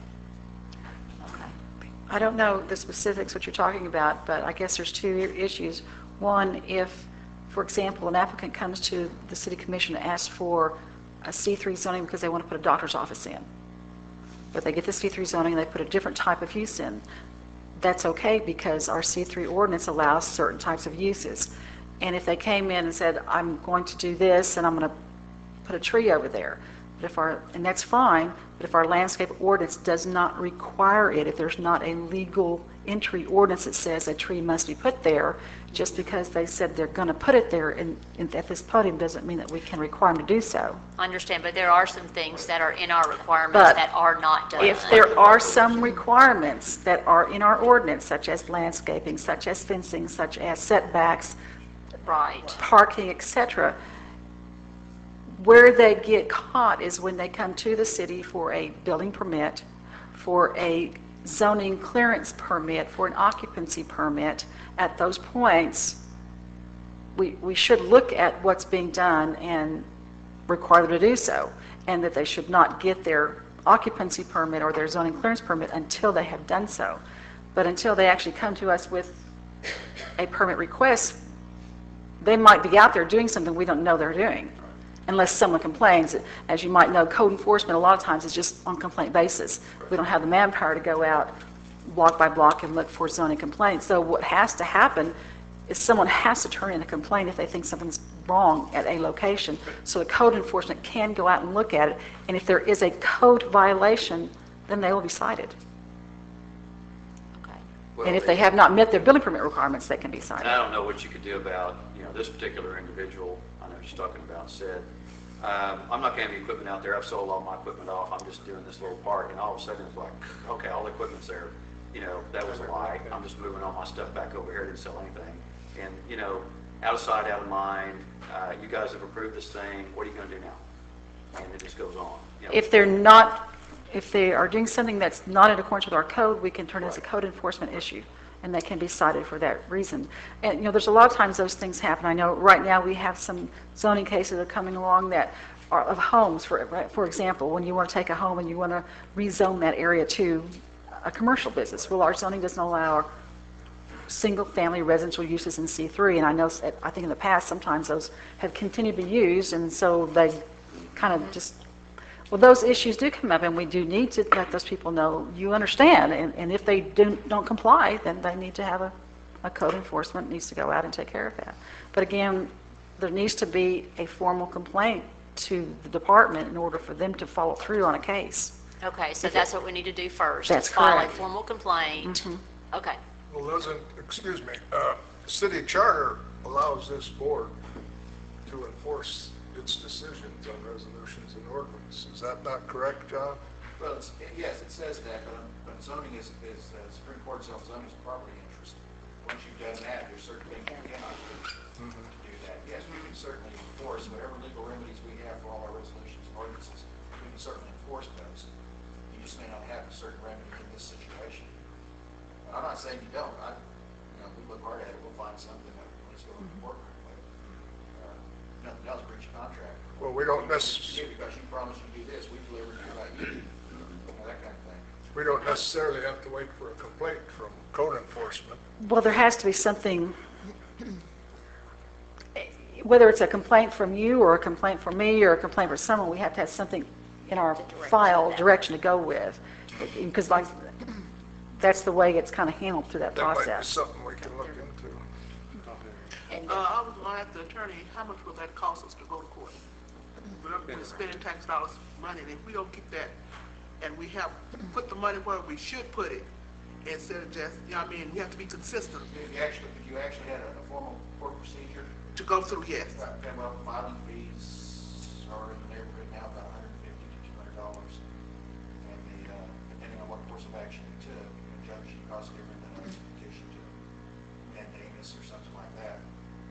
S17: I don't know the specifics what you're talking about, but I guess there's two issues. One, if, for example, an applicant comes to the city commission and asks for a C3 zoning because they want to put a doctor's office in, but they get the C3 zoning and they put a different type of use in, that's okay because our C3 ordinance allows certain types of uses. And if they came in and said, I'm going to do this and I'm going to put a tree over there, but and that's fine, but if our landscape ordinance does not require it, if there's not a legal entry ordinance that says a tree must be put there, just because they said they're going to put it there at this podium doesn't mean that we can require them to do so.
S3: I understand, but there are some things that are in our requirements
S17: But
S3: that are not done.
S17: If there are some requirements that are in our ordinance, such as landscaping, such as fencing, such as setbacks,
S3: Right.
S17: parking, etc., where they get caught is when they come to the city for a building permit, for a zoning clearance permit, for an occupancy permit. At those points, we should look at what's being done and require them to do so, and that they should not get their occupancy permit or their zoning clearance permit until they have done so. But until they actually come to us with a permit request, they might be out there doing something we don't know they're doing, unless someone complains. As you might know, code enforcement a lot of times is just on complaint basis. We don't have the manpower to go out block by block and look for zoning complaints. So what has to happen is someone has to turn in a complaint if they think something's wrong at a location, so the code enforcement can go out and look at it, and if there is a code violation, then they will be cited. And if they have not met their building permit requirements, they can be cited.
S9: I don't know what you could do about, this particular individual, I know what you're talking about, said, I'm not going to have any equipment out there, I've sold all my equipment off, I'm just doing this little park, and all of a sudden it's like, okay, all the equipment's there. that was a lie. I'm just moving all my stuff back over here, didn't sell anything. And, out of sight, out of mind, you guys have approved this thing, what are you going to do now? And it just goes on.
S17: If they are doing something that's not in accordance with our code, we can turn it as a code enforcement issue, and they can be cited for that reason. And, there's a lot of times those things happen. I know right now we have some zoning cases that are coming along that are of homes, for example, when you want to take a home and you want to rezone that area to a commercial business. Well, our zoning doesn't allow single-family residential uses in C3, and I think in the past, sometimes those have continued to be used, and so they kind of just, well, those issues do come up, and we do need to let those people know, you understand, and if they don't comply, then they need to have a code enforcement needs to go out and take care of that. But again, there needs to be a formal complaint to the department in order for them to follow through on a case.
S3: Okay, so that's what we need to do first.
S17: That's
S3: is file a
S17: correct.
S3: formal complaint. Okay.
S15: Well, excuse me, city charter allows this board to enforce its decisions on resolutions and ordinances. Is that not correct, John?
S4: Well, yes, it says that, but zoning is Supreme Court itself, zoning is a property interest. Once you've done that, there's certain things you cannot do to do that. Yes, we can certainly enforce whatever legal remedies we have for all our resolutions and ordinances. We can certainly enforce those. You just may not have a certain remedy in this situation. I'm not saying you don't. If we look hard at it, we'll find something that let's go to court. Nothing else, breach of contract.
S15: Well, we don't necessarily.
S4: Because you promised you do this, we delivered to you about you. That kind of thing.
S15: We don't necessarily have to wait for a complaint from code enforcement.
S17: Well, there has to be something, whether it's a complaint from you or a complaint from me or a complaint from someone, we have to have something in our file direction to go with. Because that's the way it's kind of handled through that process.
S15: That might be something we can look into.
S14: I was going to ask the attorney, how much will that cost us to go to court? We're spending tax dollars money, and if we don't keep that, and we have put the money where we should put it, instead of just, we have to be consistent.
S4: If you actually had a formal court procedure
S14: to go through, yes.
S4: Well, filing fees are in the neighborhood now about $150 to $200, and depending on what course of action you took, injunction costs different than a petition to mandamus or something like that.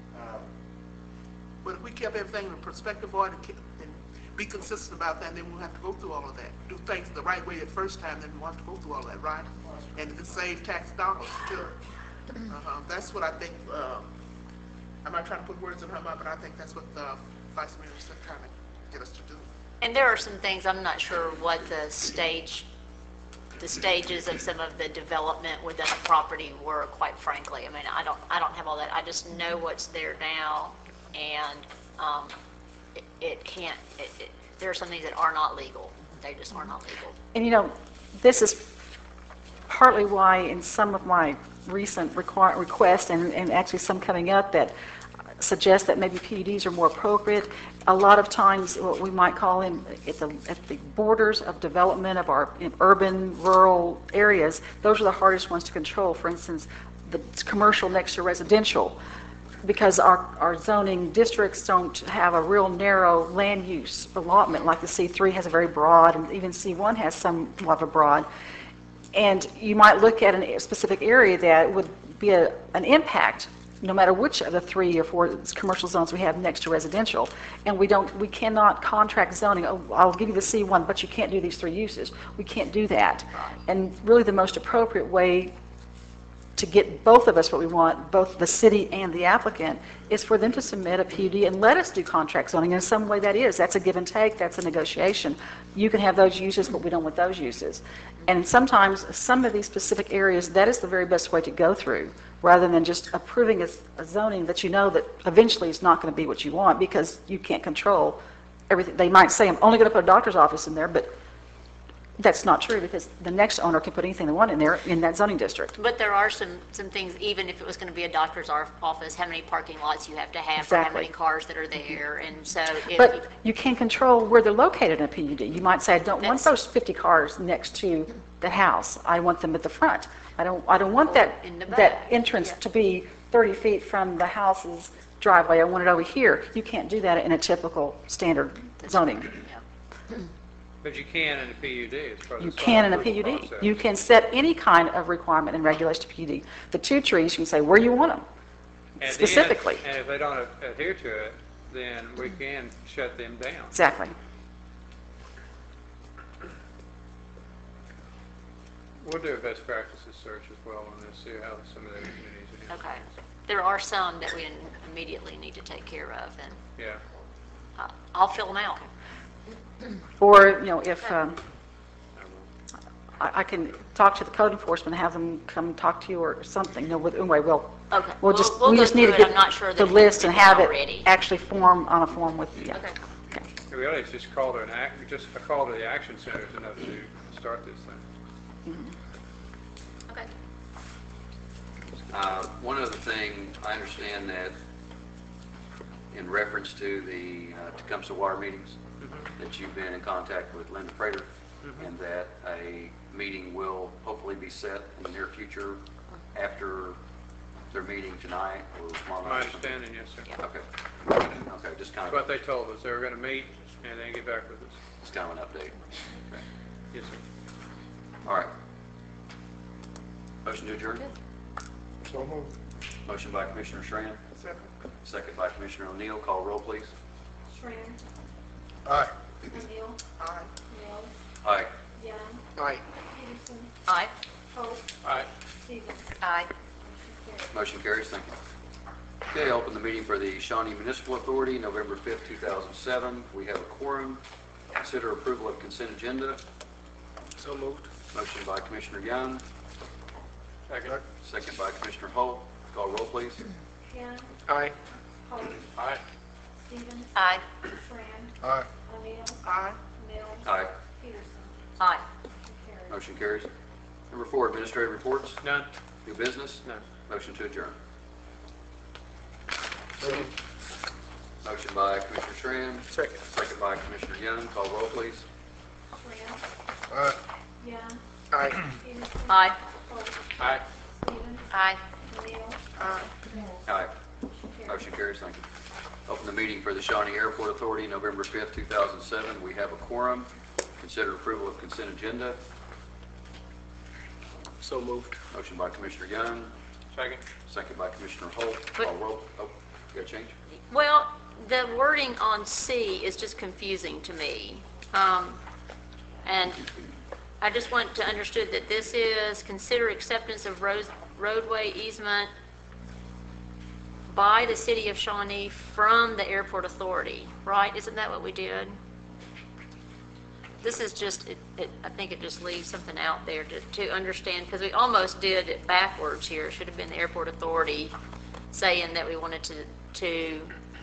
S14: But if we kept everything in perspective order and be consistent about that, then we'll have to go through all of that. Do things the right way the first time, then we'll have to go through all that, right? And it can save tax dollars too. That's what I think. I'm not trying to put words in her mouth, but I think that's what the Vice Minister trying to get us to do.
S3: And there are some things, I'm not sure what the stages of some of the development within a property were, quite frankly. I mean, I don't have all that. I just know what's there now, and there are some things that are not legal. They just are not legal.
S17: And this is partly why in some of my recent requests, and actually some coming up, that suggest that maybe PUDs are more appropriate. A lot of times what we might call in at the borders of development of our urban, rural areas, those are the hardest ones to control. For instance, the commercial next to residential, because our zoning districts don't have a real narrow land use allotment, like the C3 has a very broad, and even C1 has somewhat of a broad. And you might look at a specific area that would be an impact, no matter which of the 3 or 4 commercial zones we have next to residential. And we cannot contract zoning. Oh, I'll give you the C1, but you can't do these 3 uses. We can't do that. And really the most appropriate way to get both of us what we want, both the city and the applicant, is for them to submit a PUD and let us do contract zoning. In some way that's a give and take, that's a negotiation. You can have those uses, but we don't want those uses. And sometimes some of these specific areas, that is the very best way to go through, rather than just approving a zoning that you know that eventually is not going to be what you want, because you can't control everything. They might say, I'm only going to put a doctor's office in there, but that's not true, because the next owner can put anything they want in there in that zoning district.
S3: But there are some things, even if it was going to be a doctor's office, how many parking lots you have to have, for how many cars that are there, and so.
S17: But you can't control where they're located in a PUD. You might say, I don't want those 50 cars next to the house. I want them at the front. I don't want that entrance to be 30 feet from the house's driveway. I want it over here. You can't do that in a typical standard zoning.
S6: But you can in a PUD, it's part of
S17: You
S6: the
S17: can in a
S6: approval
S17: PUD.
S6: process.
S17: You can set any kind of requirement and regulation to PUD. The 2 trees, you can say where you want them,
S6: And
S17: specifically.
S6: then- And if they don't adhere to it, then we can shut them down.
S17: Exactly.
S6: We'll do a best practices search as well on this, see how some of the other communities are handling
S3: Okay. There are some that we immediately need to take care of, and
S6: it. Yeah.
S3: I'll fill them out.
S17: Or, if, I can talk to the code enforcement, have them come talk to you or something. Anyway,
S3: Okay.
S17: we
S3: We'll
S17: just
S3: go
S17: need to
S3: through it. I'm
S17: get
S3: not sure that
S17: the
S3: it's
S17: list and
S3: written
S17: have it
S3: already.
S17: actually form on a form with, yeah.
S3: Okay.
S6: Really, it's just call to an act, just a call to the action center is enough to start this thing.
S3: Okay.
S9: One other thing, I understand that in reference to the Tecumseh water meetings, that you've been in contact with Linda Prater, and that a meeting will hopefully be set in the near future after their meeting tonight or tomorrow night.
S6: My understanding, yes, sir.
S9: Okay. Okay, just kind
S6: That's
S9: of,
S6: what they told us. They were going to meet and then get back with us.
S9: just kind of an update. Okay.
S6: Yes, sir.
S9: All right. Motion to adjourn?
S15: So moved.
S9: Motion by Commissioner Schran,
S14: Second.
S9: second by Commissioner O'Neill. Call roll, please.
S5: Schramm,
S15: Aye.
S5: O'Neill,
S14: Aye.
S5: Mills,
S9: Aye.
S5: Young,
S14: Aye.
S5: Peterson,
S3: Aye.
S5: Holt,
S6: All right.
S5: Stevens.
S7: Aye.
S9: Motion carries. Thank you. Okay, I'll open the meeting for the Shawnee Municipal Authority, November 5th, 2007. We have a quorum. Consider approval of consent agenda.
S14: So moved.
S9: Motion by Commissioner Young,
S6: Second.
S9: second by Commissioner Holt. Call roll, please.
S5: Young,
S14: Aye.
S5: Holt,
S6: Aye.
S5: Stevens,
S7: Aye.
S5: Schramm,
S15: Aye.
S5: O'Neill,
S14: Aye.
S5: Mills,
S9: Aye.
S5: Peterson.
S3: Aye.
S5: Carried.
S9: Motion carries. Number 4, administrative reports.
S6: None?
S9: New business.
S6: None.
S9: Motion to adjourn. Motion by Commissioner Schram,
S14: Second.
S9: second by Commissioner Young. Call roll, please.
S5: Schramm,
S15: Aye.
S5: Young,
S14: Aye.
S5: Peterson.
S3: Aye.
S5: Holt,
S6: Aye.
S5: Stevens,
S7: Aye.
S5: O'Neill,
S14: Aye.
S5: Mills.
S9: Aye. Motion carries. Thank you. Open the meeting for the Shawnee Airport Authority, November 5th, 2007. We have a quorum. Consider approval of consent agenda.
S14: So moved.
S9: Motion by Commissioner Young,
S6: Second.
S9: second by Commissioner Holt.
S3: But-
S9: Call roll. Oh, you got a change?
S3: Well, the wording on C is just confusing to me. And I just want to understood that this is consider acceptance of roadway easement by the city of Shawnee from the airport authority, right? Isn't that what we did? This is just, I think it just leaves something out there to understand, because we almost did it backwards here. It should have been the airport authority saying that we wanted to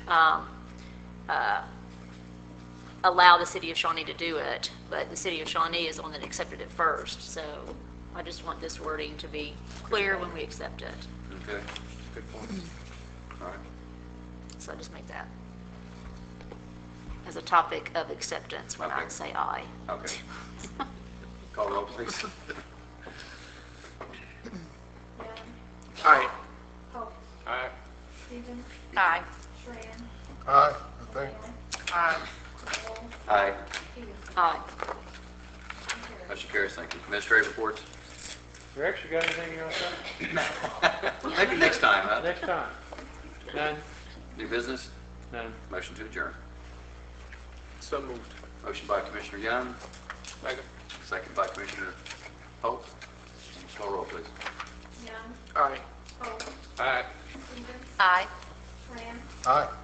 S3: allow the city of Shawnee to do it, but the city of Shawnee is the one that accepted it first. So I just want this wording to be clear when we accept it.
S9: Okay, good point. All right.
S3: So I just make that as a topic of acceptance when I
S9: Okay.
S3: say aye.
S9: Okay. Call roll, please.
S5: Young,
S14: Aye.
S5: Holt,
S6: Aye.
S5: Stevens,
S7: Aye.
S5: Schramm,
S15: Aye, I think.
S14: Aye.
S5: Mills,
S9: Aye.
S5: Peterson.
S3: Aye.
S9: Motion carries. Thank you. Administrative reports?
S6: Rex, you got anything you want to say?
S9: Maybe next time, huh?
S6: Next time. None?
S9: New business?
S6: None.
S9: Motion to adjourn.
S14: So moved.
S9: Motion by Commissioner Young,
S6: Second.
S9: second by Commissioner Holt. Call roll, please.
S5: Young,
S14: Aye.
S5: Holt,
S6: Aye.
S5: Stevens,
S7: Aye.
S5: Schramm,
S15: Aye.